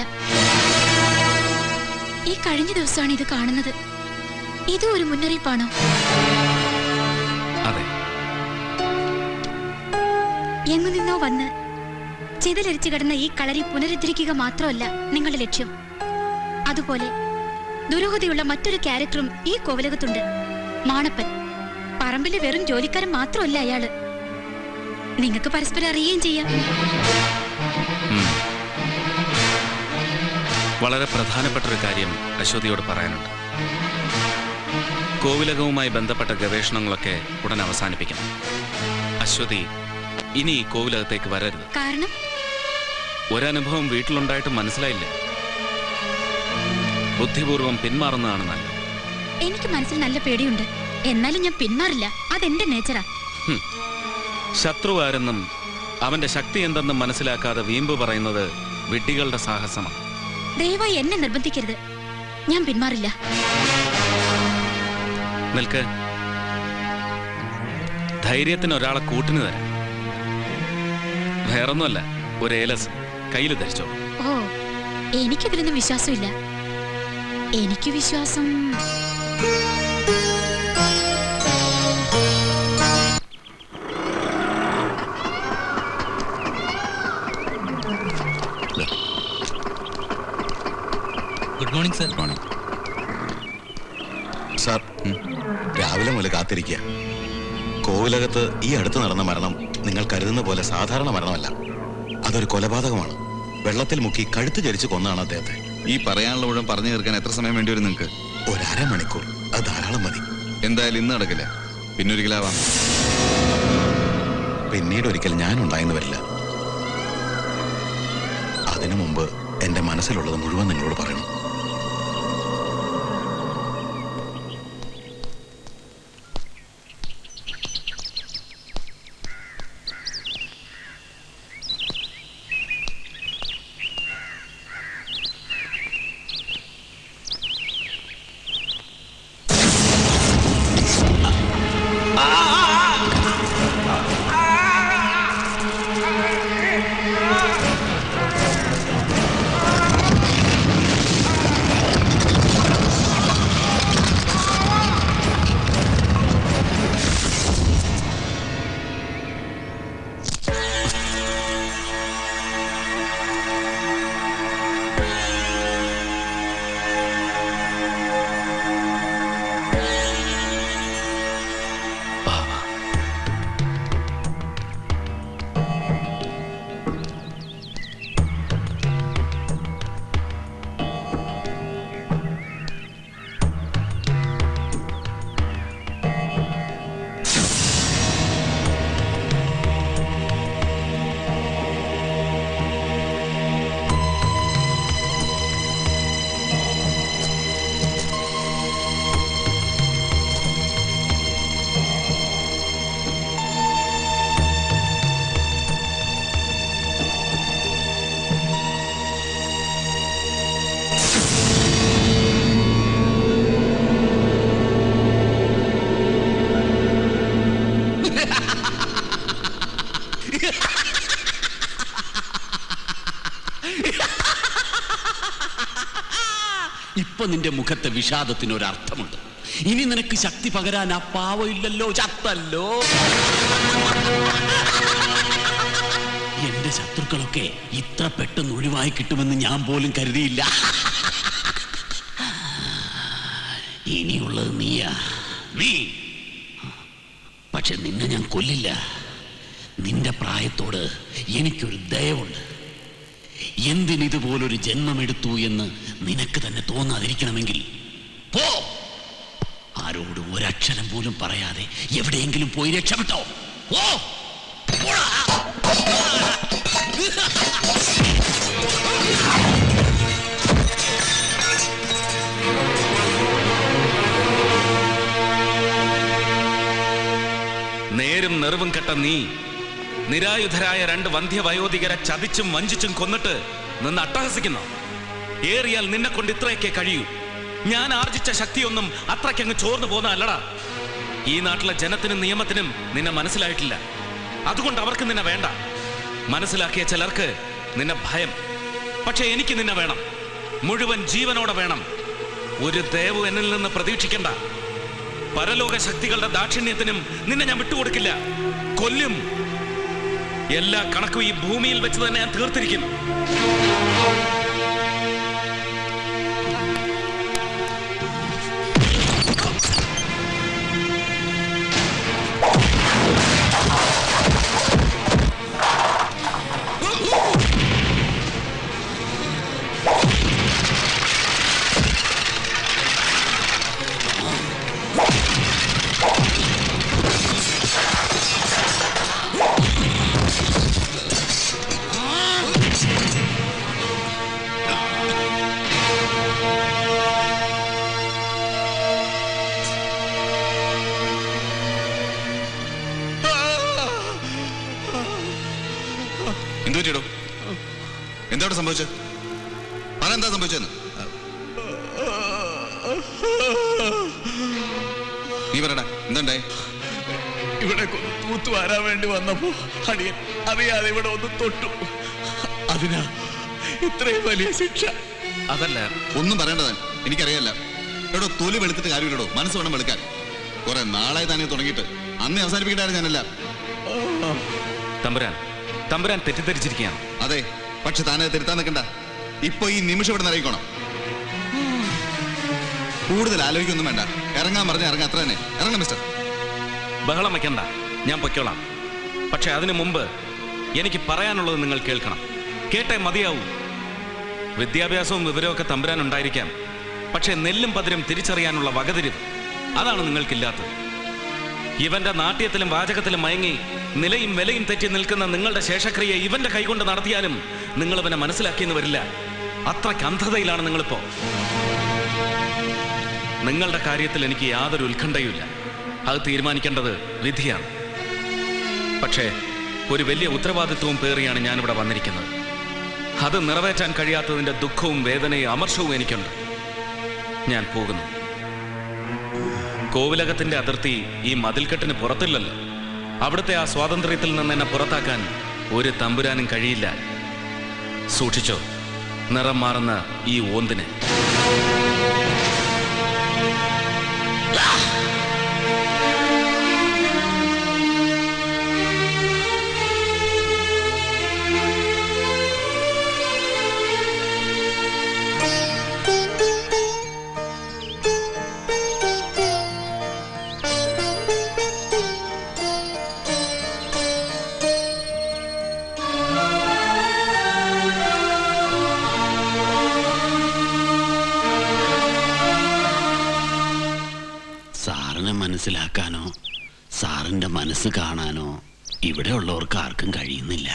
ഈ കഴിഞ്ഞ ദിവസമാണ് ഇത് കാണുന്നത്. ഇതും ഒരു മുന്നറിയിപ്പാണോ? അതെ. എങ്ങു നിന്നോ വന്ന് ചിതലരിച്ചു കിടന്ന ഈ കളരി പുനരുദ്ധരിക്കുക മാത്രമല്ല നിങ്ങളുടെ ലക്ഷ്യം. അതുപോലെ ദുരൂഹതയുള്ള മറ്റൊരു ക്യാരക്ടറും ഈ കോവിലകത്തുണ്ട്. മാണപ്പൻ. പറമ്പിലെ വെറും ജോലിക്കാരൻ മാത്രമല്ല അയാള്. നിങ്ങൾക്ക് പരസ്പരം അറിയുകയും ചെയ്യാം. വളരെ പ്രധാനപ്പെട്ട ഒരു കാര്യം അശ്വതിയോട് പറയാനുണ്ട്. കോവിലകവുമായി ബന്ധപ്പെട്ട ഗവേഷണങ്ങളൊക്കെ ഉടൻ അവസാനിപ്പിക്കണം. അശ്വതി ഇനി ഈ കോവിലകത്തേക്ക് വരരുത്. കാരണം ഒരനുഭവം വീട്ടിലുണ്ടായിട്ട് മനസ്സിലായില്ലേ? ബുദ്ധിപൂർവം പിന്മാറുന്നതാണ് നല്ലത്. എനിക്ക് മനസ്സിൽ നല്ല പേടിയുണ്ട്. എന്നാലും ഞാൻ പിന്മാറില്ല. അതെന്റെ നേച്ചറാ. ശത്രു ആരെന്നും അവന്റെ ശക്തി എന്തെന്നും മനസ്സിലാക്കാതെ വീമ്പ് പറയുന്നത് വിഡ്ഢികളുടെ സാഹസമാണ്. ദയവായി എന്നെ നിർബന്ധിക്കരുത്. ഞാൻ പിന്മാറില്ല. നിൽക്ക്. ധൈര്യത്തിന് ഒരാളെ കൂട്ടിന് തരാം. വേറൊന്നുമല്ല, ഒരു ഏലസ് കയ്യിൽ ധരിച്ചോ. ഓ, എനിക്കതിലൊന്നും വിശ്വാസമില്ല. എനിക്ക് വിശ്വാസം good morning sir. Morning sir. രാവിലെ മുതൽ കാത്തിരിക്കുക. കോവിലകത്ത് ഈ അടുത്ത് നടന്ന മരണം നിങ്ങൾ കരുതുന്ന പോലെ സാധാരണ മരണമല്ല. അതൊരു കൊലപാതകമാണ്. വെള്ളത്തിൽ മുക്കി കഴുത്ത് ചരിച്ച് കൊന്നാണ് അദ്ദേഹത്തെ. ഈ പറയാനുള്ള മുഴുവൻ പറഞ്ഞു തീർക്കാൻ എത്ര സമയം വേണ്ടി വരും നിങ്ങൾക്ക്? ഒരര മണിക്കൂർ, അത് ധാരാളം മതി. എന്തായാലും ഇന്ന് നടക്കില്ല, പിന്നൊരിക്കലാവാം. പിന്നീട് ഒരിക്കൽ ഞാൻ ഉണ്ടായെന്ന് വരില്ല. അതിനു മുമ്പ് എന്റെ മനസ്സിലുള്ളത് മുഴുവൻ നിങ്ങളോട് പറയണം. ഇപ്പൊ നിന്റെ മുഖത്തെ വിഷാദത്തിന് ഒരർത്ഥമുണ്ട്. ഇനി നിനക്ക് ശക്തി പകരാൻ ആ പാവമില്ലല്ലോ, ചത്തല്ലോ. എന്റെ ശത്രുക്കളൊക്കെ ഇത്ര പെട്ടെന്ന് ഒഴിവായി കിട്ടുമെന്ന് ഞാൻ പോലും കരുതിയില്ല. ഇനിയുള്ളത് നീയാ, നീ. പക്ഷെ നിന്നെ ഞാൻ കൊല്ലില്ല. നിന്റെ പ്രായത്തോട് എനിക്കൊരു ദയവുണ്ട്. എന്തിനിതുപോലൊരു ജന്മമെടുത്തു എന്ന് നിനക്ക് തന്നെ തോന്നാതിരിക്കണമെങ്കിൽ പോ. ആരോടും ഒരക്ഷരം പോലും പറയാതെ എവിടെയെങ്കിലും പോയി രക്ഷപ്പെട്ടോ. ഓ നേരും നെറിവും കെട്ട നീ നിരായുധരായ രണ്ട് വന്ധ്യവയോധികരെ ചതിച്ചും വഞ്ചിച്ചും കൊന്നിട്ട് നിന്ന് അട്ടഹസിക്കുന്നു. ഏറിയാൽ നിന്നെ കൊണ്ട് ഇത്രയൊക്കെ കഴിയൂ. ഞാൻ ആർജിച്ച ശക്തിയൊന്നും അത്രയ്ക്കങ്ങ് ചോർന്നു പോന്ന അല്ലടാ. ഈ നാട്ടിലെ ജനത്തിനും നിയമത്തിനും നിന്നെ മനസ്സിലായിട്ടില്ല. അതുകൊണ്ട് അവർക്ക് നിന്നെ വേണ്ട. മനസ്സിലാക്കിയ ചിലർക്ക് നിന്നെ ഭയം. പക്ഷെ എനിക്ക് നിന്നെ വേണം, മുഴുവൻ ജീവനോടെ വേണം. ഒരു ദേവു എന്നിൽ നിന്ന് പ്രതീക്ഷിക്കണ്ട. പരലോക ശക്തികളുടെ ദാക്ഷിണ്യത്തിനും നിന്നെ ഞാൻ വിട്ടുകൊടുക്കില്ല. കൊല്ലും. എല്ലാ കണക്കും ഈ ഭൂമിയിൽ വെച്ച് തന്നെ ഞാൻ തീർത്തിരിക്കും. എന്താ സംഭവിച്ചത്? എന്താ സംഭവിച്ചെന്ന് നീ പറയടാ. എന്താണ്ടായി? ഇവിടെ തൂത്തു വരാൻ വേണ്ടി വന്നപ്പോ അടിയൻ അറിയാതെ ഇവിടെ ഒന്ന് തൊട്ടു. അതിനാ ഇത്രയും വലിയ ശിക്ഷ. അതല്ല, ഒന്നും പറയേണ്ടതാണ്. എനിക്കറിയാല്ല. എടോ, തൊലി വെളുത്തിട്ട് കാര്യമില്ലടോ, മനസ്സ് വേണം വെളുക്കാൻ. കുറെ നാളായി തന്നെ തുടങ്ങിയിട്ട് അന്നേ അവസാനിപ്പിക്കണ്ടായിരുന്നു ഞാനല്ല. തമ്പുരാൻ തമ്പുരാൻ തെറ്റിദ്ധരിച്ചിരിക്കുകയാണ്. അതെ, പക്ഷെ താനെ തിരുത്താൻ നിൽക്കണ്ട. ഇപ്പൊ ഈ നിമിഷം ഇവിടെ നിറയിക്കണം. കൂടുതൽ ആലോചിക്കൊന്നും വേണ്ട. ഇറങ്ങാൻ പറഞ്ഞ ഇറങ്ങാം, അത്ര തന്നെ. ഇറങ്ങണം മിസ്റ്റർ. ബഹളം വയ്ക്കണ്ട, ഞാൻ പൊയ്ക്കോളാം. പക്ഷെ അതിനു മുമ്പ് എനിക്ക് പറയാനുള്ളത് നിങ്ങൾ കേൾക്കണം. കേട്ടേ മതിയാവൂ. വിദ്യാഭ്യാസവും വിവരമൊക്കെ തമ്പുരാൻ ഉണ്ടായിരിക്കാം, പക്ഷെ നെല്ലും പതിരും തിരിച്ചറിയാനുള്ള വകതിരിവ് അതാണ് നിങ്ങൾക്കില്ലാത്തത്. ഇവന്റെ നാട്യത്തിലും വാചകത്തിലും മയങ്ങി നിലയും വിലയും തെറ്റി നിൽക്കുന്ന നിങ്ങളുടെ ശേഷക്രിയ ഇവന്റെ കൈകൊണ്ട് നടത്തിയാലും നിങ്ങൾ ഇവനെ മനസ്സിലാക്കിയെന്ന് വരില്ല. അത്രയ്ക്ക് അന്ധതയിലാണ് നിങ്ങളിപ്പോ. നിങ്ങളുടെ കാര്യത്തിൽ എനിക്ക് യാതൊരു ഉത്കണ്ഠയുമില്ല. അത് തീരുമാനിക്കേണ്ടത് വിധിയാണ്. പക്ഷേ ഒരു വലിയ ഉത്തരവാദിത്വവും പേറിയാണ് ഞാനിവിടെ വന്നിരിക്കുന്നത്. അത് നിറവേറ്റാൻ കഴിയാത്തതിന്റെ ദുഃഖവും വേദനയും അമർഷവും എനിക്കുണ്ട്. ഞാൻ പോകുന്നു. കോവിലകത്തിന്റെ അതിർത്തി ഈ മതിൽക്കെട്ടിന് പുറത്തില്ലല്ലോ. അവിടുത്തെ ആ സ്വാതന്ത്ര്യത്തിൽ നിന്ന് എന്നെ പുറത്താക്കാൻ ഒരു തമ്പുരാനും കഴിയില്ല. സൂക്ഷിച്ചോ നിറം മാറുന്ന ഈ ഓന്തിനെ. മനസ്സിലാക്കാനോ സാറിന്റെ മനസ്സ് കാണാനോ ഇവിടെ ഉള്ളവർക്ക് ആർക്കും കഴിയുന്നില്ല.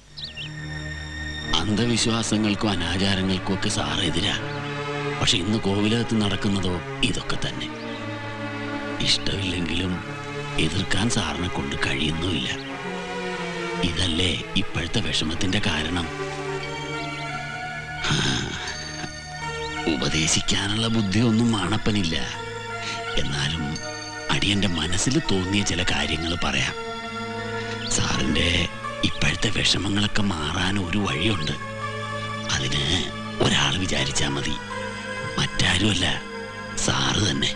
അന്ധവിശ്വാസങ്ങൾക്കും അനാചാരങ്ങൾക്കും ഒക്കെ സാർ എതിരാ. പക്ഷെ ഇന്ന് കോവിലകത്ത് നടക്കുന്നതോ ഇതൊക്കെ തന്നെ. ഇഷ്ടമില്ലെങ്കിലും എതിർക്കാൻ സാറിനെ കൊണ്ട് കഴിയുന്നുമില്ല. ഇതല്ലേ ഇപ്പോഴത്തെ വിഷമത്തിന്റെ കാരണം. ഉപദേശിക്കാനുള്ള ബുദ്ധിയൊന്നും മാണപ്പനില്ല. എന്നാലും അടിയന്റെ മനസ്സിൽ തോന്നിയ ചില കാര്യങ്ങൾ പറയാം. സാറിന്റെ ഇപ്പോഴത്തെ വിഷമങ്ങളൊക്കെ മാറാൻ ഒരു വഴിയുണ്ട്. അതിന് ഒരാൾ വിചാരിച്ചാൽ മതി. മറ്റാരുമല്ല, സാറ് തന്നെ.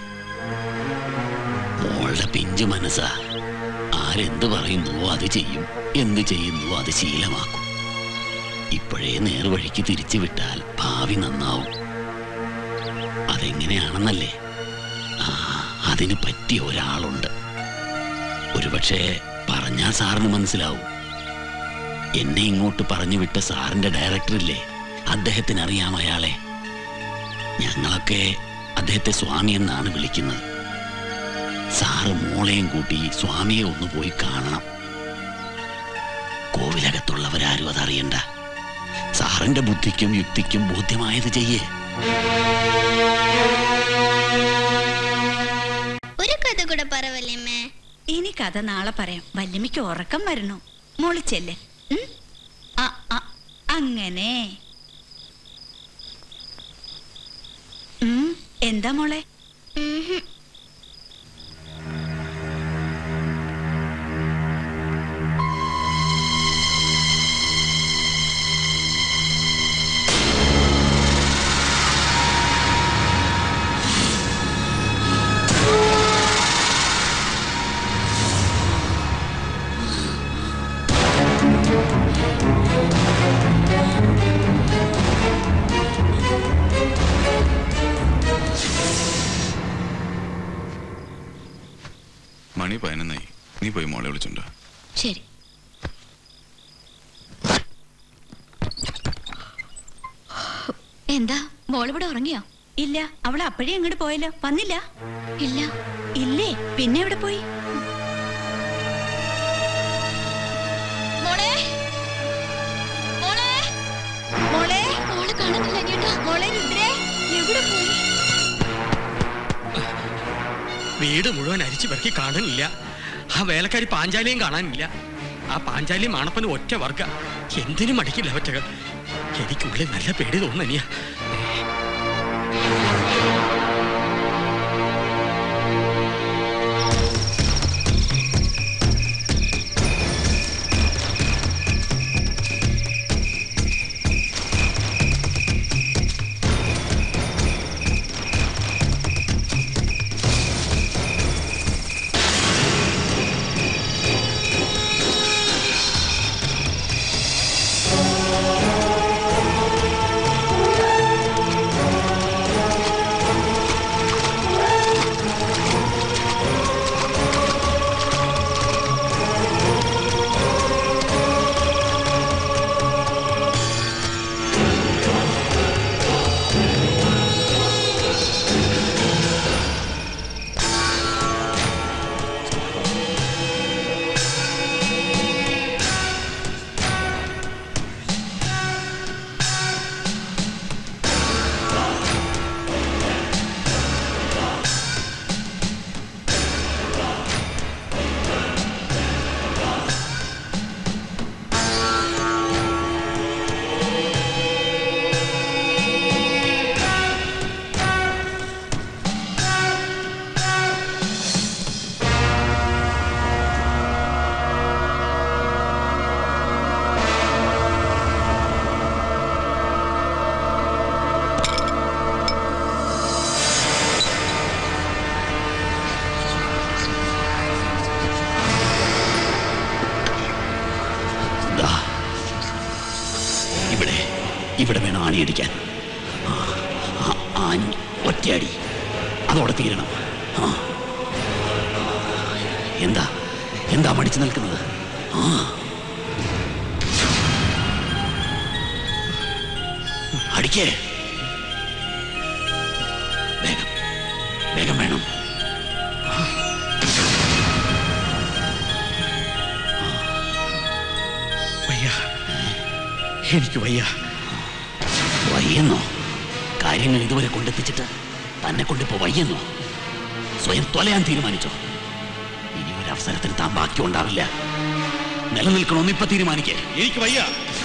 മോളുടെ പിഞ്ചു മനസ്സാ. ആരെന്ത് പറയുന്നുവോ അത് ചെയ്യും, എന്ത് ചെയ്യുന്നുവോ അത് ശീലമാക്കും. ഇപ്പോഴേ നേർവഴിക്ക് തിരിച്ചു വിട്ടാൽ ഭാവി നന്നാവും. അതെങ്ങനെയാണെന്നല്ലേ? ആ, അതിന് പറ്റിയ ഒരാളുണ്ട്. ഒരുപക്ഷെ പറഞ്ഞാൽ സാറിന് മനസ്സിലാവും. എന്നെ ഇങ്ങോട്ട് പറഞ്ഞു വിട്ട സാറിന്റെ ഡയറക്ടറില്ലേ, അദ്ദേഹത്തിന് അറിയാം അയാളെ. ഞങ്ങളൊക്കെ അദ്ദേഹത്തെ സ്വാമി എന്നാണ് വിളിക്കുന്നത്. സാറ് മോളെയും കൂട്ടി സ്വാമിയെ ഒന്ന് പോയി കാണണം. കോവിലകത്തുള്ളവരാരും അതറിയണ്ട. സാറിന്റെ ബുദ്ധിക്കും യുക്തിക്കും ബോധ്യമായത് ചെയ്യേ. ഇനി കഥ നാളെ പറയാം. വല്യമ്മയ്ക്ക് ഉറക്കം വരണു. മോളിച്ചല്ലേ. അങ്ങനെ എന്താ മോളെ? മണി പതിനൊന്നായി. നീ പോയി മോളെ വിളിച്ചുണ്ടോ? ശരി. എന്താ മോളിവിടെ ഉറങ്ങിയോ? ഇല്ല, അവൾ അപ്പോഴേ അങ്ങോട്ട് പോയല്ലോ. വന്നില്ല? ഇല്ല. ഇല്ലേ? പിന്നെ എവിടെ പോയി? മോളെ മോളെ മോളെ മോളെ കാണുന്നില്ല അനിയേട്ടാ. മോളെ രുദ്രേ, എവിടെ പോയി? വീട് മുഴുവൻ അരിച്ചു പെറുക്കി കാണാനില്ല. ആ വേലക്കാരി പാഞ്ചാലിയും കാണാനില്ല. ആ പാഞ്ചാലി മാണപ്പന് ഒറ്റ വർഗ. എന്തിനും മടിക്കില്ല ഒറ്റകൾ. എനിക്കുള്ളിൽ നല്ല പേടി തോന്നനിയ. ഇവിടെ വേണം ആണിയടിക്കാൻ. ആണി ഒറ്റയടി, അതോടെ തീരണം. എന്താ എന്താ മടിച്ചു നിൽക്കുന്നത്? ആ അടിക്കേ, വേഗം വേഗം വേണം. വയ്യ, എനിക്ക് വയ്യ. വയ്യെന്നോ? കാര്യങ്ങൾ ഇതുവരെ കൊണ്ടെത്തിച്ചിട്ട് തന്നെ കൊണ്ടിപ്പോ വയ്യെന്നോ? സ്വയം തൊലയാൻ തീരുമാനിച്ചോ? ഇനി ഒരു അവസരത്തിന് താൻ ബാക്കി ഉണ്ടാവില്ല. നിലനിൽക്കണമെന്ന് ഇപ്പൊ തീരുമാനിക്കേ. എനിക്ക് വയ്യ.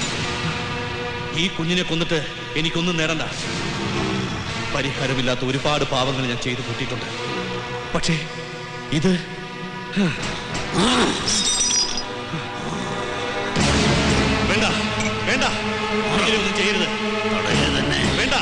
ഈ കുഞ്ഞിനെ കൊന്നിട്ട് എനിക്കൊന്നും നേടണ്ട. പരിഹാരമില്ലാത്ത ഒരുപാട് പാവങ്ങൾ ഞാൻ ചെയ്തു കൂട്ടിയിട്ടുണ്ട്. പക്ഷേ ഇത് വേണ്ട വേണ്ട, ഒന്നും ചെയ്യരുത്. വേണ്ട.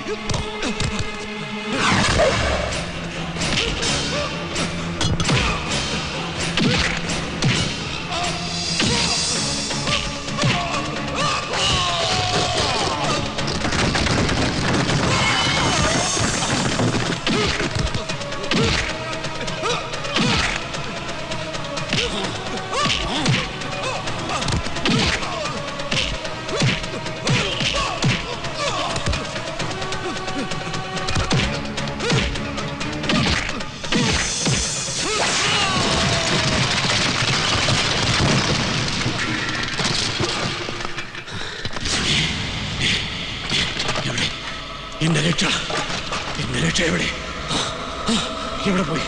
എന്റെ രക്ഷ എന്റെ രക്ഷ എവിടെ എവിടെ പോയി?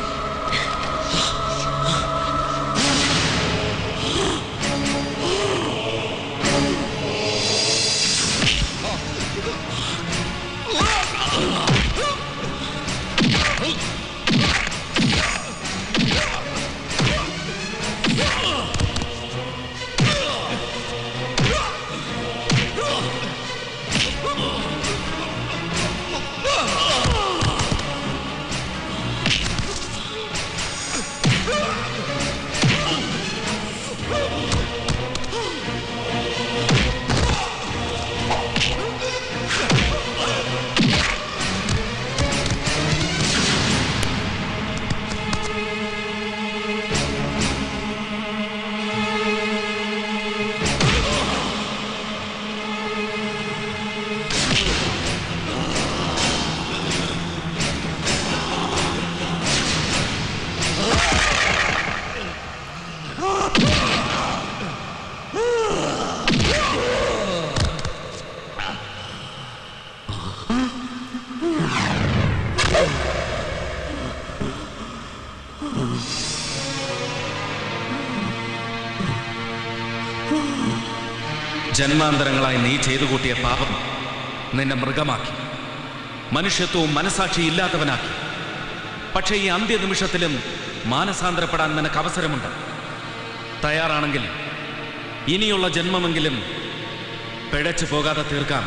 ജന്മാന്തരങ്ങളായി നീ ചെയ്തു കൂട്ടിയ പാപം നിന്നെ മൃഗമാക്കി, മനുഷ്യത്വവും മനസാക്ഷി ഇല്ലാത്തവനാക്കി. പക്ഷേ ഈ അന്ത്യനിമിഷത്തിലും മാനസാന്തരപ്പെടാൻ നിനക്ക് അവസരമുണ്ട്. തയ്യാറാണെങ്കിൽ ഇനിയുള്ള ജന്മമെങ്കിലും പിഴച്ചു പോകാതെ തീർക്കാം.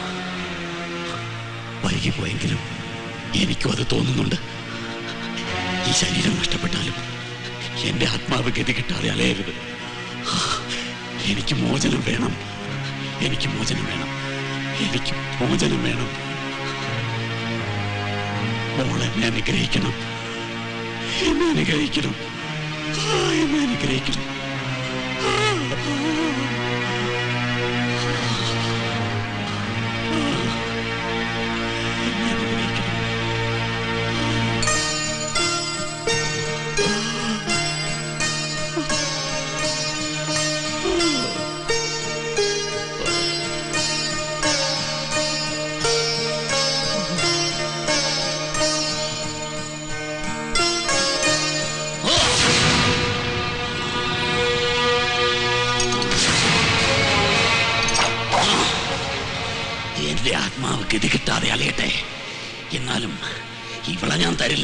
വൈകിപ്പോയെങ്കിലും എനിക്കും അത് തോന്നുന്നുണ്ട്. ഈ ശരീരം നഷ്ടപ്പെട്ടാലും എന്റെ ആത്മാവ് ഗതി കിട്ടാതെ അലയരുത്. എനിക്ക് മോചനം വേണം, എനിക്ക് മോചനം വേണം, എനിക്ക് മോചനം വേണം. മോളെ എന്നെ അനുഗ്രഹിക്കണം, എന്നെ അനുഗ്രഹിക്കണം, എന്നെ അനുഗ്രഹിക്കണം. എന്റെ ആത്മാവ് ഗതി കിട്ടാതെ അലയട്ടെ, എന്നാലും ഇവളെ ഞാൻ തരില്ല.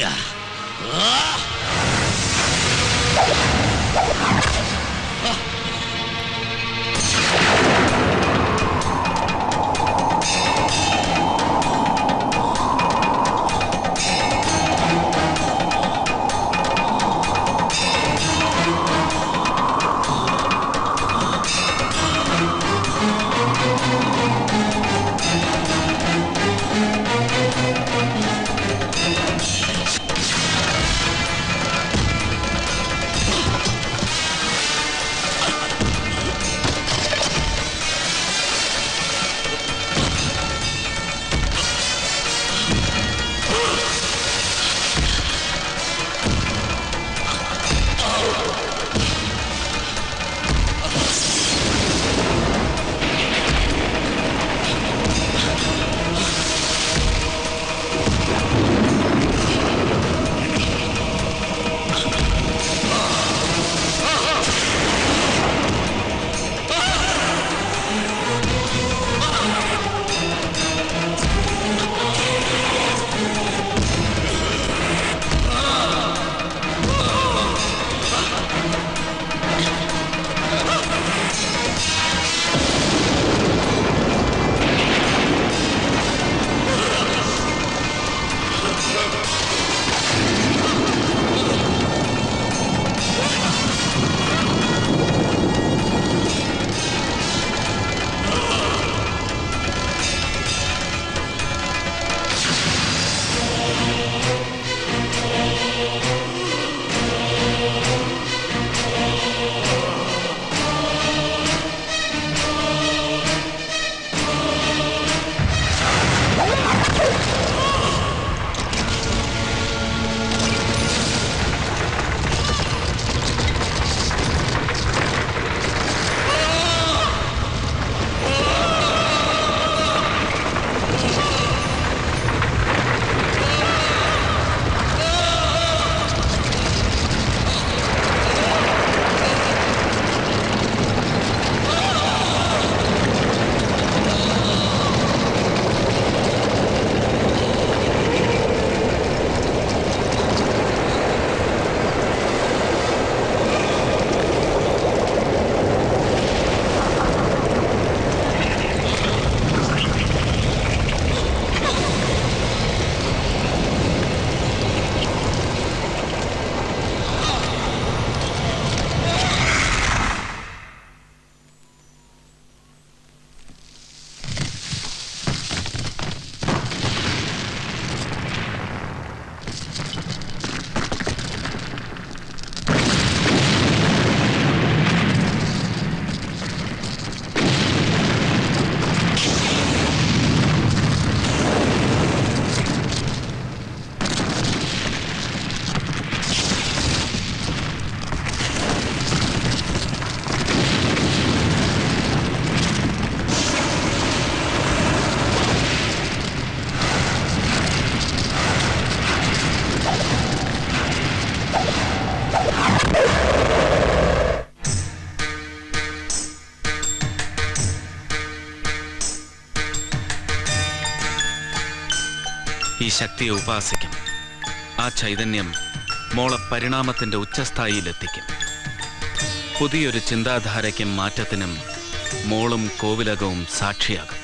ഈ ശക്തിയെ ഉപാസിക്കും. ആ ചൈതന്യം മോളെ പരിണാമത്തിന്റെ ഉച്ചസ്ഥായിയിലെത്തിക്കും. പുതിയൊരു ചിന്താധാരയ്ക്കും മാറ്റത്തിനും മോളും കോവിലകവും സാക്ഷിയാകും.